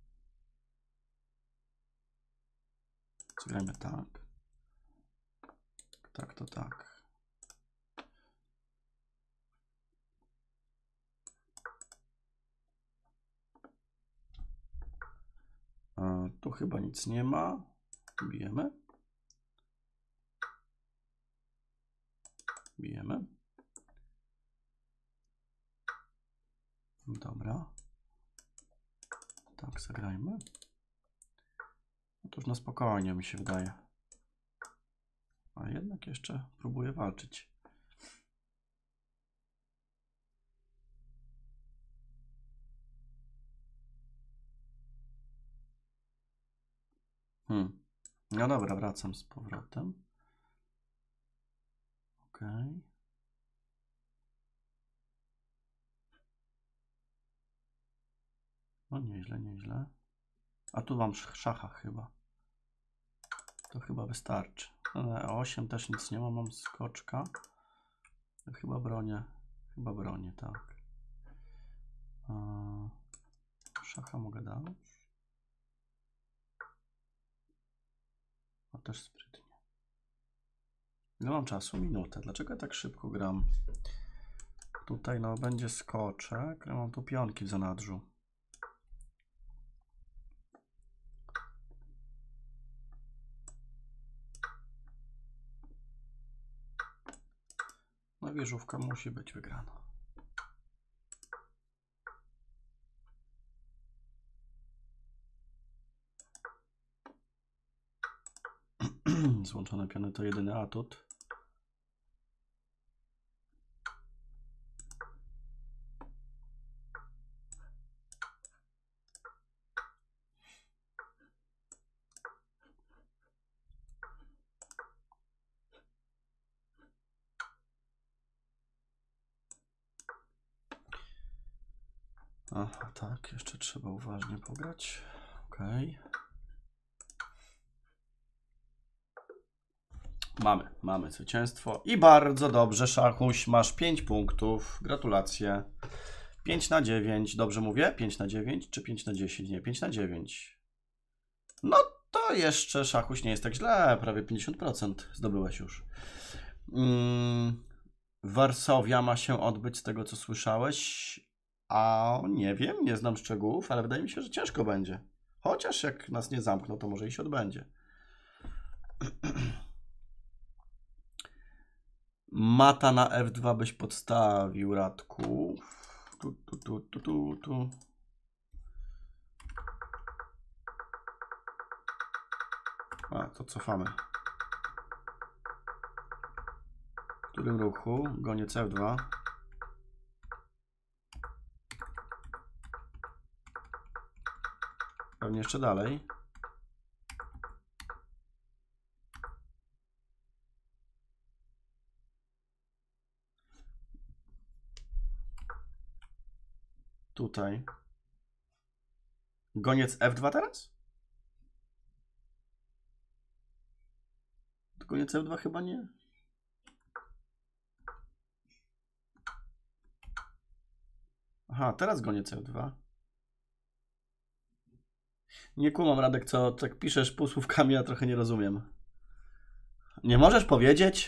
Zagrajmy tak. Tak, to tak. Tu chyba nic nie ma. Bijemy. Bijemy. Dobra. Tak, zagrajmy. No to już na spokojnie mi się wydaje. A jednak jeszcze próbuję walczyć. Hmm. No dobra, wracam z powrotem. Ok. No nieźle, nieźle. A tu mam szacha chyba. To chyba wystarczy. E osiem też nic nie ma, mam skoczka. To chyba bronię. Chyba bronię, tak. Eee, szacha mogę dać. A też sprytnie. Ile mam czasu? Minutę. Dlaczego ja tak szybko gram? Tutaj no będzie skoczek. Ja mam tu pionki w zanadrzu. No wieżówka musi być wygrana. Złączone piony to jedyny atut. Aha, tak, jeszcze trzeba uważnie pograć. Ok. Mamy, mamy zwycięstwo i bardzo dobrze, Szachuś, masz pięć punktów, gratulacje. pięć na dziewięć, dobrze mówię? pięć na dziewięć czy pięć na dziesięć? Nie, pięć na dziewięć. No to jeszcze, Szachuś, nie jest tak źle, prawie pięćdziesiąt procent zdobyłeś już. Hmm, Warszawia ma się odbyć z tego, co słyszałeś, a nie wiem, nie znam szczegółów, ale wydaje mi się, że ciężko będzie. Chociaż jak nas nie zamkną, to może i się odbędzie. Mata na F dwa byś podstawił, Radku. Tu, tu, tu, tu, tu, tu. A, to cofamy. W którym ruchu? Goniec F dwa. Pewnie jeszcze dalej. Tutaj. Goniec F dwa teraz? Goniec F dwa chyba nie. Aha, teraz goniec F dwa. Nie kumam, Radek, co tak piszesz półsłówkami, ja trochę nie rozumiem. Nie możesz powiedzieć?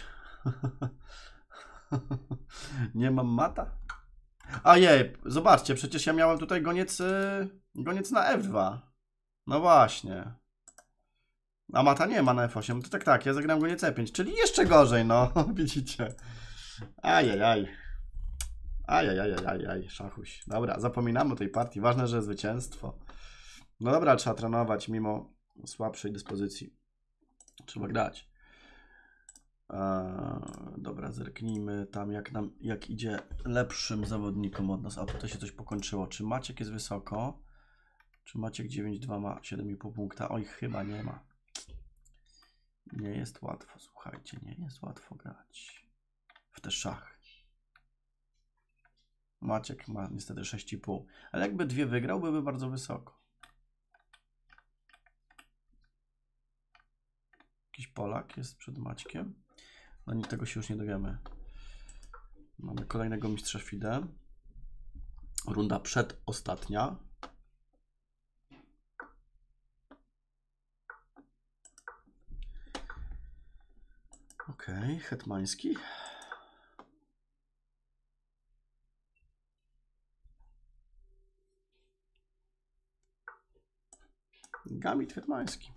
Nie mam mata? A jej, zobaczcie, przecież ja miałem tutaj goniec, yy, goniec na F dwa. No właśnie. A mata nie ma na F osiem. To tak, tak, ja zagrałem goniec E pięć, czyli jeszcze gorzej, no, widzicie. Ajajaj. Ajajajajaj, Szachuś. Dobra, zapominamy o tej partii. Ważne, że zwycięstwo. No dobra, trzeba trenować mimo słabszej dyspozycji. Trzeba grać. Eee, dobra, zerknijmy tam jak nam, jak idzie lepszym zawodnikom od nas. A tutaj się coś pokończyło. Czy Maciek jest wysoko? Czy Maciek dziewięć dwa ma siedem i pół punkta? Oj, chyba nie ma. Nie jest łatwo, słuchajcie, nie jest łatwo grać w te szachy. Maciek ma niestety sześć i pół, ale jakby dwie wygrał, byłby bardzo wysoko. Jakiś Polak jest przed Maćkiem. No nic tego się już nie dowiemy. Mamy kolejnego mistrza FIDE. Runda przedostatnia. Ok, hetmański. Gamit hetmański.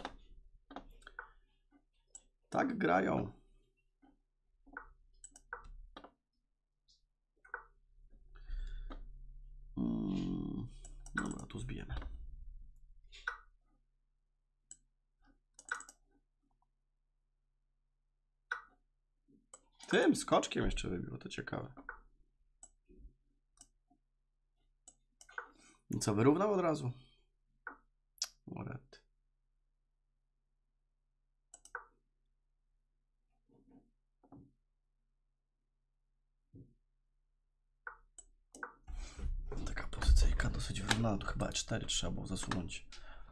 Tak grają. Hmm. Dobra, tu zbijemy. Tym skoczkiem jeszcze wybiło, to ciekawe. I co, wyrównał od razu? Moret. Taka pozycyjka dosyć wyrównana, to chyba E cztery trzeba było zasunąć.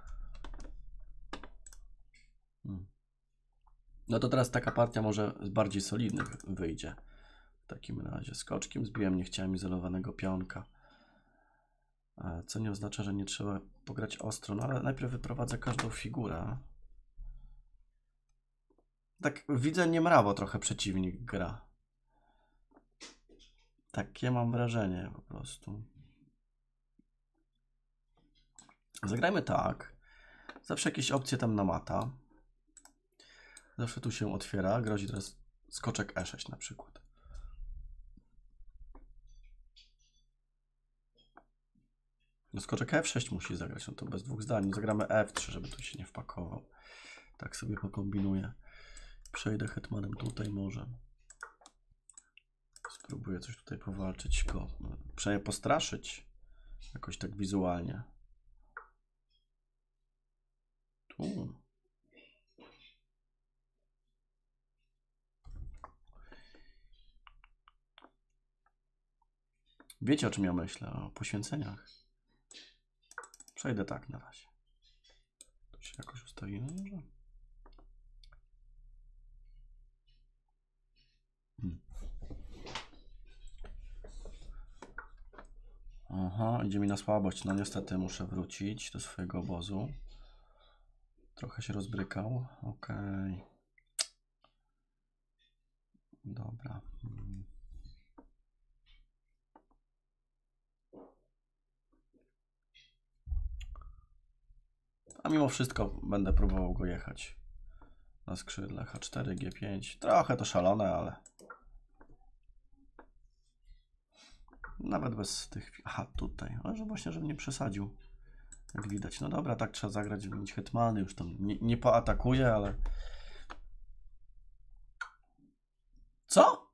Hmm. No to teraz taka partia może z bardziej solidnych wyjdzie. W takim razie skoczkiem zbiłem, nie chciałem izolowanego pionka. Co nie oznacza, że nie trzeba pograć ostro, no ale najpierw wyprowadzę każdą figurę. Tak widzę, niemrawo trochę przeciwnik gra. Takie mam wrażenie po prostu. Zagrajmy tak. Zawsze jakieś opcje tam na mata. Zawsze tu się otwiera. Grozi teraz skoczek E sześć na przykład. No skoczek F sześć musi zagrać, no to bez dwóch zdań. Zagramy F trzy, żeby tu się nie wpakował. Tak sobie pokombinuję. Przejdę hetmanem tutaj może. Spróbuję coś tutaj powalczyć go. Przynajmniej postraszyć. Jakoś tak wizualnie. Tu. Wiecie, o czym ja myślę? O poświęceniach. Przejdę tak na razie. Tu się jakoś ustawimy może? Hmm. Aha, idzie mi na słabość. No niestety muszę wrócić do swojego obozu. Trochę się rozbrykał. Okej. Okay. Dobra. Hmm. A mimo wszystko będę próbował go jechać na skrzydle H cztery, G pięć. Trochę to szalone, ale nawet bez tych... Aha, tutaj. Ale że właśnie, żebym nie przesadził. Jak widać. No dobra, tak trzeba zagrać, mieć hetmany. Już tam nie, nie poatakuje, ale... Co?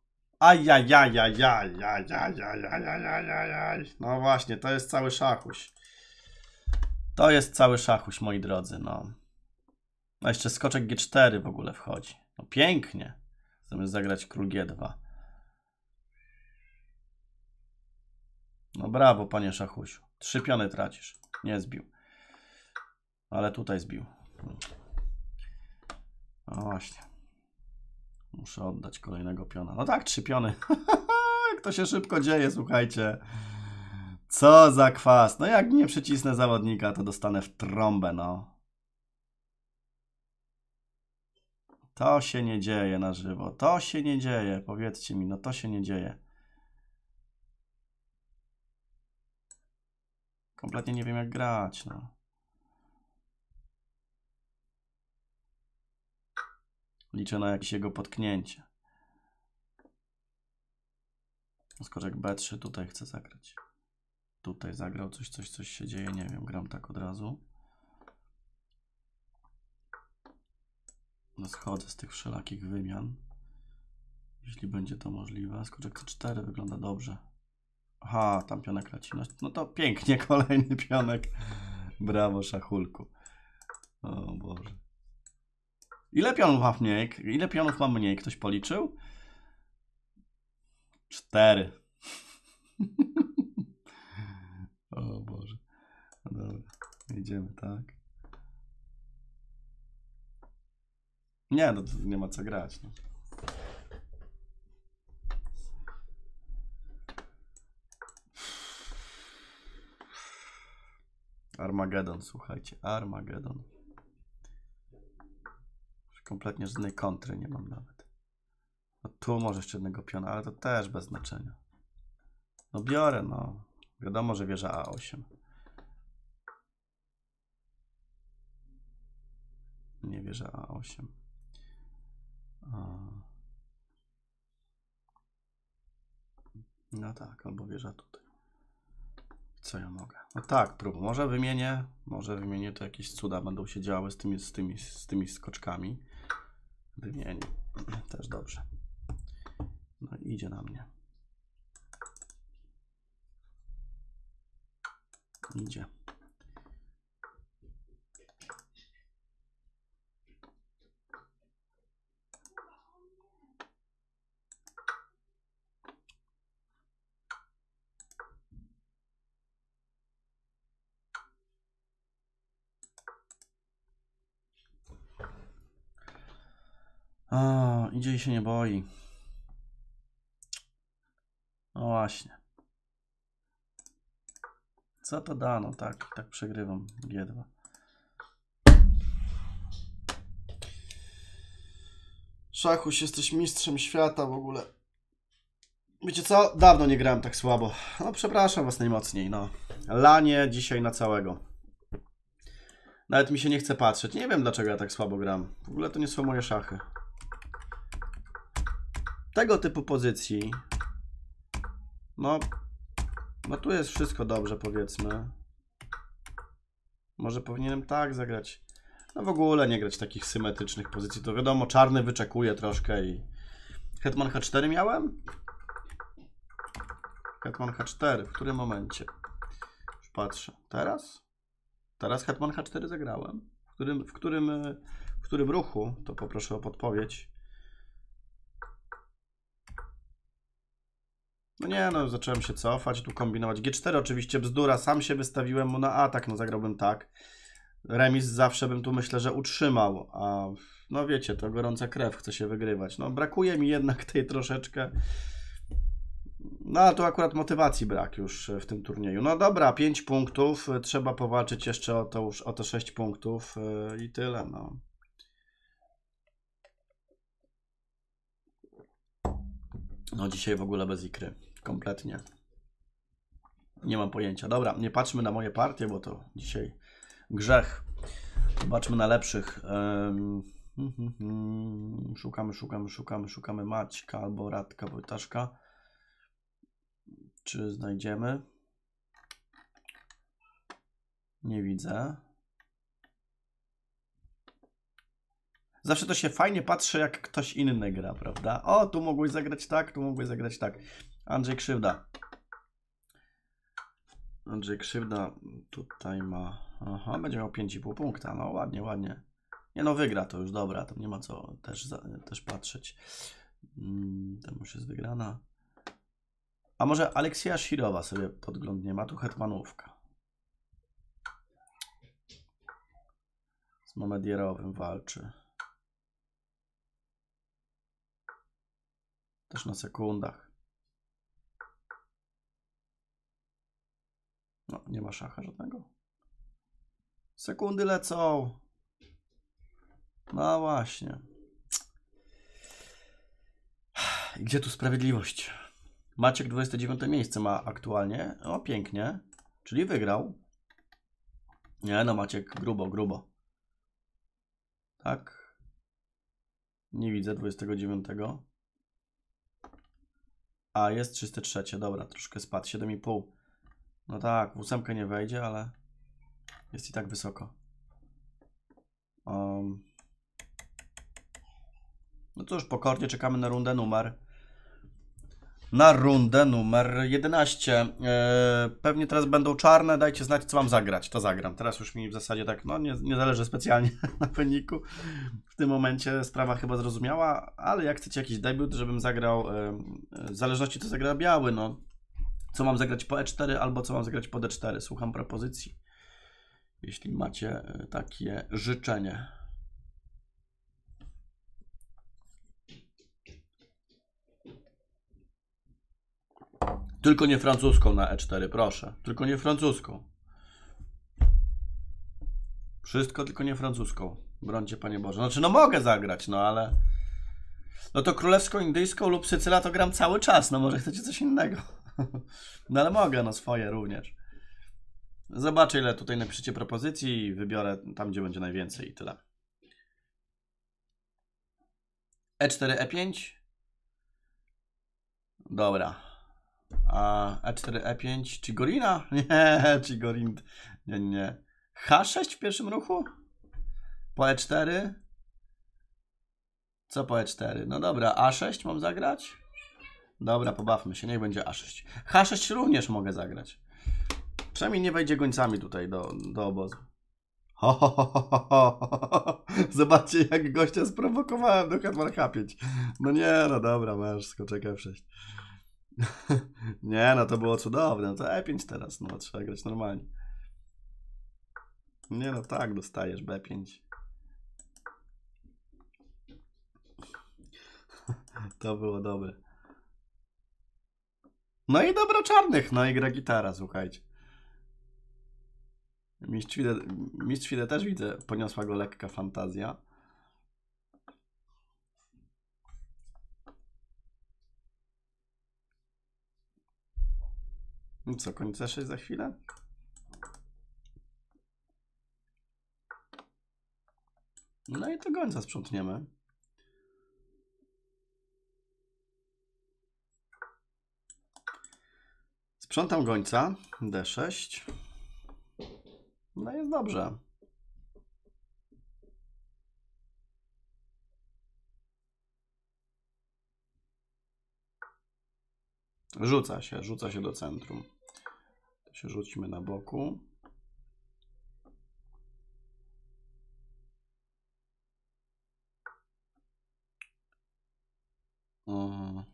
Ajajajajajajajajajajajajajaj. No właśnie, to jest cały szachuś. To jest cały szachuś, moi drodzy, no. A jeszcze skoczek G cztery w ogóle wchodzi. No pięknie. Zamiast zagrać król G dwa. No brawo, panie szachusiu. Trzy piony tracisz. Nie zbił. Ale tutaj zbił. No właśnie. Muszę oddać kolejnego piona. No tak, trzy piony. Jak to się szybko dzieje, słuchajcie. Co za kwas. No jak nie przycisnę zawodnika, to dostanę w trąbę, no. To się nie dzieje na żywo. To się nie dzieje. Powiedzcie mi, no to się nie dzieje. Kompletnie nie wiem, jak grać, no. Liczę na jakieś jego potknięcie. Skoczek B trzy tutaj chcę zagrać. Tutaj zagrał coś, coś, coś się dzieje. Nie wiem, gram tak od razu. No schodzę z tych wszelakich wymian. Jeśli będzie to możliwe. Skoczek C cztery wygląda dobrze. Aha, tam pionek leci. No, no to pięknie, kolejny pionek. Brawo, szachulku. O Boże. Ile pionów mam mniej? Ile pionów mam mniej? Ktoś policzył? Cztery. O Boże. No dobra, idziemy, tak? Nie, no nie ma co grać. No. Armagedon, słuchajcie, Armagedon. Kompletnie żadnej kontry nie mam nawet. No tu może jeszcze jednego piona, ale to też bez znaczenia. No biorę, no. Wiadomo, że wieża A osiem. wieża A osiem. A... No tak, albo wieża tutaj. Co ja mogę? No tak, prób. Może wymienię, może wymienię, to jakieś cuda będą się działy z tymi, z tymi, z tymi skoczkami. Wymienię. Też dobrze. No i idzie na mnie. Idzie. O, idzie i się nie boi. No właśnie. Co to da? No tak, tak przegrywam G dwa. Szachuś, jesteś mistrzem świata w ogóle. Wiecie co? Dawno nie grałem tak słabo. No przepraszam was najmocniej, no. Lanie dzisiaj na całego. Nawet mi się nie chce patrzeć. Nie wiem dlaczego ja tak słabo gram. W ogóle to nie są moje szachy. Tego typu pozycji. No. No tu jest wszystko dobrze, powiedzmy. Może powinienem tak zagrać. No w ogóle nie grać takich symetrycznych pozycji. To wiadomo, czarny wyczekuje troszkę i... Hetman H cztery miałem? Hetman H cztery. W którym momencie? Już patrzę. Teraz? Teraz Hetman H cztery zagrałem. W którym, w którym, w którym ruchu? To poproszę o podpowiedź. No nie, no zacząłem się cofać, tu kombinować. G cztery oczywiście bzdura, sam się wystawiłem mu na atak, no zagrałbym tak. Remis zawsze bym tu myślę, że utrzymał, a no wiecie, to gorąca krew, chce się wygrywać. No brakuje mi jednak tej troszeczkę, no ale tu akurat motywacji brak już w tym turnieju. No dobra, pięć punktów, trzeba powalczyć jeszcze o to, o te sześć punktów i tyle, no. No dzisiaj w ogóle bez ikry, kompletnie. Nie mam pojęcia. Dobra, nie patrzmy na moje partie, bo to dzisiaj grzech. Zobaczmy na lepszych. Um, szukamy, szukamy, szukamy, szukamy Maćka albo Radka Wojtaszka. Czy znajdziemy? Nie widzę. Zawsze to się fajnie patrzy, jak ktoś inny gra, prawda? O, tu mogłeś zagrać tak, tu mogłeś zagrać tak. Andrzej Krzywda. Andrzej Krzywda tutaj ma... Aha, będzie miał pięć i pół punkta. No ładnie, ładnie. Nie no, wygra to już, dobra. Tam nie ma co też, za, też patrzeć. Hmm, tam już jest wygrana. A może Aleksieja Sirowa sobie podglądnie. Ma tu hetmanówka. Z Mamedierowym walczy. Też na sekundach. No, nie ma szacha żadnego. Sekundy lecą. No właśnie. I gdzie tu sprawiedliwość? Maciek dwudzieste dziewiąte miejsce ma aktualnie. O, pięknie. Czyli wygrał. Nie no, Maciek grubo, grubo. Tak. Nie widzę dwudziestego dziewiątego. A, jest trzysta trzy. Dobra, troszkę spadł. siedem i pół. No tak, w ósemkę nie wejdzie, ale jest i tak wysoko. Um. No cóż, pokornie czekamy na rundę numer. Na rundę numer jedenaście. Eee, pewnie teraz będą czarne. Dajcie znać, co mam zagrać. To zagram. Teraz już mi w zasadzie tak, no nie, nie zależy specjalnie na wyniku. W tym momencie sprawa chyba zrozumiała, ale jak chcecie jakiś debiut, żebym zagrał, e, w zależności co zagra biały, no. Co mam zagrać po E cztery albo co mam zagrać po D cztery. Słucham propozycji. Jeśli macie takie życzenie. Tylko nie francuską na E cztery, proszę. Tylko nie francuską. Wszystko tylko nie francuską. Brońcie, Panie Boże. Znaczy, no mogę zagrać, no ale... No to królewsko-indyjską lub Sycyla to gram cały czas. No może chcecie coś innego. No ale mogę, no swoje również. Zobaczę, ile tutaj napiszecie propozycji i wybiorę tam, gdzie będzie najwięcej i tyle. E cztery, E pięć. Dobra. A E cztery, E pięć. Chigorina? Nie, Chigorin. Nie, nie. H sześć w pierwszym ruchu? Po E cztery? Co po E cztery? No dobra, A sześć mam zagrać? Dobra, pobawmy się, niech będzie A sześć. H sześć również mogę zagrać. Przynajmniej nie wejdzie gońcami tutaj do, do obozu. Ho, ho, ho, ho, ho. Zobaczcie, jak gościa sprowokowałem do Hetman H pięć. No nie, no dobra, masz skoczek F sześć. Nie, no to było cudowne. No to E pięć teraz, no trzeba grać normalnie. Nie, no tak, dostajesz B pięć. To było dobre. No i dobro czarnych, no i gra gitara, słuchajcie. Mistrz Fide, Mistrz Fide też widzę, poniosła go lekka fantazja. No co, koń C sześć za chwilę? No i to gońca sprzątniemy. Sprzątam gońca, D sześć. No jest dobrze. Rzuca się, rzuca się do centrum. To się rzucimy na boku. Hmm.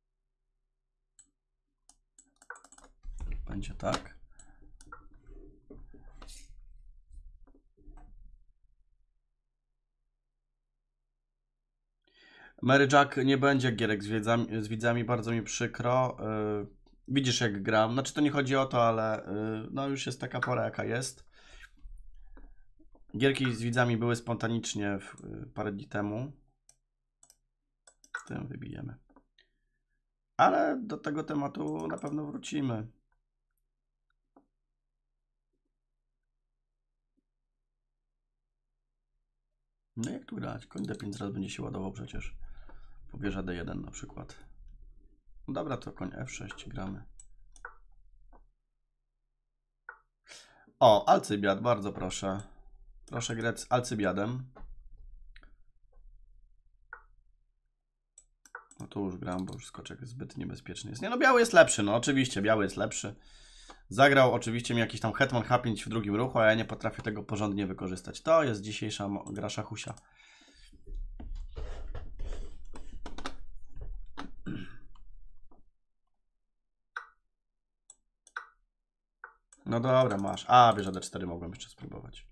Będzie tak. Mary Jack nie będzie gierek z widzami, z widzami, bardzo mi przykro. Yy, widzisz jak gram. Znaczy to nie chodzi o to, ale yy, no już jest taka pora jaka jest. Gierki z widzami były spontanicznie w, yy, parę dni temu. Tym wybijemy. Ale do tego tematu na pewno wrócimy. No jak tu grać? Koń D pięć zaraz będzie się ładował przecież. Pobierze D jeden na przykład. No dobra, to koń F sześć gramy. O, Alcybiad, bardzo proszę. Proszę grać z Alcybiadem. No tu już gram, bo już skoczek zbyt niebezpieczny jest. Nie no, biały jest lepszy, no oczywiście, biały jest lepszy. Zagrał oczywiście mi jakiś tam hetman H pięć w drugim ruchu, a ja nie potrafię tego porządnie wykorzystać. To jest dzisiejsza gra szachusia. No dobra, masz. A, bierze D cztery, mogłem jeszcze spróbować.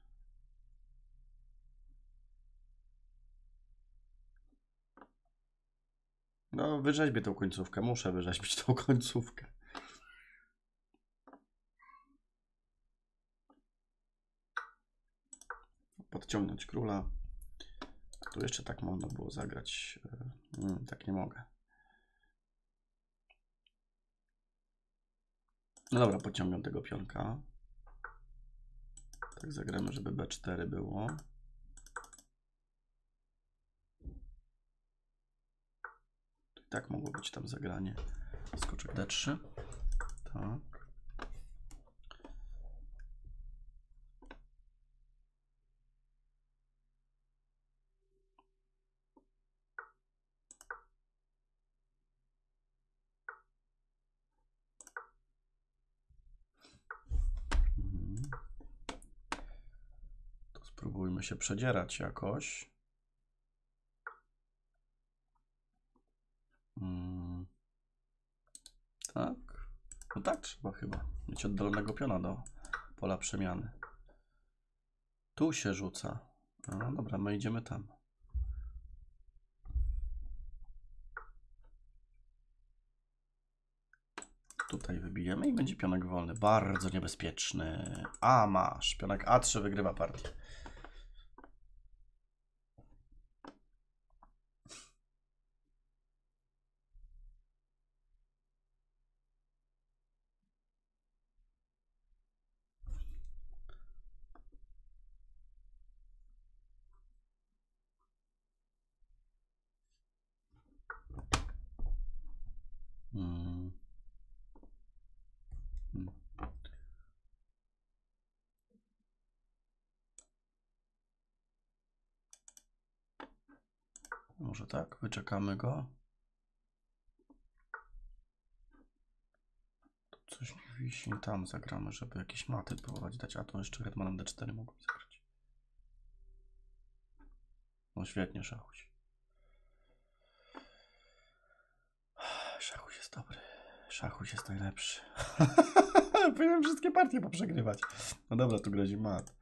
No, wyrzeźbię tą końcówkę. Muszę wyrzeźbić tą końcówkę. Podciągnąć króla. Tu jeszcze tak można było zagrać. Hmm, tak nie mogę. No dobra, podciągam tego pionka. Tak zagramy, żeby B cztery było. I tak mogło być tam zagranie. Skoczek D trzy. Tak. Mhm. To spróbujmy się przedzierać jakoś. Hmm. Tak. No tak trzeba chyba mieć oddalonego piona do pola przemiany. Tu się rzuca. No dobra, my idziemy tam. Tutaj wybijemy i będzie pionek wolny. Bardzo niebezpieczny. A masz. Pionek A trzy wygrywa partię. Hmm. Hmm. Może tak, wyczekamy go. Tu coś nie wisi, tam zagramy, żeby jakieś maty próbować dać, a tu jeszcze hetmanem D cztery mogłem zagrać. No świetnie, szachuś. Szachuś jest dobry. Szachuś jest najlepszy. Powinienem wszystkie partie poprzegrywać. No dobra, tu grozi mat.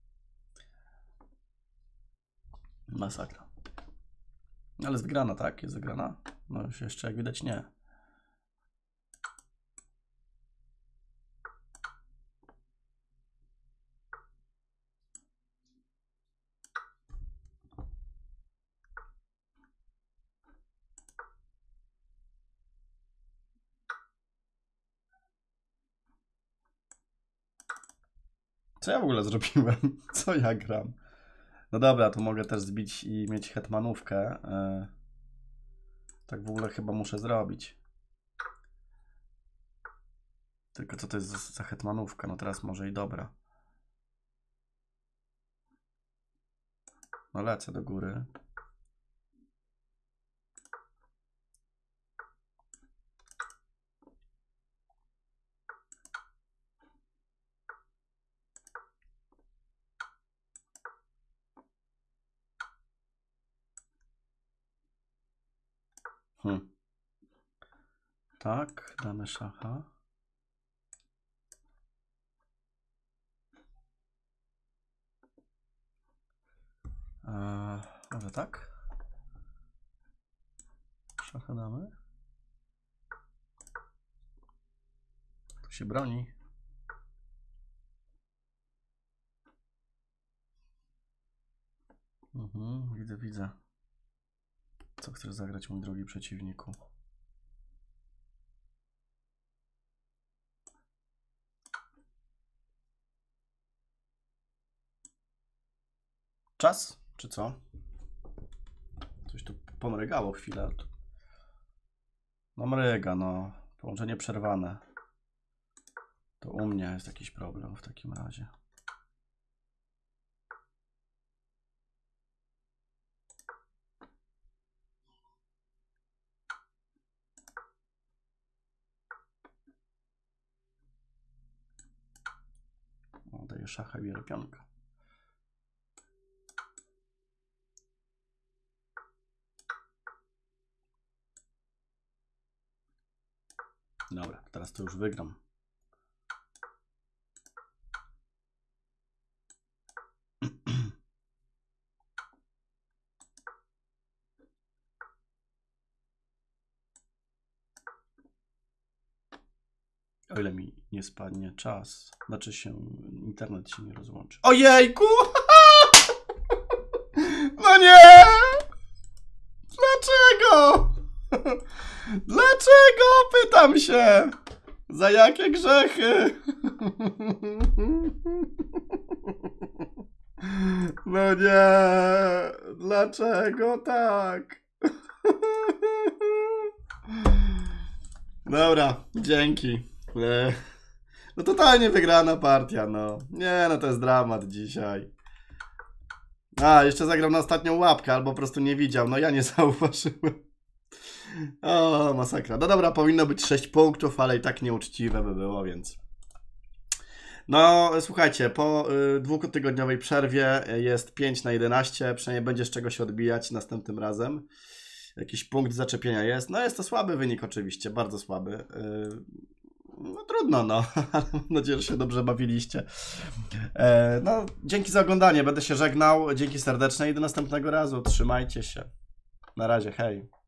Masakra. Ale jest wygrana, tak? Jest wygrana? No już jeszcze jak widać nie. Co ja w ogóle zrobiłem? Co ja gram? No dobra, tu mogę też zbić i mieć hetmanówkę. Yy, tak w ogóle chyba muszę zrobić. Tylko co to jest za, za hetmanówka? No teraz może i dobra. No lecę do góry. Hmm. Tak, damy szacha. Eee, może tak? Szacha damy. Tu się broni. Mhm, widzę, widzę. Co chcesz zagrać, mój drogi przeciwniku? Czas? Czy co? Coś tu pomrygało chwilę. No mryga, no. Połączenie przerwane. To u mnie jest jakiś problem w takim razie. O, daję szacha i biorę pionkę. Dobra, teraz to już wygram. O ile mi nie spadnie czas, znaczy się internet się nie rozłączy. Ojejku! No nie! Dlaczego? Dlaczego? Pytam się! Za jakie grzechy? No nie! Dlaczego tak? Dobra, dzięki. No totalnie wygrana partia, no. Nie, no to jest dramat dzisiaj. A, jeszcze zagrał na ostatnią łapkę, albo po prostu nie widział. No ja nie zauważyłem. O, masakra. No dobra, powinno być sześć punktów, ale i tak nieuczciwe by było, więc... No, słuchajcie, po y, dwutygodniowej przerwie jest pięć na jedenaście, przynajmniej będzie z czego się odbijać następnym razem. Jakiś punkt zaczepienia jest. No jest to słaby wynik oczywiście, bardzo słaby. Y, no trudno, no, ale mam nadzieję, że się dobrze bawiliście. E, no, dzięki za oglądanie, będę się żegnał, dzięki serdeczne i do następnego razu. Trzymajcie się. Na razie, hej.